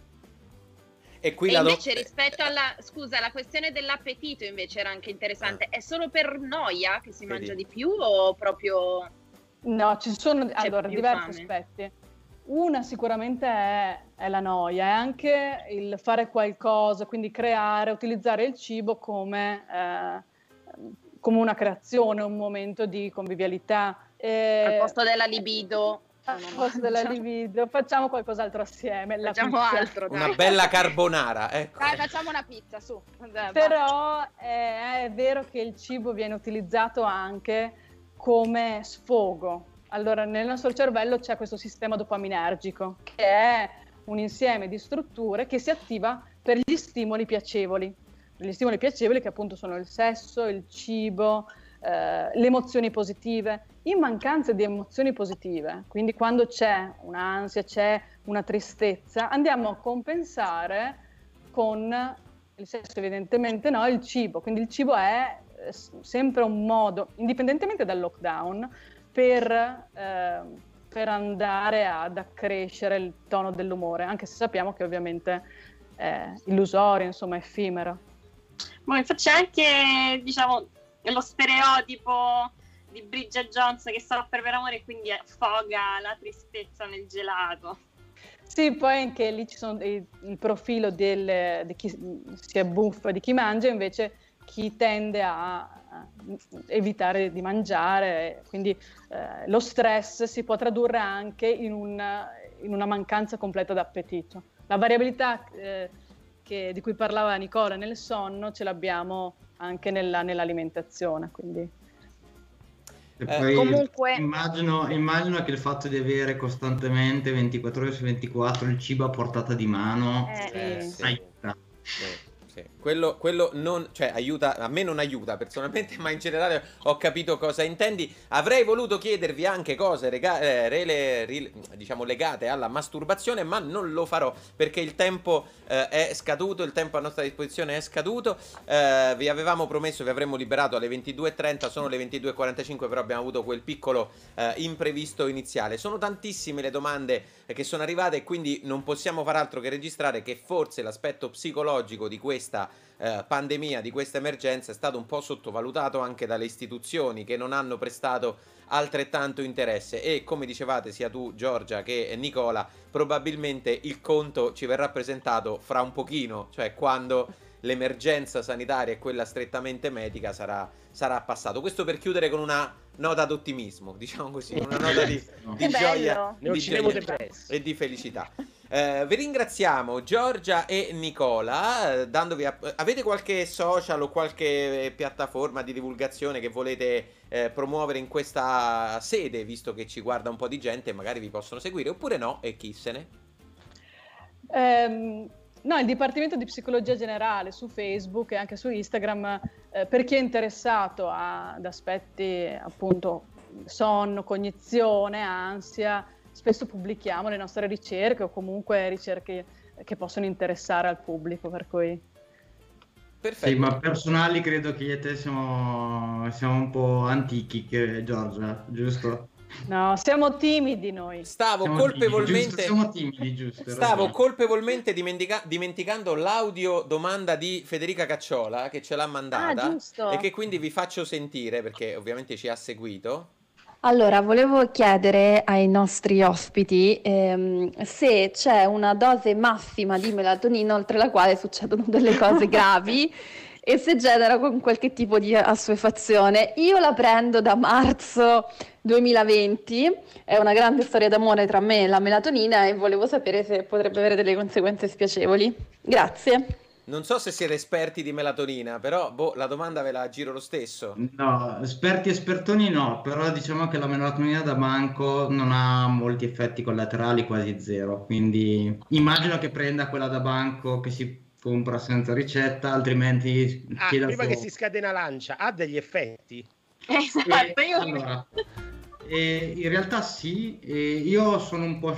E qui e la invece do... rispetto alla scusa, la questione dell'appetito invece era anche interessante. È solo per noia che si Vedi. mangia di più o proprio No, ci sono c'è allora più diversi fame? aspetti. Una sicuramente è, è la noia, è anche il fare qualcosa, quindi creare, utilizzare il cibo come, eh, come una creazione, un momento di convivialità. E Al posto della libido. al posto della libido, facciamo qualcos'altro assieme. La Facciamo pizza. altro, dai. Una bella carbonara, ecco. Dai, facciamo una pizza, su. Dai, Però è, è vero che il cibo viene utilizzato anche come sfogo. Allora, nel nostro cervello c'è questo sistema dopaminergico, che è un insieme di strutture che si attiva per gli stimoli piacevoli. Gli stimoli piacevoli che appunto sono il sesso, il cibo, eh, le emozioni positive. In mancanza di emozioni positive, quindi quando c'è un'ansia, c'è una tristezza, andiamo a compensare con il sesso, evidentemente no, il cibo. Quindi il cibo è eh, sempre un modo, indipendentemente dal lockdown, per, eh, per andare ad accrescere il tono dell'umore, anche se sappiamo che ovviamente è illusorio, insomma, effimero. Ma infatti c'è anche, diciamo, lo stereotipo di Bridget Jones che soffre per amore e quindi affoga la tristezza nel gelato. Sì, poi anche lì ci sono dei, il profilo del, di chi si è buffa, di chi mangia, invece chi tende a, a evitare di mangiare, quindi eh, lo stress si può tradurre anche in una, in una mancanza completa d'appetito. La variabilità eh, che, di cui parlava Nicola nel sonno ce l'abbiamo anche nella, nell'alimentazione, quindi... E Eh, poi comunque- immagino, immagino che il fatto di avere costantemente ventiquattro ore su ventiquattro il cibo a portata di mano Eh, Eh, sì. aiuta. Sì, sì. Quello, quello non, cioè aiuta, a me non aiuta personalmente, ma in generale ho capito cosa intendi. Avrei voluto chiedervi anche cose rega- eh, rele- rile- diciamo legate alla masturbazione, ma non lo farò perché il tempo eh, è scaduto, il tempo a nostra disposizione è scaduto. Eh, vi avevamo promesso, vi avremmo liberato alle ventidue e trenta, sono le ventidue e quarantacinque, però abbiamo avuto quel piccolo eh, imprevisto iniziale. Sono tantissime le domande eh, che sono arrivate e quindi non possiamo far altro che registrare che forse l'aspetto psicologico di questa eh, pandemia, di questa emergenza è stato un po' sottovalutato anche dalle istituzioni che non hanno prestato altrettanto interesse e, come dicevate sia tu Giorgia che Nicola, probabilmente il conto ci verrà presentato fra un pochino, cioè quando l'emergenza sanitaria e quella strettamente medica sarà, sarà passato. Questo per chiudere con una nota d'ottimismo, diciamo così, una nota di, di Che gioia, bello. Ne di usciremo gioia depressi. e di felicità. Eh, vi ringraziamo Giorgia e Nicola, eh, dandovi a- avete qualche social o qualche piattaforma di divulgazione che volete eh, promuovere in questa sede, visto che ci guarda un po' di gente e magari vi possono seguire, oppure no, e chi se ne? Ehm, no, il Dipartimento di Psicologia Generale su Facebook e anche su Instagram, eh, per chi è interessato a- ad aspetti appunto sonno, cognizione, ansia, spesso pubblichiamo le nostre ricerche o comunque ricerche che possono interessare al pubblico, per cui... Perfetto. Sì, ma personali credo che io e te siamo, siamo un po' antichi, che Giorgia, giusto? No, siamo timidi noi. Stavo Siamo colpevolmente timidi, giusto? Siamo timidi, giusto? hai Stavo ragione. colpevolmente dimentica- dimenticando l'audio domanda di Federica Cacciola che ce l'ha mandata Ah, giusto. e che quindi vi faccio sentire perché ovviamente ci ha seguito. Allora, volevo chiedere ai nostri ospiti ehm, se c'è una dose massima di melatonina oltre la quale succedono delle cose gravi e se genera con qualche tipo di assuefazione. Io la prendo da marzo duemilaventi, è una grande storia d'amore tra me e la melatonina e volevo sapere se potrebbe avere delle conseguenze spiacevoli. Grazie. Non so se siete esperti di melatonina, però boh, la domanda ve la giro lo stesso. No, esperti espertoni no, però diciamo che la melatonina da banco non ha molti effetti collaterali, quasi zero, quindi immagino che prenda quella da banco che si compra senza ricetta, altrimenti Ah, chieda prima solo- che si scatena lancia, ha degli effetti? Esatto, Eh, io allora, eh, in realtà sì, eh, io sono un po'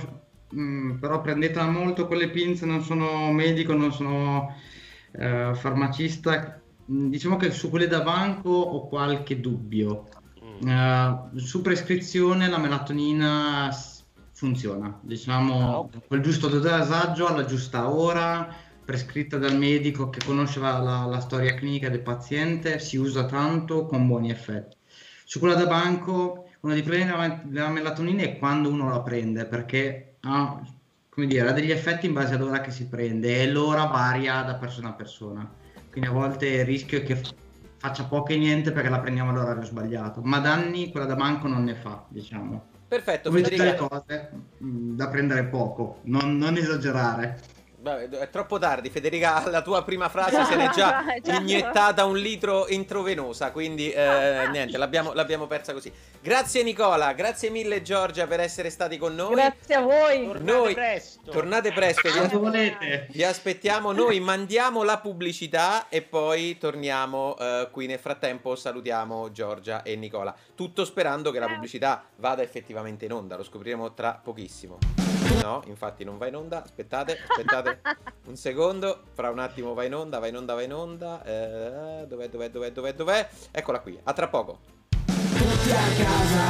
mh, però prendetela molto con le pinze, non sono medico, non sono eh, farmacista. Mh, Diciamo che su quelle da banco ho qualche dubbio. Eh, su prescrizione la melatonina s- funziona, diciamo, col giusto dosaggio, alla giusta ora, prescritta dal medico che conosce la, la- la storia clinica del paziente, si usa tanto con buoni effetti. Su quella da banco, uno dei problemi della, della melatonina è quando uno la prende, perché ha, come dire, ha degli effetti in base all'ora che si prende e l'ora varia da persona a persona. Quindi a volte il rischio è che f- faccia poco e niente perché la prendiamo all'orario sbagliato, ma danni quella da banco non ne fa, diciamo. Perfetto, Come tutte le Federica. cose, mh, da prendere poco, non, non esagerare. Vabbè, è troppo tardi, Federica, la tua prima frase se n'è già Dai, già. iniettata un litro introvenosa, quindi eh, niente, l'abbiamo l'abbiamo persa così. Grazie Nicola, grazie mille Giorgia per essere stati con noi. Grazie a voi. Tornate Noi presto. tornate presto, vi, Quando volete. vi aspettiamo, noi mandiamo la pubblicità e poi torniamo eh, qui. Nel frattempo salutiamo Giorgia e Nicola, tutto sperando che la pubblicità vada effettivamente in onda, lo scopriremo tra pochissimo. No, infatti non va in onda, aspettate, aspettate un secondo, fra un attimo va in onda, va in onda, va in onda, eh, dov'è, dov'è, dov'è, dov'è, dov'è? Eccola qui, a tra poco. Tutti a casa.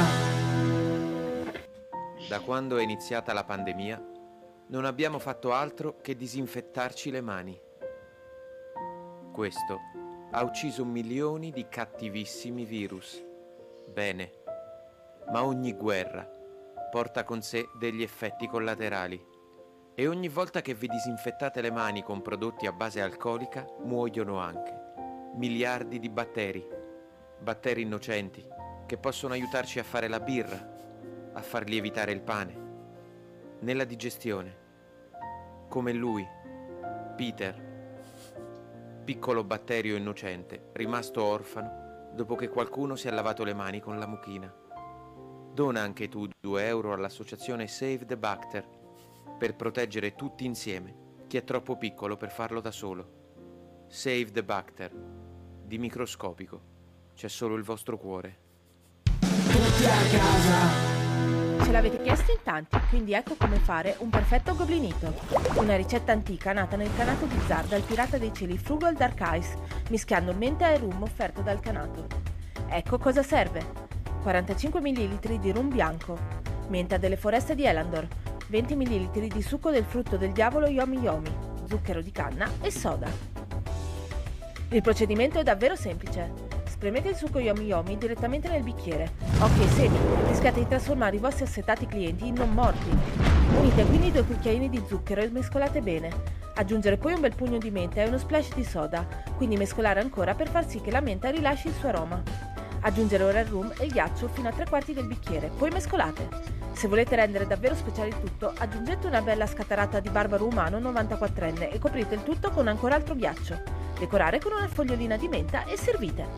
Da quando è iniziata la pandemia, non abbiamo fatto altro che disinfettarci le mani. Questo ha ucciso milioni di cattivissimi virus. Bene, ma ogni guerra porta con sé degli effetti collaterali e ogni volta che vi disinfettate le mani con prodotti a base alcolica muoiono anche miliardi di batteri, batteri innocenti che possono aiutarci a fare la birra, a far lievitare il pane, nella digestione, come lui, Peter, piccolo batterio innocente rimasto orfano dopo che qualcuno si è lavato le mani con la mucchina. Dona anche tu due euro all'associazione Save the Bacter per proteggere tutti insieme chi è troppo piccolo per farlo da solo. Save the Bacter. Di microscopico c'è solo il vostro cuore. Tutti a casa. Ce l'avete chiesto in tanti, quindi ecco come fare un perfetto goblinito. Una ricetta antica nata nel canato di Zar dal pirata dei cieli Frugal Dark Ice, mischiando menta e rum offerto dal canato. Ecco cosa serve. quarantacinque millilitri di rum bianco, menta delle foreste di Elandor, venti millilitri di succo del frutto del diavolo Yomi Yomi, zucchero di canna e soda. Il procedimento è davvero semplice. Spremete il succo Yomi Yomi direttamente nel bicchiere. Occhi e semi, rischiate di trasformare i vostri assetati clienti in non morti. Unite quindi due cucchiaini di zucchero e mescolate bene. Aggiungere poi un bel pugno di menta e uno splash di soda, quindi mescolare ancora per far sì che la menta rilasci il suo aroma. Aggiungere ora il rum e il ghiaccio fino a tre quarti del bicchiere, poi mescolate. Se volete rendere davvero speciale il tutto, aggiungete una bella scatarata di barbaro umano novantaquattrenne e coprite il tutto con ancora altro ghiaccio. Decorare con una fogliolina di menta e servite.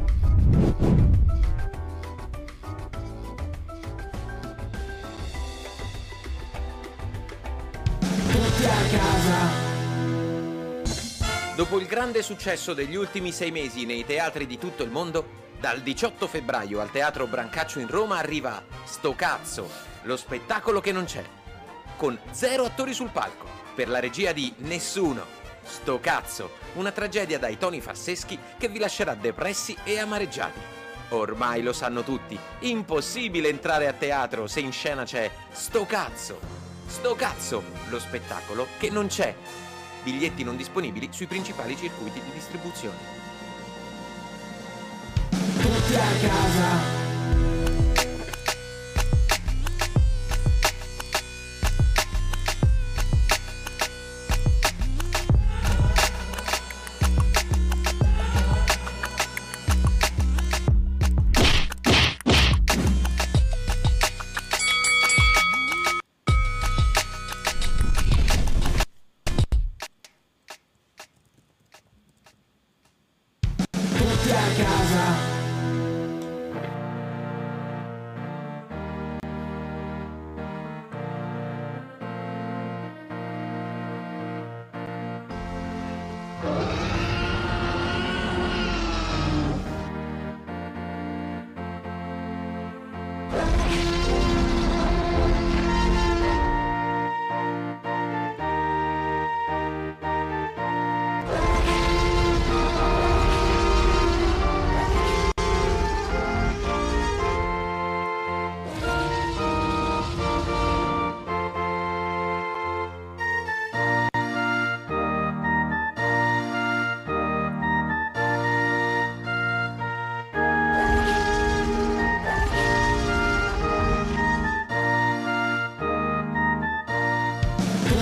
Tutti a casa. Dopo il grande successo degli ultimi sei mesi nei teatri di tutto il mondo, dal diciotto febbraio al Teatro Brancaccio in Roma arriva Sto cazzo, lo spettacolo che non c'è, con zero attori sul palco, per la regia di nessuno. Sto cazzo, una tragedia dai toni farseschi che vi lascerà depressi e amareggiati. Ormai lo sanno tutti, impossibile entrare a teatro se in scena c'è Sto cazzo. Sto cazzo, lo spettacolo che non c'è. Biglietti non disponibili sui principali circuiti di distribuzione. Tutti a casa. Tutti a casa.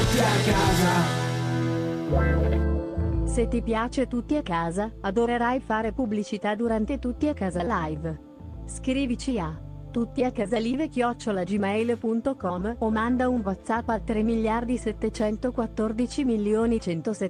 tutti a casa. Se ti piace Tutti a casa, adorerai fare pubblicità durante Tutti a casa live. Scrivici a tuttiacasalive chiocciola gmail punto com o manda un WhatsApp al tre miliardi settecentoquattordici milioni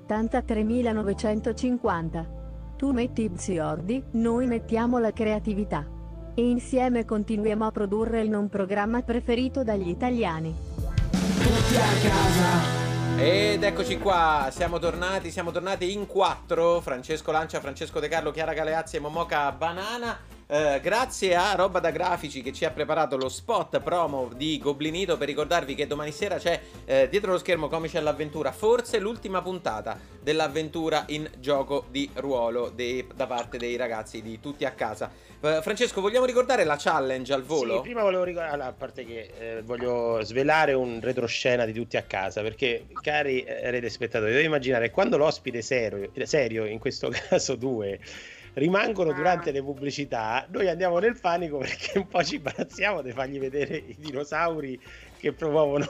centosettantatremilanovecentocinquanta. Tu metti i psiordi, noi mettiamo la creatività. E insieme continuiamo a produrre il non programma preferito dagli italiani. Tutti a casa. Ed eccoci qua, siamo tornati, siamo tornati in quattro, Francesco Lancia, Francesco De Carlo, Chiara Galeazzi e Momoka Banana. Eh, grazie a Roba da Grafici che ci ha preparato lo spot promo di Goblinito, per ricordarvi che domani sera c'è eh, dietro lo schermo Comici all'avventura, forse l'ultima puntata dell'avventura in gioco di ruolo dei, da parte dei ragazzi di Tutti a casa. eh, Francesco, vogliamo ricordare la challenge al volo? Sì, prima volevo ricordare, a parte che eh, voglio svelare un retroscena di Tutti a casa, perché cari eh, rete spettatori, devo immaginare quando l'ospite serio, serio in questo caso due, rimangono durante le pubblicità, noi andiamo nel panico perché un po' ci imbarazziamo di fargli vedere i dinosauri che promuovono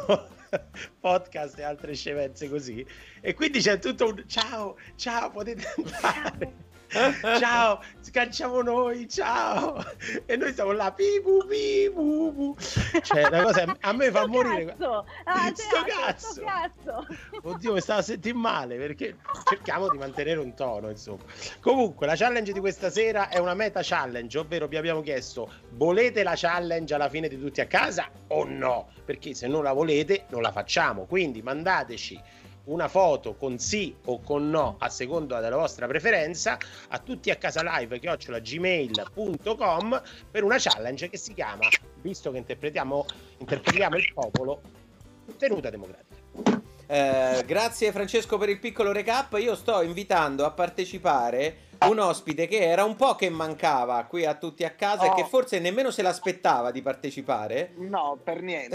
podcast e altre scemenze così, e quindi c'è tutto un ciao, ciao, potete andare, ciao, scanciamo noi, ciao, e noi stiamo là pipu pipu, cioè una cosa a me fa morire. Cazzo. Ah, sto teatro, cazzo. sto cazzo. Oddio, mi stavo a sentire male, perché cerchiamo di mantenere un tono, insomma. Comunque la challenge di questa sera è una meta challenge, ovvero vi abbiamo chiesto: volete la challenge alla fine di Tutti a casa o no? Perché se non la volete non la facciamo, quindi mandateci una foto con sì o con no a seconda della vostra preferenza a tutti a casa live chiocciola gmail punto com per una challenge che si chiama, visto che interpretiamo interpretiamo il popolo, tenuta democratica. Eh, grazie Francesco per il piccolo recap. Io sto invitando a partecipare un ospite che era un po' che mancava qui a Tutti a casa Oh. e che forse nemmeno se l'aspettava di partecipare. No, per niente.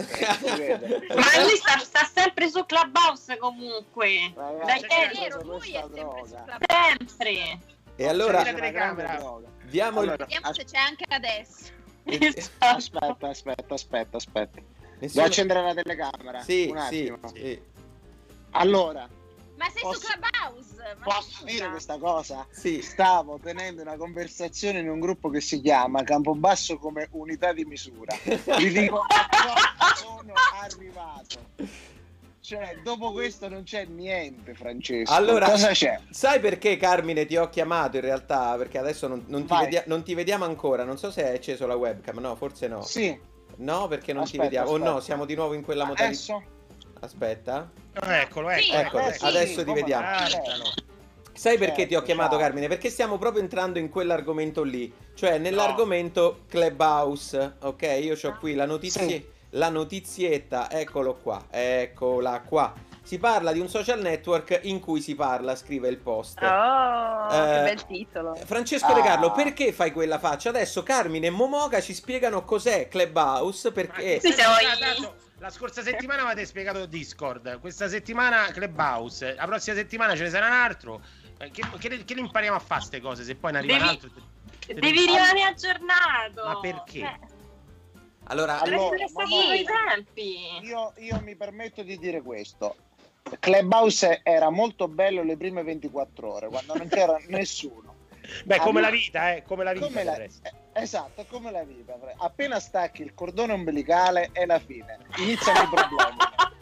Ma lui sta, sta sempre su Clubhouse comunque. Dai, Ragazzi, ieri questa- ero lui questa è sempre droga. su Clubhouse. Sempre. E allora C'è la telecamera. diamo il... Allora, Vediamo se c'è anche adesso. Aspetta, aspetta, aspetta, aspetta. Nessuno- Devo accendere la telecamera. Sì, un sì, attimo. sì. Allora, Ma sei Posso- su Clubhouse? Ma posso scusa. dire questa cosa? Sì. Stavo tenendo una conversazione in un gruppo che si chiama Campobasso come unità di misura. Vi dico a cosa sono arrivato. Cioè, dopo questo non c'è niente, Francesco. Allora, cosa c'è? sai perché Carmine ti ho chiamato in realtà? Perché adesso non, non ti, Vai. vedia- non ti vediamo ancora. Non so se hai acceso la webcam. No, forse no. Sì. No, perché non Aspetta, ti vediamo. Oh aspetta. no, siamo di nuovo in quella modalità. Adesso? Aspetta. No, eccolo, ecco, Sì, Ecco, eh, sì, adesso ti come vediamo. no? Guardalo. Sai perché Certo, ti ho chiamato ciao. Carmine? Perché stiamo proprio entrando in quell'argomento lì, cioè nell'argomento Clubhouse, ok? Io ho qui la notizia, Sì. la notizietta, eccolo qua, eccola qua. Si parla di un social network in cui si parla, scrive il post. Oh, Eh, che bel titolo. Francesco De Carlo, Ah. perché fai quella faccia? Adesso Carmine e Momoka ci spiegano cos'è Clubhouse, perché... Sì, siamo i- Adesso, la scorsa settimana avete spiegato Discord, questa settimana Clubhouse, la prossima settimana ce ne sarà un altro. Eh, Che, che, che le impariamo a fare queste cose se poi ne arriva un Devi- altro? te- te- Devi rimanere aggiornato. Ma perché? Eh, Allora, per Allora, essere stato ma- coi tempi. Io, io mi permetto di dire questo. Clubhouse era molto bello le prime ventiquattro ore, quando non c'era nessuno. Beh, come Allora- la vita, eh, come la vita. Come del la- resto. eh, esatto, è come la vita. Appena stacchi il cordone ombelicale è la fine. Iniziano i problemi.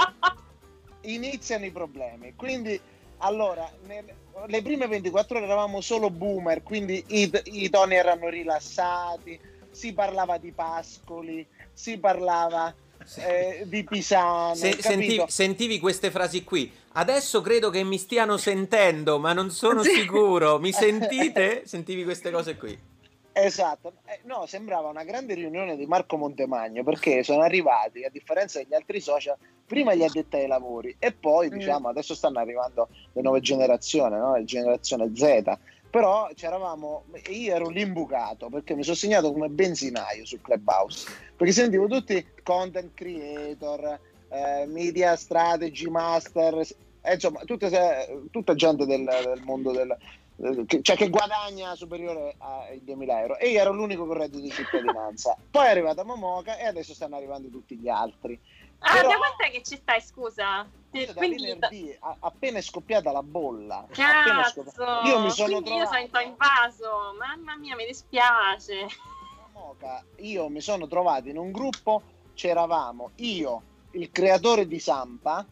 Iniziano i problemi. Quindi, allora, nel- le prime ventiquattro ore eravamo solo boomer, quindi i, i toni erano rilassati, si parlava di pascoli, si parlava eh, di Pisano, Se- capito? sentivi, sentivi queste frasi qui. Adesso credo che mi stiano sentendo, ma non sono sicuro. Mi sentite? Sentivi queste cose qui. Esatto, Eh, no, sembrava una grande riunione di Marco Montemagno, perché sono arrivati, a differenza degli altri social, prima gli addetti ai lavori e poi, diciamo, adesso stanno arrivando le nuove generazioni, no? La generazione Z, però c'eravamo, io ero l'imbucato perché mi sono segnato come benzinaio su Clubhouse, perché sentivo tutti content creator, eh, media strategy master, eh, insomma, tutte, tutta gente del, del mondo del... Che, cioè che guadagna superiore ai duemila euro, e io ero l'unico con reddito di cittadinanza. Poi è arrivata Momoka e adesso stanno arrivando tutti gli altri. Ah, Però- da quant'è che ci stai, scusa? Niente, quindi venerdì, a- appena è scoppiata la bolla. appena è cazzo, scoppiata- Io mi sono quindi io trovato. sono invaso, mamma mia, mi dispiace. Moca, io mi sono trovato in un gruppo, c'eravamo io, il creatore di Sampa,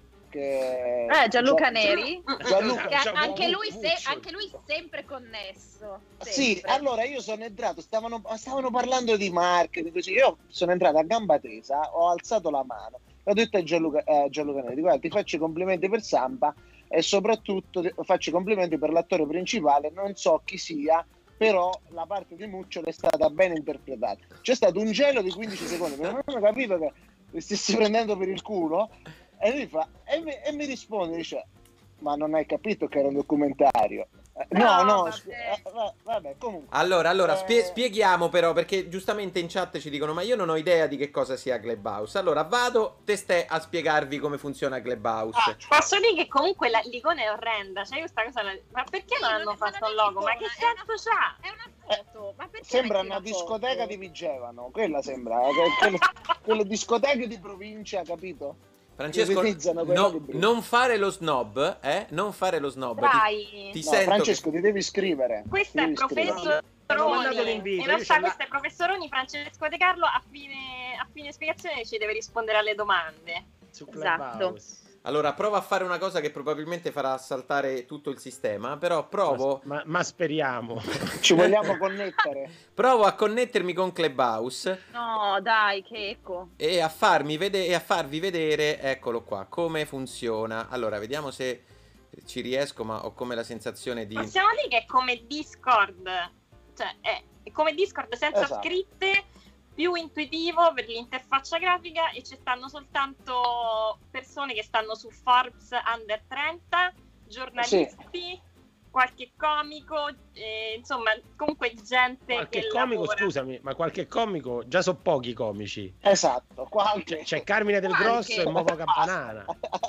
che Eh, Gianluca Gia- Neri, Gianluca, che Gian- anche lui, se- Vuccio. anche lui sempre connesso. Sì, sempre. allora io sono entrato, stavano, stavano parlando di marketing, così. Io sono entrato a gamba tesa, ho alzato la mano, ho detto a Gianluca, eh, Gianluca Neri, guarda, ti faccio i complimenti per Sampa e soprattutto ti faccio i complimenti per l'attore principale, non so chi sia, però la parte di Muccio è stata ben interpretata. C'è stato un gelo di quindici secondi, perché non ho capito che mi stessi prendendo per il culo, e lui fa, e mi, e mi risponde, dice, ma non hai capito che era un documentario? Eh, No, no, vabbè. scu- eh, va- vabbè, comunque. Allora, allora spie- Eh. spieghiamo però, perché giustamente in chat ci dicono ma io non ho idea di che cosa sia Clubhouse. Allora vado testè a spiegarvi come funziona Clubhouse. Posso dire che comunque la- l'icona è orrenda, cioè io questa cosa la- ma perché non hanno fatto un logo? Ma che senso c'ha? È una foto, ma perché Sembra metti una la discoteca foto? di Vigevano, quella sembra, eh, que- quelle, quelle discoteche di provincia, capito? Francesco, Utilizzano quei no- nomi brutti. non fare lo snob, eh? Non fare lo snob. Ti, Dai, ti No, sento Francesco, ti devi scrivere. questo ti è devi scrivere. professor Hanno mandato Professoroni. l'invito, In io realtà ce l'ho- questo è professoroni, Francesco De Carlo a fine, a fine spiegazione ci deve rispondere alle domande. Su Esatto. Clubhouse. Allora, prova a fare una cosa che probabilmente farà saltare tutto il sistema, però provo, Ma, ma speriamo. Ci vogliamo connettere. provo a connettermi con Clubhouse No, dai, che eco. e a farmi vede- e a farvi vedere, eccolo qua, come funziona. Allora, vediamo se ci riesco, ma ho come la sensazione di... Possiamo dire che è come Discord, cioè è, è come Discord senza Esatto. scritte, più intuitivo per l'interfaccia grafica e ci stanno soltanto persone che stanno su Forbes Under trenta, giornalisti, qualche comico, eh, insomma comunque gente Qualche che comico, lavora. scusami, ma qualche comico, già so pochi comici. Esatto, qualche. C'è, c'è Carmine Del Qualche. Grosso e Momo Campanana.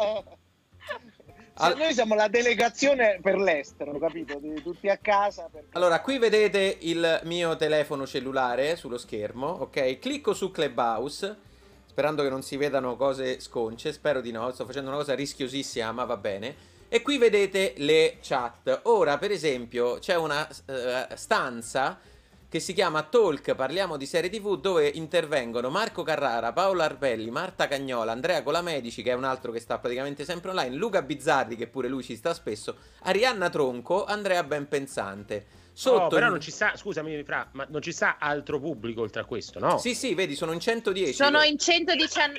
Cioè, noi siamo la delegazione per l'estero, capito? Di tutti a casa. perché- Allora, qui vedete il mio telefono cellulare sullo schermo, ok? Clicco su Clubhouse, sperando che non si vedano cose sconce, spero di no, sto facendo una cosa rischiosissima, ma va bene. E qui vedete le chat. Ora, per esempio, c'è una eh, stanza che si chiama Talk, parliamo di serie tivù, dove intervengono Marco Carrara, Paolo Arpelli, Marta Cagnola, Andrea Colamedici, che è un altro che sta praticamente sempre online, Luca Bizzarri, che pure lui ci sta spesso, Arianna Tronco, Andrea Benpensante. Sotto Oh, però il- non ci sta, scusami, Fra, ma non ci sta altro pubblico oltre a questo, no? Sì, sì, vedi, sono in centodieci. Sono in centodiciannove.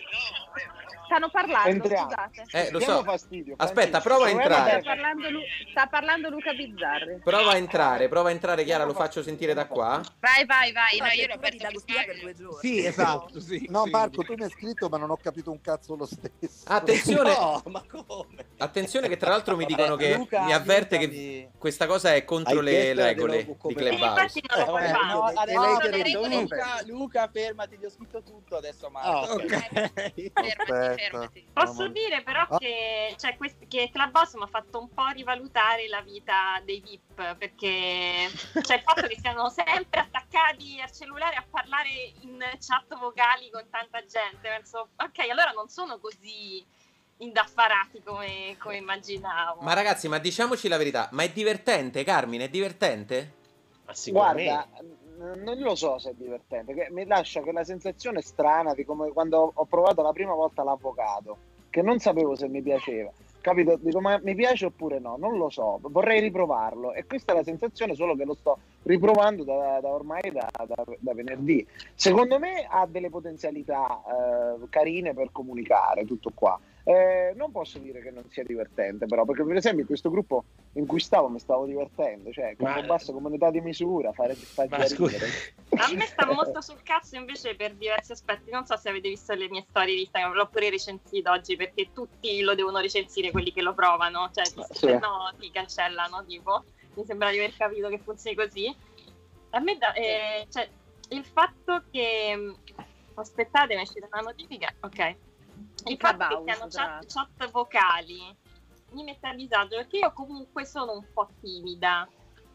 Stanno parlando, Entriamo. scusate. Eh, lo Diamo so. fastidio, Aspetta, Francesco. prova a Proviamo entrare. Sta parlando, Lu- sta parlando Luca Bizzarri. Prova a entrare, prova a entrare, Chiara, lo faccio sentire da qua. Vai, vai, vai. No, No, io io l'ho aperto per per due giorni. Sì, esatto. Sì, No, sì. Marco, tu mi hai scritto, ma non ho capito un cazzo lo stesso. Attenzione, No, ma come? attenzione che tra l'altro mi dicono Vabbè, che Luca, mi avverte che aiutami. questa cosa è contro Hai le chiesto la regole devo di come- Clubhouse. Infatti non lo puoi Eh, fare. no, No, adesso no, ti ho le detto, regole- Luca, Luca, fermati, ti ho scritto tutto adesso, Marco. Ah, Ok. Fermati, Aspetta. fermati. Posso Mamma mia. dire però Ah. che, cioè, quest- che Clubhouse mi ha fatto un po' rivalutare la vita dei V I P, perché cioè, il fatto che siano sempre attaccati al cellulare a parlare in chat vocali con tanta gente, penso, ok, allora non sono così indaffarati come, come immaginavo. Ma ragazzi, ma diciamoci la verità, ma è divertente, Carmine, è divertente? Ma sicuramente. Guarda, n- non lo so se è divertente, che mi lascia quella sensazione strana di come quando ho provato la prima volta l'avvocato, che non sapevo se mi piaceva. Capito? Dico, ma mi piace oppure no? Non lo so, vorrei riprovarlo. E questa è la sensazione, solo che lo sto riprovando da, da ormai da, da- da venerdì. Secondo me ha delle potenzialità eh, carine per comunicare, tutto qua. Eh, non posso dire che non sia divertente, però, perché per esempio in questo gruppo in cui stavo mi stavo divertendo, cioè con Ma- un basso comunità di misura, fare fare Ma scusa, ridere. A me sta molto sul cazzo invece per diversi aspetti. Non so se avete visto le mie storie di Instagram, l'ho pure recensito oggi perché tutti lo devono recensire, quelli che lo provano, cioè Sì. se no ti cancellano, tipo. Mi sembra di aver capito che funzioni così. A me da, eh, cioè, il fatto che aspettate, mi è uscita una notifica, ok. Il fatto che Clubhouse, siano tra chat, chat vocali mi mette a disagio perché io comunque sono un po' timida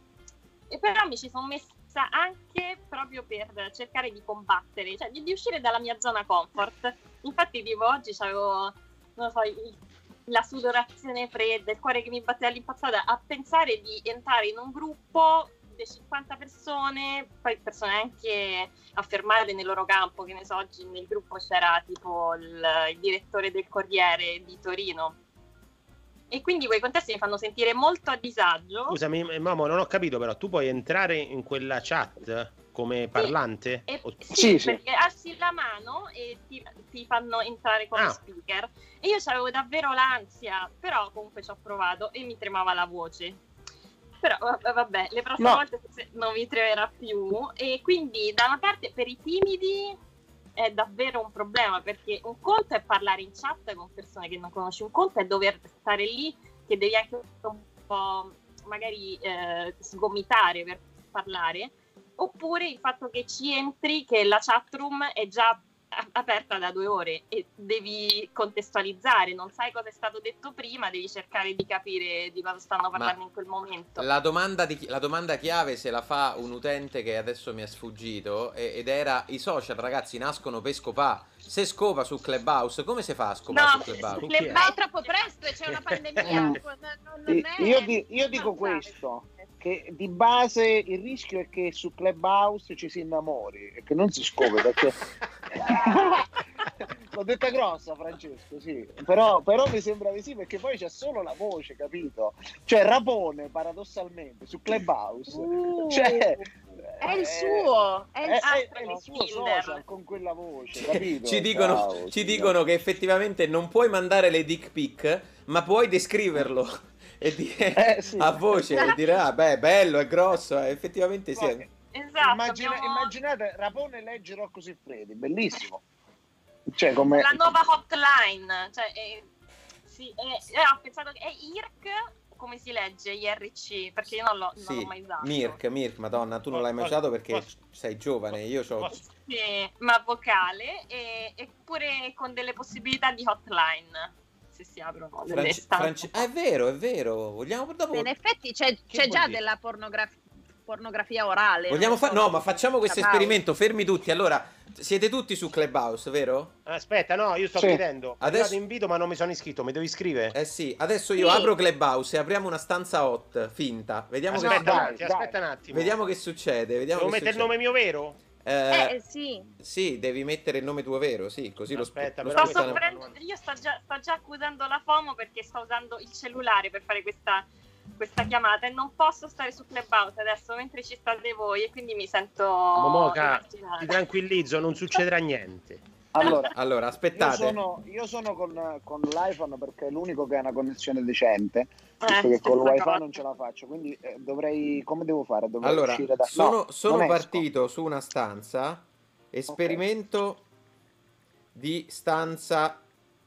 e però mi ci sono messa anche proprio per cercare di combattere, cioè di, di uscire dalla mia zona comfort. Infatti tipo oggi c'avevo, non lo so, il la sudorazione fredda, il cuore che mi batteva all'impazzata, a pensare di entrare in un gruppo di cinquanta persone, poi persone anche affermate nel loro campo, che ne so, oggi nel gruppo c'era tipo il, il direttore del Corriere di Torino. E quindi quei contesti mi fanno sentire molto a disagio. Scusami, Momo, non ho capito però, tu puoi entrare in quella chat come parlante? E, O- sì, Sì, sì. perché alzi la mano e ti, ti fanno entrare come Ah. speaker. E io avevo davvero l'ansia, però comunque ci ho provato e mi tremava la voce. Però va- vabbè, le prossime No. volte forse non mi tremerà più. E quindi da una parte per i timidi è davvero un problema, perché un conto è parlare in chat con persone che non conosci, un conto è dover stare lì che devi anche un po' magari eh, sgomitare per parlare, oppure il fatto che ci entri, che la chatroom è già a- aperta da due ore e devi contestualizzare, non sai cosa è stato detto prima, devi cercare di capire di cosa stanno parlando Ma in quel momento. La domanda, di, la domanda chiave se la fa un utente che adesso mi è sfuggito e- ed era: i social, ragazzi, nascono per scopà. Se scopa su Clubhouse, come si fa a scopare No, su Clubhouse? le- Ma è troppo presto, c'è una pandemia. Mm. non- non Io, è- io di- io dico questo, che di base il rischio è che su Clubhouse ci si innamori e che non si scopre, perché l'ho detta grossa, Francesco, sì, però, però mi sembra di sì, perché poi c'è solo la voce, capito? Cioè Rapone paradossalmente su Clubhouse, Uh, cioè, è il eh, suo, è il è, suo. è- è il suo social con quella voce, capito? Ci dicono, Ciao, ci sì. dicono che effettivamente non puoi mandare le dick pic, ma puoi descriverlo e dire Eh, sì. a voce e dire: ah, beh, bello, è grosso. eh, Effettivamente sì. è- Esatto, Immagina- abbiamo- immaginate Rapone legge Rocco Siffredi, bellissimo. Cioè, come... la nuova hotline, cioè, è- sì, è- eh, ho pensato che è I R C, come si legge I R C, perché io non l'ho, non Sì, l'ho mai usato. Mirk, Mirk, madonna, tu non l'hai mai usato perché sei giovane. Io c'ho. Sì, ma vocale, e, eppure con delle possibilità di hotline, se si aprono delle France- stanze. France- ah, è vero, è vero. Vogliamo dopo. In effetti c'è, c'è vuol già dire? della pornografia, pornografia orale. Vogliamo non fare. solo No, ma facciamo questo Clubhouse. esperimento. Fermi tutti. Allora, siete tutti su Clubhouse, vero? Aspetta, no, io sto Sì. chiedendo. Adesso- Adesso invito, ma non mi sono iscritto. Mi devo iscrivere? Eh sì, adesso io Sì. apro Clubhouse e apriamo una stanza hot, finta. Vediamo Aspetta che un attimo, aspetta un attimo. Vediamo che succede. Vediamo Devo che mettere il succede. nome mio vero? Eh, Eh sì. sì, devi mettere il nome tuo vero, sì, così lo Aspetta, lo Sto sputtano- soffrendo- io sto già, sto già accusando la FOMO perché sto usando il cellulare per fare questa, questa chiamata e non posso stare su Clubhouse adesso mentre ci state voi e quindi mi sento Momoca, emarginata. ti tranquillizzo, non succederà niente. Allora, allora io aspettate. sono, io sono con, con l'iPhone perché è l'unico che ha una connessione decente, visto Eh, che con il stessa wifi cosa. non ce la faccio, quindi eh, dovrei, come devo fare? Dovrei Allora, uscire da... sono, no, sono non esco. partito su una stanza, esperimento di stanza.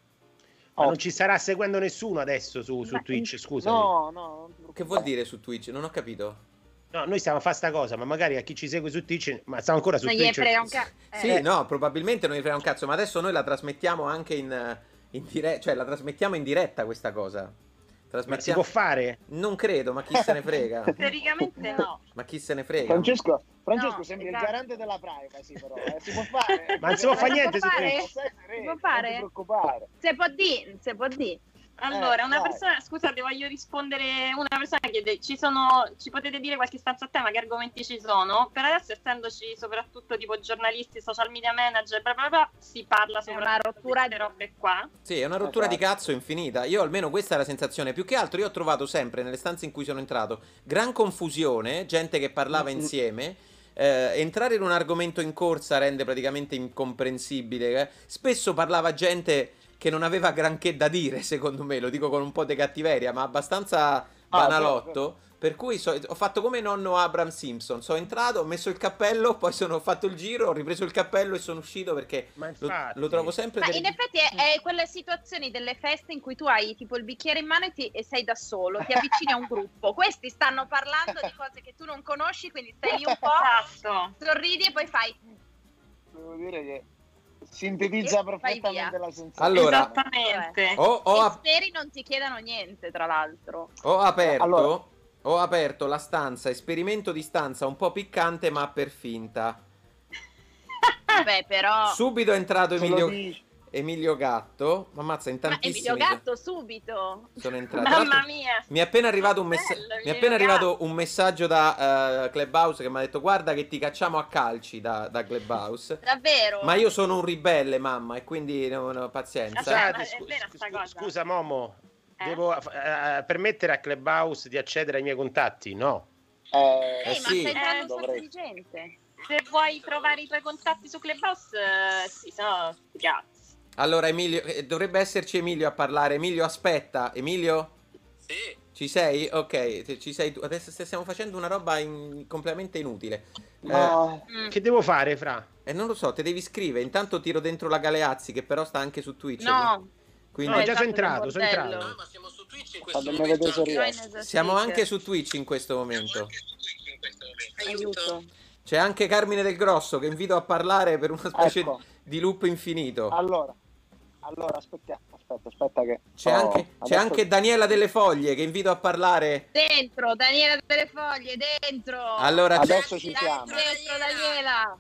Ma non ci starà seguendo nessuno adesso su, su Twitch, scusa. No, no. Che vuol dire su Twitch? Non ho capito. No, noi stiamo a fare sta cosa, ma magari a chi ci segue su Twitch, ma stiamo ancora su Non gli Twitch. frega un cazzo. Sì, no, probabilmente non gli frega un cazzo, ma adesso noi la trasmettiamo anche in, in diretta, cioè la trasmettiamo in diretta questa cosa. Ma si può fare? Non credo, ma chi se ne frega? Teoricamente no. Ma chi se ne frega? Francesco, Francesco No, sembri esatto. Eh, il garante della privacy, però eh, si può fare. Ma non si può fare niente su fare? Twitch. Stai sereno, Si può non ti fare? preoccupare. Se può dire, se può dire. Allora, Eh, una dai. persona, scusate, voglio rispondere. Una persona chiede: ci sono, ci potete dire qualche stanza a tema? Che argomenti ci sono? Per adesso, essendoci soprattutto tipo giornalisti, social media manager, bla bla bla, si parla soprattutto di queste robe qua. Sì, è una rottura di Esatto. cazzo infinita. Io almeno questa è la sensazione. Più che altro io ho trovato sempre nelle stanze in cui sono entrato gran confusione, gente che parlava Mm-mm. insieme. Eh, entrare in un argomento in corsa rende praticamente incomprensibile. eh. Spesso parlava gente che non aveva granché da dire, secondo me, lo dico con un po' di cattiveria, ma abbastanza banalotto. Per cui so- ho fatto come nonno Abraham Simpson. Sono entrato, ho messo il cappello, poi sono fatto il giro, ho ripreso il cappello e sono uscito perché Ma lo, infatti. lo trovo sempre Ma delle- in effetti è, è quelle situazioni delle feste in cui tu hai tipo il bicchiere in mano e, ti- e sei da solo, ti avvicini a un gruppo. Questi stanno parlando di cose che tu non conosci, quindi stai lì un po', Esatto. sorridi e poi fai. Devo dire che sintetizza E vai perfettamente via. la sensazione. Allora, Esattamente. ho, ho E ap- speri non ti chiedano niente, tra l'altro. Ho aperto, Allora. ho aperto la stanza, esperimento di stanza un po' piccante ma per finta. Beh, però. Subito è entrato Se lo Emilio, dici. Emilio Gatto. Ma ammazza, in Ma tantissimi. Emilio Gatto subito. Sono entrato. Mamma Tra l'altro, mia. Mi è appena arrivato un, messa- Bello, mi è Emilio appena arrivato Gatto. un messaggio da eh, Clubhouse che mi ha detto guarda che ti cacciamo a calci da, da Clubhouse. Davvero? Ma io sono un ribelle, mamma, e quindi no, no, pazienza. Scusate, ma è scu- vera scu- sta scu- cosa. scusa Momo, Eh? devo eh, permettere a Clubhouse di accedere ai miei contatti? No. Eh, Ehi, Eh ma sì. sta entrando Eh, un sacco dovrei. di gente. Se vuoi trovare i tuoi contatti su Clubhouse, eh, sì, sennò sti cazzi. Allora, Emilio, eh, dovrebbe esserci Emilio a parlare. Emilio, aspetta. Emilio? Sì. Ci sei? Ok, te- ci sei tu. Adesso st- stiamo facendo una roba in- completamente inutile. Ma Mm. Che devo fare, Fra? E non lo so, te devi iscrivere. Intanto tiro dentro la Galeazzi, che però sta anche su Twitch. No, Quindi No, è già sono entrato entrato, sono nel entrato. bordello. No, ma siamo su Twitch in questo fatemi momento. vedere se anche. riesco. Join as a siamo speaker. anche su Twitch in questo momento. Aiuto. C'è anche Carmine Del Grosso che invito a parlare per una specie Ecco. di loop infinito. Allora, allora aspetta, aspetta, aspetta che C'è, oh, anche, c'è adesso- anche Daniela Delle Foglie che invito a parlare. Dentro, Daniela delle Foglie, dentro. Allora, c'è- adesso ci siamo. Dentro, Daniela.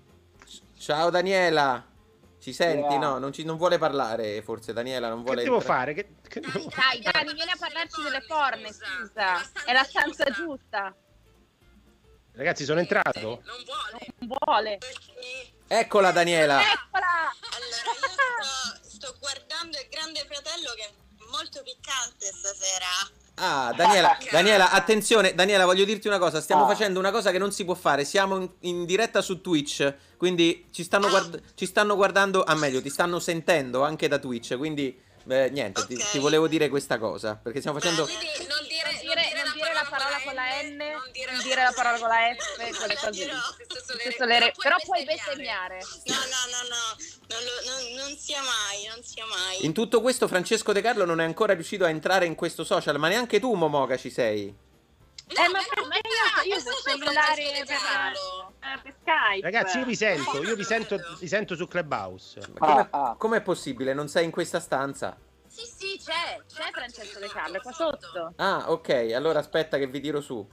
ciao Daniela. Ci senti? Yeah. No, non, ci- non vuole parlare forse Daniela, non Che vuole devo entrare. fare? Che, che devo- Dai, Dani, vieni a parlarci delle corne, scusa. È la stanza giusta. Ragazzi, sono entrato? Non vuole. Non vuole. Eccola Daniela. Eccola. Allora, io sto, sto guardando il Grande Fratello che è molto piccante stasera. Ah, Daniela, Daniela, attenzione, Daniela, voglio dirti una cosa, stiamo Ah. facendo una cosa che non si può fare, siamo in, in diretta su Twitch, quindi ci stanno, guard- ci stanno guardando, ah meglio, ti stanno sentendo anche da Twitch, quindi eh, niente, ti, Ok. ti volevo dire questa cosa, perché stiamo facendo... Quindi non dire, Non dire, non dire la parola con la N, non dire la parola con la F, quelle cose lì. Stesso le re- Però puoi bestemmiare. No, no, no, no, non, lo- non- non sia mai, non sia mai. In tutto questo Francesco De Carlo non è ancora riuscito a entrare in questo social, ma neanche tu Momoca ci sei. Eh, ma perché io, io questo sul è cellulare Francesco De per, Carlo. eh, per Skype. Ragazzi, io vi sento, io vi sento, vi sento su Clubhouse. Ma com'è, Ah, ah. com'è possibile? Non sei in questa stanza? Sì, sì, c'è, c'è Francesco De Carlo, è qua sotto. Ah, ok, allora aspetta che vi tiro su.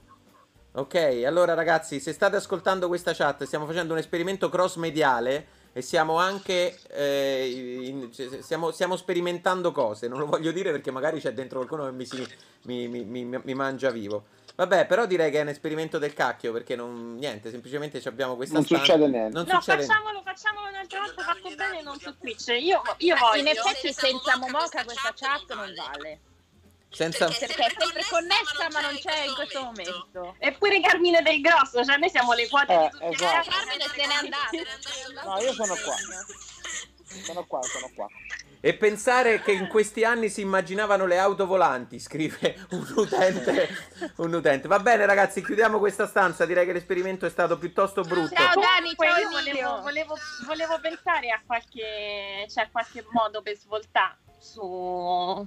Ok, allora ragazzi, se state ascoltando questa chat, stiamo facendo un esperimento cross mediale e siamo anche eh, in- cioè, stiamo, stiamo sperimentando cose. Non lo voglio dire perché magari c'è dentro qualcuno che mi, si, mi, mi- mi- mi mangia vivo. Vabbè, però direi che è un esperimento del cacchio perché non niente, semplicemente ci abbiamo questa Non stanza- succede niente. Non No, succede niente. facciamolo, facciamolo un'altra volta fatto bene, non su Twitch. Io, io voglio. In effetti senza Momoca questa chat non vale. Senza... Perché è sempre connessa ma non c'è in questo momento. Eppure Carmine Del Grosso, cioè noi siamo le quote Eh, di tutti esatto. i Carmine se n'è andato. No, io sono qua. Sono qua, sono qua. E pensare che in questi anni si immaginavano le auto volanti, scrive un utente, un utente. Va bene ragazzi, chiudiamo questa stanza, direi che l'esperimento è stato piuttosto brutto. Ciao Dani, Comunque ciao io Emilio. volevo, volevo, volevo pensare a qualche, cioè, qualche modo per svoltare su,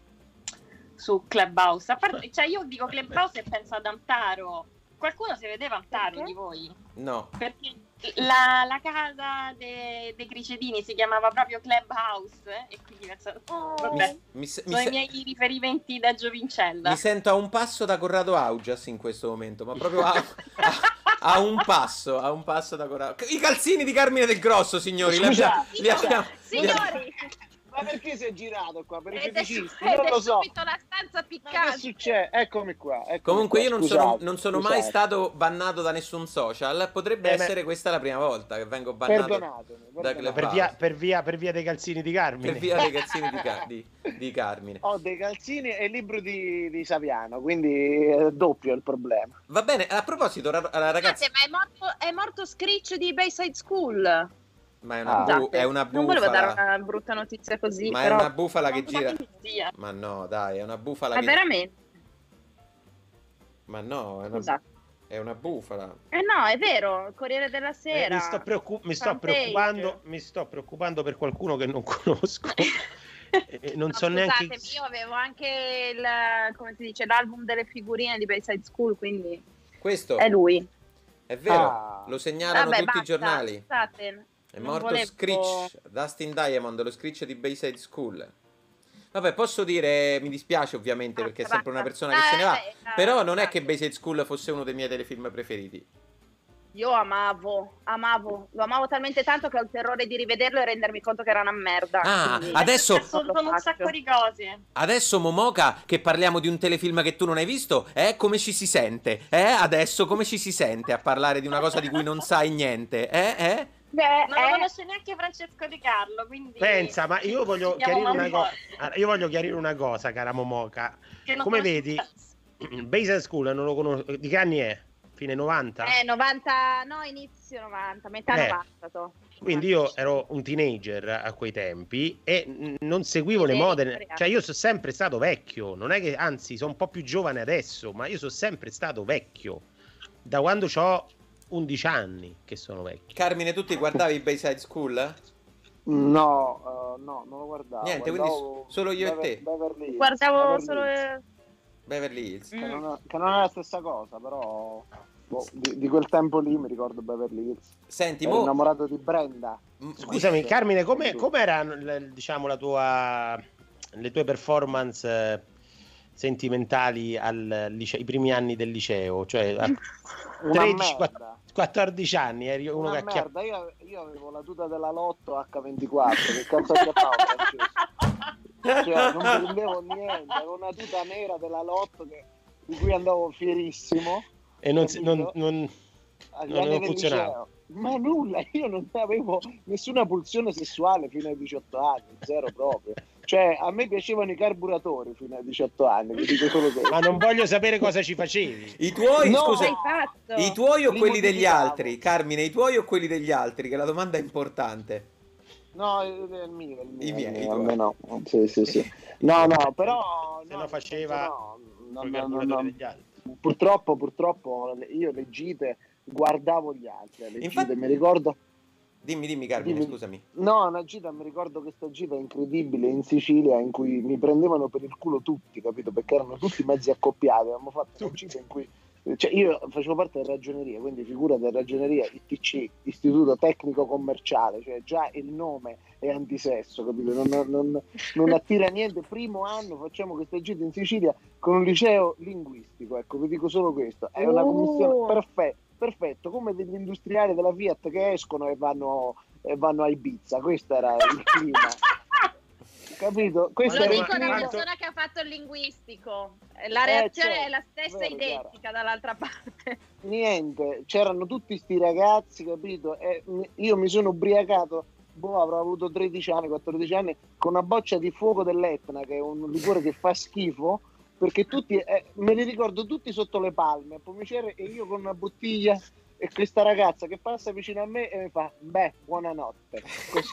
su Clubhouse. A parte, cioè io dico Clubhouse e penso ad Antaro. Qualcuno si vedeva Antaro Perché? di voi? No. Perché la, la casa de- dei Cricetini si chiamava proprio Clubhouse eh, e quindi penso, oh, vabbè, Mi, se- mi sono se- i miei riferimenti da giovincella. mi sento a un passo da Corrado Augias in questo momento, ma proprio a, a- a un passo, a un passo da Corrado. I calzini di Carmine Del Grosso, signori, li Scusa, abbiamo- li abbiamo- li abbiamo- Signori, Ma perché sei girato qua? Per i ed è, feticisti? ed Non è lo so. subito la stanza Ma che piccante. succede? Eccomi qua. eccomi Comunque qua, io non sono, scusate, non sono scusate. mai stato bannato da nessun social, potrebbe Eh, ma- essere questa la prima volta che vengo bannato Perdonatemi. da perdonatemi. Clubhouse. Per via, per, via, per via dei calzini di Carmine. Per via dei calzini di, Ca- di- di Carmine. Ho dei calzini e il libro di, di Saviano, quindi è doppio il problema. Va bene, a proposito, ra- ragazzi, Scusate, ma è morto, è morto Screech di Bayside School. ma è una, Ah. bu- Scusate, è una non volevo dare bufala. una brutta notizia così, Ma è però... una bufala che Non gira. so chi sia. Ma no, dai, è una bufala Ma che... veramente? Ma no, è una, Scusate. è una bufala. Eh no, è vero, il Corriere della Eh, Sera. mi sto, preoccu- mi, sto Front page. preoccupando, mi sto preoccupando per qualcuno che non conosco. E non No, so neanche. scusatemi, io avevo anche il, come si dice, l'album delle figurine di Bayside School, quindi Questo è lui. è vero, Ah. lo segnalano Vabbè, tutti basta, i giornali. scusate, È non morto volevo- Screech, Dustin Diamond, lo Screech di Bayside School. Vabbè, posso dire, mi dispiace ovviamente perché è sempre una persona che se ne va, Dai, dai, però non è dai. che Bayside School fosse uno dei miei telefilm preferiti. Io amavo, amavo, lo amavo talmente tanto che ho il terrore di rivederlo e rendermi conto che era una merda. Ah, quindi adesso- non lo Sono un faccio. sacco di cose. Adesso, Momoka, che parliamo di un telefilm che tu non hai visto, eh, come ci si sente? Eh, adesso come ci si sente a parlare di una cosa di cui non sai niente? Eh, eh? Beh, Non lo eh, conosce neanche Francesco De Carlo, quindi... Pensa, ma io voglio Ci chiamo chiarire una Mamma cosa. Io voglio chiarire una cosa, cara Momoka. che non Come conosce vedi, un cazzo. Basic School non lo conosco. Di che anni è? Fine novanta? eh, novanta, no, inizio novanta, metà Eh. novanta. to. Quindi io ero un teenager a quei tempi e n- non seguivo le Sì, mode, sì. cioè io sono sempre stato vecchio, non è che anzi sono un po' più giovane adesso, ma io sono sempre stato vecchio, da quando ho undici anni che sono vecchio. Carmine, tu ti guardavi Bayside School? No, eh, no, non lo guardavo. Niente, quindi guardavo solo io e Bever- te. Beverly Hills, Guardavo Beverly solo... Hills, eh, Beverly Hills. che, non è, che non è la stessa cosa, però boh, di, di quel tempo lì mi ricordo Beverly Hills. Senti, Ero mo... innamorato di Brenda. Scusami Carmine, come com'era l- diciamo la tua le tue performance eh, sentimentali al liceo, i primi anni del liceo, cioè a Una tredici merda. quattordici anni eri uno Una che acchiappa. merda, io, io avevo la tuta della Lotto acca ventiquattro, che cazzo acchiappavo, Francesco? Cioè, non prendevo niente, avevo una tuta nera della Lotto che, di cui andavo fierissimo. E non, si- non, capito? non, Agli non- anni non del funzionava. liceo. Ma nulla, io non avevo nessuna pulsione sessuale fino ai diciotto anni, zero proprio. Cioè, a me piacevano i carburatori fino ai diciotto anni, vi dico solo questo. Ma non voglio sapere cosa ci facevi. I tuoi, No! scusa, Hai fatto? i tuoi o Li quelli degli modificavo. altri? Carmine, i tuoi o quelli degli altri? Che la domanda è importante. No, è il mio, è il mio, I è il miei, mio, i a tuoi. me no. Sì, sì, sì. No, no, però... Se no, no nel faceva senso no, no, coi no, no, carburatori no. degli altri. Purtroppo, purtroppo io le gite guardavo gli altri, alle Infatti- gite, mi ricordo... Dimmi, dimmi, Carmine, Dimmi. scusami. No, una gita, mi ricordo questa gita incredibile in Sicilia in cui mi prendevano per il culo tutti, capito? Perché erano tutti mezzi accoppiati, avevamo fatto una gita in cui... Cioè io facevo parte della ragioneria, quindi figura della ragioneria, I T C, Istituto Tecnico Commerciale, cioè già il nome è antisesso, capito? Non, non, non attira niente. Primo anno facciamo questa gita in Sicilia con un liceo linguistico, ecco, vi dico solo questo, è una commissione perfetta. Perfetto, come degli industriali della Fiat che escono e vanno, e vanno a Ibiza, questo era il clima. Capito? Questo Lo era il dico da clima. persona che ha fatto il linguistico. La Eh, reazione certo, è la stessa vero, identica dall'altra parte. Niente, c'erano tutti sti ragazzi, capito? E mi- io mi sono ubriacato, boh, avrò avuto tredici anni, quattordici anni, con una boccia di fuoco dell'Etna, che è un liquore che fa schifo, perché tutti, eh, me li ricordo tutti sotto le palme, a pomiciere, e io con una bottiglia, e questa ragazza che passa vicino a me e mi fa, beh, buonanotte, così.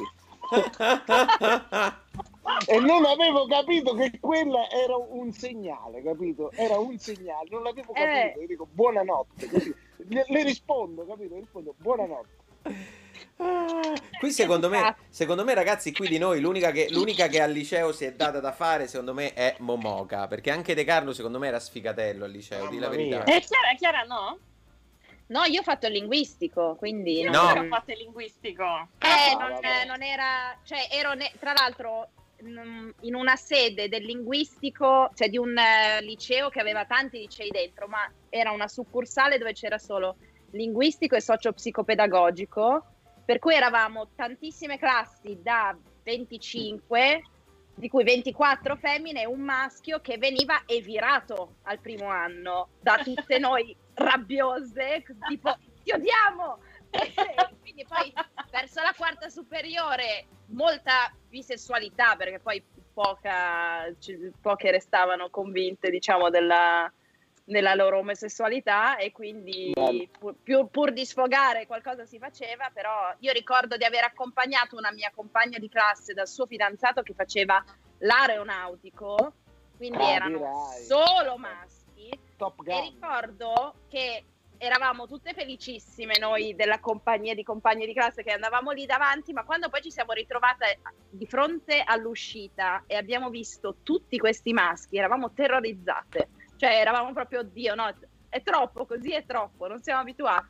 E non avevo capito che quella era un segnale, capito? Era un segnale, non l'avevo capito. Eh. Io dico buonanotte, così. Le, le rispondo, capito? Rispondo buonanotte. Qui secondo me, secondo me ragazzi, qui di noi l'unica che, l'unica che al liceo si è data da fare secondo me è Momoka, perché anche De Carlo secondo me era sfigatello al liceo, di la Mamma verità. mia. E Chiara, Chiara no? No, io ho fatto il linguistico, quindi... Io No. non ho fatto il linguistico. Eh, Ah, non, vabbè. non era... Cioè, ero... ne- tra l'altro, mm, in una sede del linguistico, cioè di un eh, liceo che aveva tanti licei dentro, ma era una succursale dove c'era solo linguistico e socio-psicopedagogico, per cui eravamo tantissime classi da venticinque, di cui ventiquattro femmine e un maschio che veniva evirato al primo anno da tutte noi rabbiose, tipo ti odiamo! E quindi poi verso la quarta superiore molta bisessualità, perché poi poca, ci- poche restavano convinte, diciamo, della, della loro omosessualità, e quindi Bello. pur, più- pur di sfogare qualcosa si faceva. Però io ricordo di aver accompagnato una mia compagna di classe dal suo fidanzato che faceva l'aeronautico, quindi Ah, erano dirai. solo maschi, Top e Gun. ricordo che eravamo tutte felicissime noi della compagnia di compagni di classe che andavamo lì davanti, ma quando poi ci siamo ritrovate di fronte all'uscita e abbiamo visto tutti questi maschi, eravamo terrorizzate, cioè eravamo proprio, oddio, no, è troppo, così è troppo, non siamo abituate.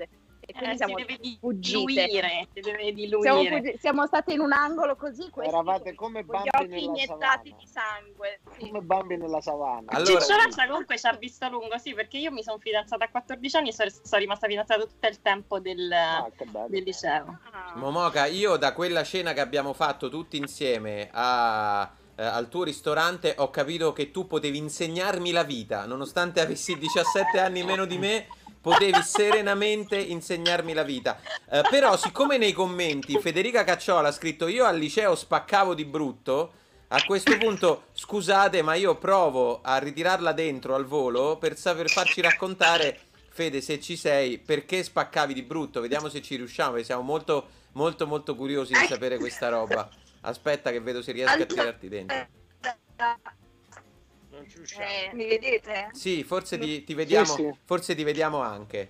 e quindi Eh, siamo si deve fuggite. diluire, si deve diluire. Siamo, fuggi- siamo state in un angolo così, questi Eravate come con gli bambi occhi nella iniettati savana. di sangue. Sì. Come bambi nella savana. Allora- Cicciolaccia comunque ci ha visto lungo, sì, perché io mi sono fidanzata a quattordici anni e sono, sono rimasta fidanzata tutto il tempo del, Ah, che bello. del liceo. Momoca, io da quella cena che abbiamo fatto tutti insieme a, eh, al tuo ristorante ho capito che tu potevi insegnarmi la vita, nonostante avessi diciassette anni meno di me, potevi serenamente insegnarmi la vita. Eh, però siccome nei commenti Federica Cacciola ha scritto io al liceo spaccavo di brutto, a questo punto scusate ma io provo a ritirarla dentro al volo per saper farci raccontare, Fede, se ci sei, perché spaccavi di brutto. Vediamo se ci riusciamo, perché siamo molto molto molto curiosi di sapere questa roba. Aspetta che vedo se riesco a tirarti dentro. Non ci riusciamo. Eh, mi vedete? Sì, forse ti, ti vediamo, Sì, sì. forse ti vediamo anche.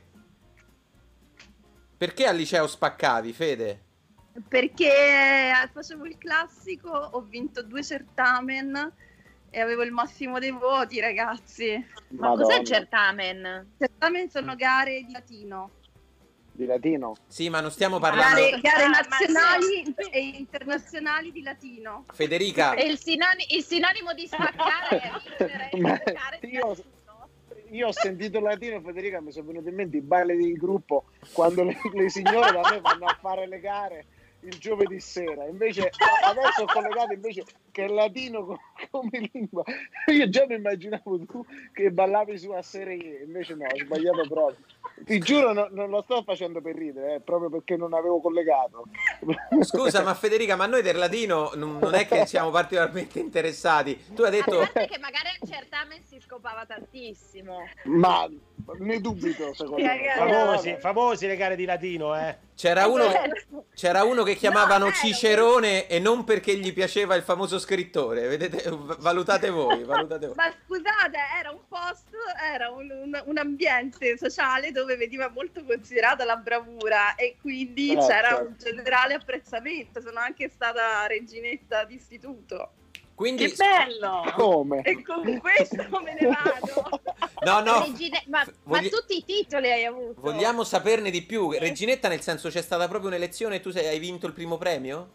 Perché al liceo spaccavi, Fede? Perché facevo il classico, ho vinto due certamen e avevo il massimo dei voti, ragazzi. Ma Madonna. cos'è il certamen? Certamen sono gare di latino, Di latino. Sì, ma non stiamo parlando. gare, gare Ah, ma nazionali e internazionali di latino. Federica, E il, sinoni- il sinonimo di spaccare è vincere Ma le gare di io- latino. Io ho sentito latino, Federica, mi sono venuto in mente i balli di gruppo quando le, le signore da me vanno a fare le gare il giovedì sera. Invece adesso ho collegato invece che il latino co- come lingua. Io già mi immaginavo tu che ballavi su a serie, invece no, ho sbagliato proprio. Ti giuro, no- non lo sto facendo per ridere, eh, proprio perché non avevo collegato. scusa, ma Federica, ma noi del latino non, non è che siamo particolarmente interessati. Tu hai A detto parte che magari al certamen si scopava tantissimo. Ma ne dubito, secondo me. Ragazzi, Famosi, famosi le gare di latino, eh. c'era uno, Certo. c'era uno che chiamavano No, eh, Cicerone e non perché gli piaceva il famoso scrittore. Vedete, v- valutate voi, valutate voi. Ma scusate, era un post, era un, un- un ambiente sociale dove veniva molto considerata la bravura e quindi Eh, c'era certo. un generale apprezzamento. Sono anche stata reginetta d'istituto. Quindi Che bello! Come? E con questo me ne vado. no, no, Regine- ma, ma vogli- tutti i titoli hai avuto? vogliamo saperne di più. Reginetta, nel senso, c'è stata proprio un'elezione e tu sei- hai vinto il primo premio?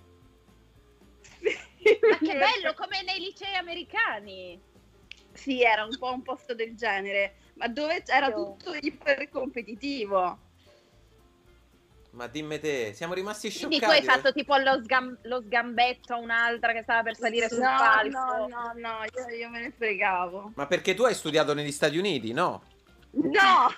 Ma che bello, come nei licei americani. Sì, era un po' un posto del genere, ma dove era Io- tutto iper competitivo. Ma dimmi te, siamo rimasti Quindi scioccati. tu hai fatto tipo lo, sgam- lo sgambetto a un'altra che stava per salire sul no, palco. no, no, no, io, io me ne fregavo. Ma perché tu hai studiato negli Stati Uniti, no? No!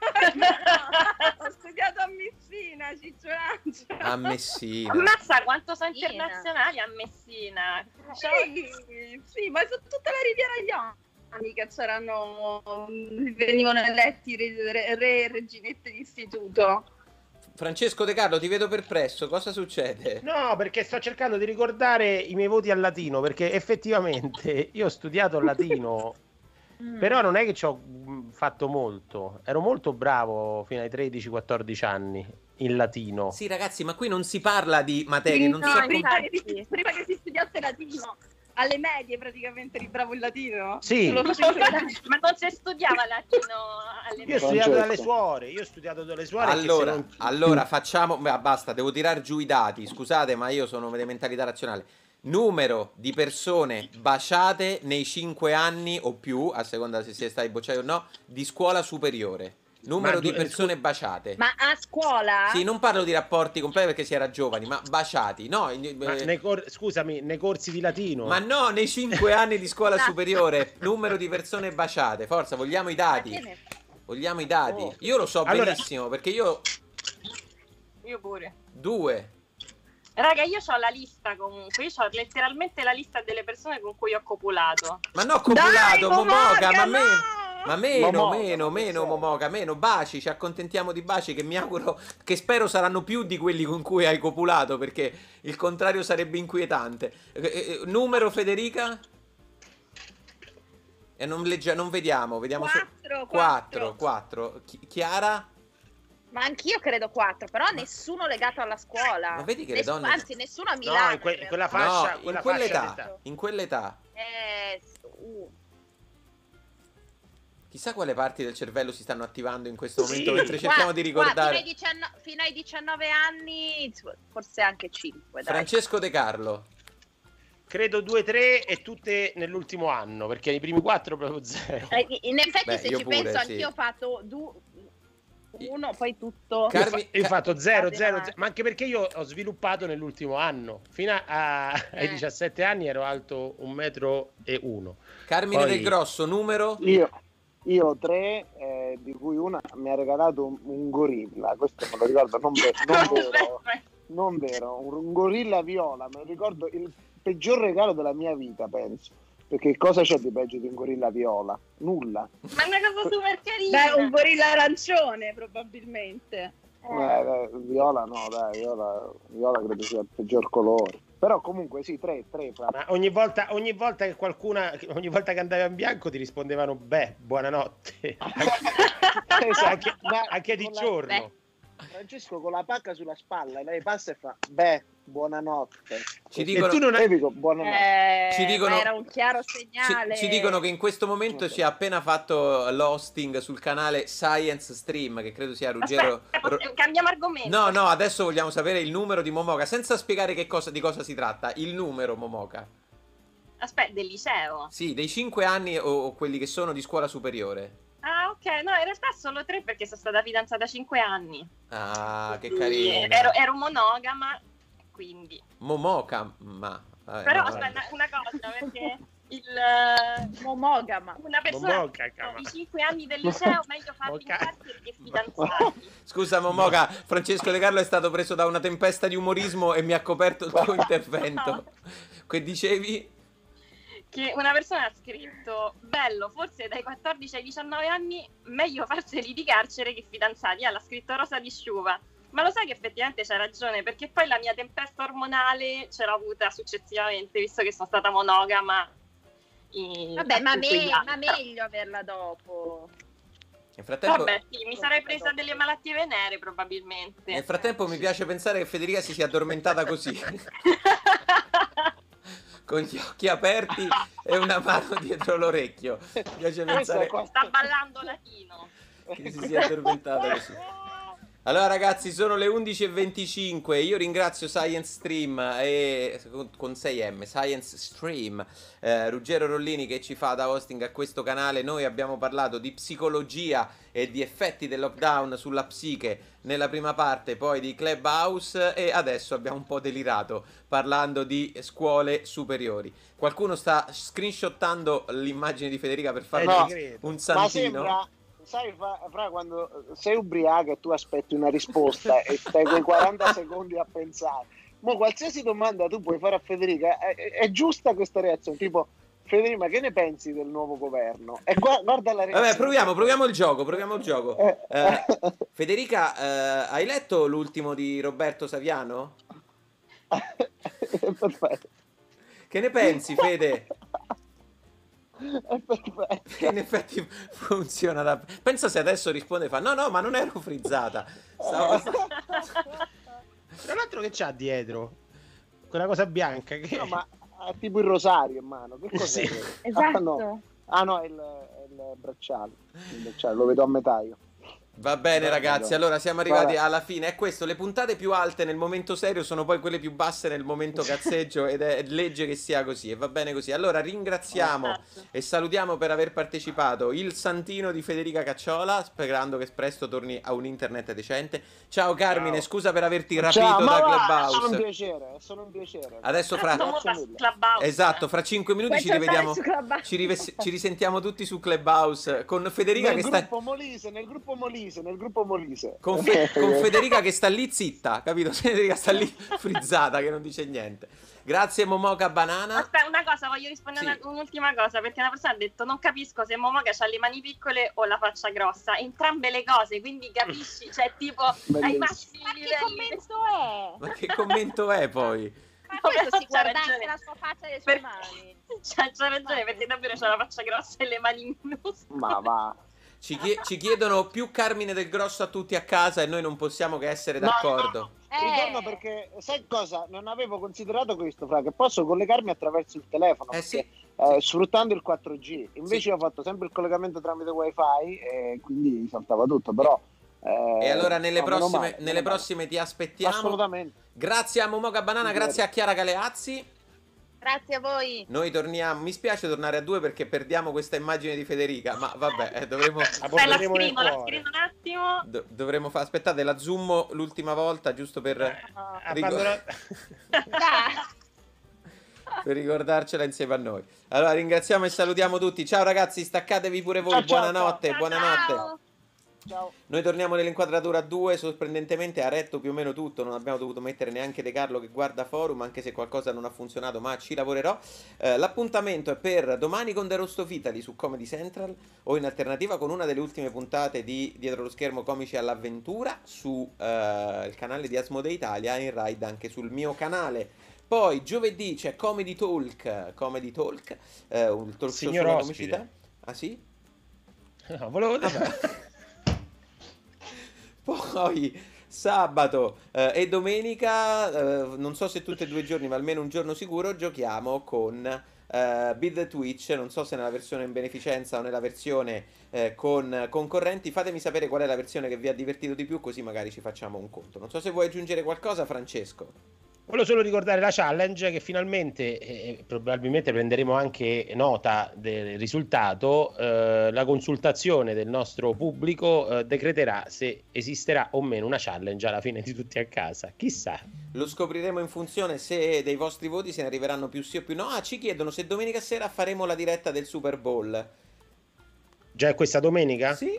Ho studiato a Messina, Cicciolaccia. A Messina. Ammazza quanto sono Messina. internazionali a Messina. Sì, sì, ma su tutta la Riviera Ionica che c'erano, venivano eletti re, re, re e reginette d'istituto. Francesco De Carlo, ti vedo perplesso, cosa succede? No, perché sto cercando di ricordare i miei voti al latino, perché effettivamente io ho studiato il latino, Mm. però non è che ci ho mh, fatto molto. Ero molto bravo fino ai tredici quattordici anni in latino. Sì, ragazzi, ma qui non si parla di materie, non No, so come... prima, che si, prima che si studiasse latino, alle medie praticamente eri bravo il latino. Sì. Tu lo facevi fare- Ma non si studiava latino alle Io ho medie? studiato Francesco. dalle suore, io ho studiato dalle suore. che se Allora, non- allora facciamo... Beh, basta, devo tirar giù i dati, scusate, ma io sono di mentalità razionale. Numero di persone baciate nei cinque anni o più, a seconda se si è stati bocciati o no, di scuola superiore. Numero Ma di due- persone baciate. Ma a scuola? Sì, non parlo di rapporti completi perché si era giovani, ma baciati, no? in- Ma eh, nei cor- scusami, nei corsi di latino. Ma no, nei cinque anni di scuola Esatto. superiore, numero di persone baciate. Forza, vogliamo i Ma dati. che ne- Vogliamo i dati. Oh. Io lo so Allora- benissimo perché io Io pure. due. Raga, io ho la lista comunque. Io ho letteralmente la lista delle persone con cui ho copulato. Ma no, copulato, Dai, Momoca, ma no! meno. Ma meno, Momoca, meno, ma che meno, sei? Momoca, meno. Baci, ci accontentiamo di baci che mi auguro, che spero saranno più di quelli con cui hai copulato perché il contrario sarebbe inquietante. Eh, eh, numero, Federica? E non, legge- non vediamo, vediamo solo... Quattro, quattro, quattro. quattro. Chi- Chiara? Ma anch'io credo quattro, però nessuno legato alla scuola. Ma vedi che le Nessu- donne- Anzi, nessuno a Milano. No, in, que- in quella realtà. fascia, No, quella in fascia quell'età, d'età. in quell'età. Eh, s- uh. Chissà quale parti del cervello si stanno attivando in questo momento Sì. mentre cerchiamo Qua- di qua ricordare. fino, ai diciannove, fino ai diciannove anni, forse anche cinque. Dai. Francesco De Carlo. Credo due tre e tutte nell'ultimo anno, perché i primi quattro proprio zero. Eh, In effetti, Beh, se io ci pure, penso, sì. anch'io ho fatto du- uno, poi tutto. Io, fa- io ho fatto zero State zero, male. ma anche perché io ho sviluppato nell'ultimo anno. Fino a- ai Eh. diciassette anni ero alto un metro e uno. Carmine Poi- Del Grosso, numero? Io, io tre, eh, di cui una mi ha regalato un, un gorilla, questo me lo ricordo, non, ve- non vero, non vero, un, un gorilla viola, me lo ricordo, il peggior regalo della mia vita, penso, perché cosa c'è di peggio di un gorilla viola? Nulla. Ma è una cosa super carina. Beh, un gorilla arancione, probabilmente. Eh, eh, viola no, dai, viola, viola credo sia il peggior colore. Però comunque sì, tre, tre. Fra... Ma ogni volta, ogni volta che qualcuna, ogni volta che andavi in bianco ti rispondevano beh, buonanotte. Anche, anche, Ma anche di con la- giorno. Francesco con la pacca sulla spalla, lei passa e fa beh, buonanotte. Ci E dicono- tu non hai... dico, buonanotte. Eh, Ci dicono- ma era un chiaro Ci, segnale. ci dicono che in questo momento ci ha appena fatto l'hosting sul canale Science Stream, che credo sia Ruggero. Aspetta, Ro- posso- cambiamo argomento. No, no, adesso vogliamo sapere il numero di Momoka, senza spiegare che cosa, di cosa si tratta. Il numero, Momoka. Aspetta, del liceo. Sì, dei cinque anni o, o quelli che sono di scuola superiore. Ah, ok. No, in realtà solo tre perché sono stata fidanzata cinque anni. Ah, che Quindi carino. Ero, ero monogama, quindi. Momoka, ma... vabbè, Però no, aspetta, vabbè. una cosa, perché il Momogama. una persona Momogama. con i cinque anni del liceo meglio farli in carcere che fidanzati. Scusa Momoka, Francesco De Carlo è stato preso da una tempesta di umorismo e mi ha coperto il tuo intervento. Che dicevi? Che una persona ha scritto bello, forse dai quattordici ai diciannove anni meglio farseli di carcere che fidanzati. Ah, l'ha scritto Rosa di Sciuva. Ma lo sai che effettivamente c'ha ragione, perché poi la mia tempesta ormonale ce l'ho avuta successivamente, visto che sono stata monogama. in- Vabbè, ma, in me- quegli anni. ma meglio averla dopo. Nel frattempo, Vabbè, sì, mi sarei presa delle malattie venere probabilmente. nel frattempo mi piace pensare che Federica si sia addormentata così. Con gli occhi aperti e una mano dietro l'orecchio. Mi piace pensare Sta ballando latino. che si sia addormentata così. Allora ragazzi, sono le undici e venticinque, io ringrazio Science Stream e, con sei M, Science Stream, eh, Ruggero Rollini che ci fa da hosting a questo canale. Noi abbiamo parlato di psicologia e di effetti del lockdown sulla psiche nella prima parte, poi di Clubhouse e adesso abbiamo un po' delirato parlando di scuole superiori. Qualcuno sta screenshottando l'immagine di Federica per fargli No, un ma santino. sembra, sai, fra, fra quando sei ubriaco e tu aspetti una risposta e stai quei quaranta secondi a pensare. Ma qualsiasi domanda tu puoi fare a Federica, è, è- è giusta questa reazione, tipo Federica, ma che ne pensi del nuovo governo? E gua- guarda la reazione. Vabbè, proviamo, proviamo il gioco, proviamo il gioco. Eh, Eh, Federica, eh, hai letto l'ultimo di Roberto Saviano? perfetto. Che ne pensi, Fede? È perfetto. Che in effetti funziona da... Pensa se adesso risponde e fa no, no, ma non ero frizzata. Stavo... Tra l'altro che c'ha dietro? Quella cosa bianca che... No, ma ha tipo il rosario in mano. Che cos'è? Sì. Ah, no. Ah no, è il, è il bracciale. Il bracciale, lo vedo a metà io. Va bene ragazzi, allora siamo arrivati Vabbè. alla fine. È questo, le puntate più alte nel momento serio sono poi quelle più basse nel momento cazzeggio ed è legge che sia così e va bene così. Allora ringraziamo e salutiamo per aver partecipato il santino di Federica Cacciola, sperando che presto torni a un internet decente. Ciao Carmine, Ciao. scusa per averti rapito Ciao, ma da va, è solo Clubhouse. un piacere, è solo un piacere. Adesso fra... Grazie mille. Esatto, fra cinque minuti ci Puoi rivediamo, tornare su Clubhouse. ci, rives- ci risentiamo tutti su Clubhouse con Federica Nel che sta... gruppo Molise, nel gruppo Molise, nel gruppo Molise. Con, Fe- con Federica che sta lì zitta, capito? Federica sta lì frizzata che non dice niente. Grazie Momoka Banana. Aspetta, una cosa, voglio rispondere Sì. a un'ultima cosa, perché una persona ha detto non capisco se Momoka ha le mani piccole o la faccia grossa, entrambe le cose, quindi capisci, cioè tipo ai Bellissimo. massimi Ma che livelli. commento è? Ma che commento è poi? Ma Vabbè, questo si c'ha guarda anche ragione. la sua faccia e le sue Per- mani. C'ha, c'ha ragione, perché davvero c'ha la faccia grossa e le mani minuscole. Ma va. Ci, chie- ci chiedono più Carmine del Grosso a tutti a casa e noi non possiamo che essere No, d'accordo. no, no. Ritorno perché, sai cosa? Non avevo considerato questo, Fra, che posso collegarmi attraverso il telefono, Eh perché, sì. eh, sfruttando il quattro G. Invece Sì. io ho fatto sempre il collegamento tramite wifi e quindi saltava tutto, però... eh, E allora nelle no, meno prossime, male, nelle meno male. prossime ti aspettiamo. Assolutamente. Grazie a Momoga Banana, grazie a Chiara Galeazzi. Grazie a voi. Noi torniamo, mi spiace tornare a due perché perdiamo questa immagine di Federica, ma vabbè, eh, dovremo, Dai, la scrivo, la scrivo un attimo. do- dovremo fare, aspettate, la zoom l'ultima volta giusto per, ricor- per ricordarcela insieme a noi. Allora ringraziamo e salutiamo tutti, ciao ragazzi, staccatevi pure voi, Ciao, ciao, buonanotte, ciao. buonanotte. Ciao. Ciao. Noi torniamo nell'inquadratura a due, sorprendentemente ha retto più o meno tutto, non abbiamo dovuto mettere neanche De Carlo che guarda forum, anche se qualcosa non ha funzionato, ma ci lavorerò. Eh, l'appuntamento è per domani con The Roast of Italy su Comedy Central o in alternativa con una delle ultime puntate di Dietro lo Schermo Comici all'Avventura su eh, il canale di Asmodee Italia e in ride anche sul mio canale. Poi giovedì c'è Comedy Talk, Comedy Talk, eh, un talk show Signor sulla ospite. comicità. Ah sì? No, volevo dire... Poi sabato eh, e domenica, eh, non so se tutti e due i giorni, ma almeno un giorno sicuro, giochiamo con eh, Beat the Twitch. Non so se nella versione in beneficenza o nella versione eh, con concorrenti. Fatemi sapere qual è la versione che vi ha divertito di più, così magari ci facciamo un conto. Non so se vuoi aggiungere qualcosa, Francesco. Volevo solo ricordare la challenge che finalmente, eh, probabilmente prenderemo anche nota del risultato, eh, la consultazione del nostro pubblico eh, decreterà se esisterà o meno una challenge alla fine di tutti a casa. Chissà. Lo scopriremo in funzione se dei vostri voti se ne arriveranno più sì o più no. Ah, ci chiedono se domenica sera faremo la diretta del Super Bowl. Già è questa domenica? Sì.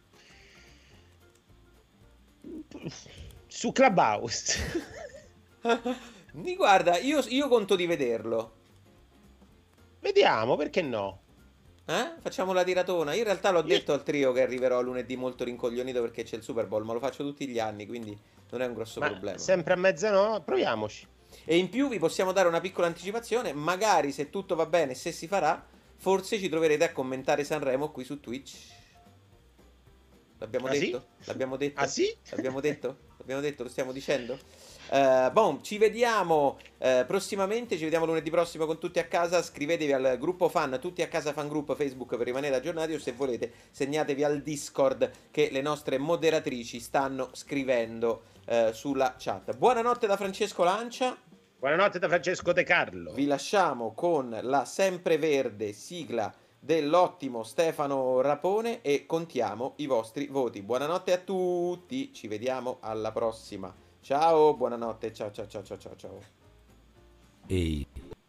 Su Clubhouse. Mi guarda, io, io conto di vederlo. Vediamo, perché no? Eh? Facciamo la tiratona. Io in realtà l'ho detto al trio che arriverò lunedì molto rincoglionito perché c'è il Super Bowl, ma lo faccio tutti gli anni, quindi non è un grosso Ma problema. sempre a mezzanotte, proviamoci. E in più vi possiamo dare una piccola anticipazione, magari se tutto va bene, se si farà, forse ci troverete a commentare Sanremo qui su Twitch. L'abbiamo Ah, detto? sì? L'abbiamo detto? Ah sì? L'abbiamo detto? L'abbiamo detto? Lo stiamo dicendo? Uh, bon, ci vediamo uh, prossimamente, ci vediamo lunedì prossimo con Tutti a Casa. Scrivetevi al gruppo fan Tutti a Casa Fan Group Facebook per rimanere aggiornati, o se volete segnatevi al Discord che le nostre moderatrici stanno scrivendo uh, sulla chat. Buonanotte da Francesco Lancia. Buonanotte da Francesco De Carlo. Vi lasciamo con la sempreverde sigla dell'ottimo Stefano Rapone e contiamo i vostri voti. Buonanotte a tutti, ci vediamo alla prossima. Ciao, buonanotte, ciao ciao ciao ciao ciao ciao. Ehi,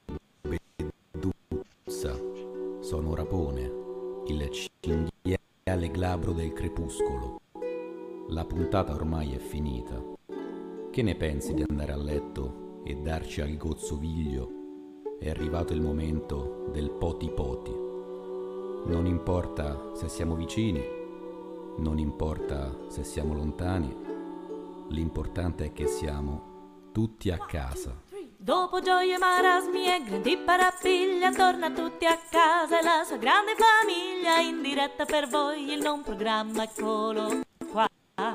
Beduzza, sono Rapone, il cinghiale glabro del crepuscolo. La puntata ormai è finita. Che ne pensi di andare a letto e darci al gozzoviglio? È arrivato il momento del poti poti. Non importa se siamo vicini, non importa se siamo lontani, l'importante è che siamo tutti a casa. Dopo gioie, marasmi e grandi parapiglia, torna Tutti a Casa e la sua grande famiglia, in diretta per voi il non programma, eccolo qua. Ah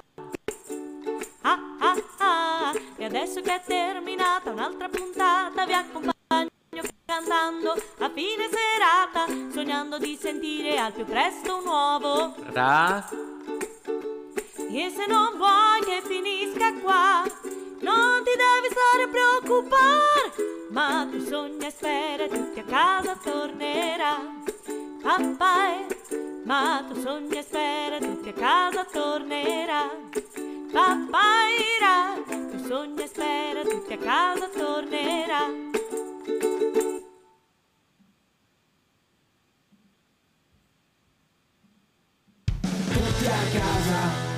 ah ah, e adesso che è terminata un'altra puntata, vi accompagno cantando a fine serata, sognando di sentire al più presto un nuovo Ra. E se non vuoi che finisca qua, non ti devi stare a preoccupare, ma tu sogna e spera, Tutti a Casa tornerà. Papà è, ma tu sogna e spera, Tutti a Casa tornerà. Papà irà, tu sogna e spera, Tutti a Casa tornerà. Tutti a casa.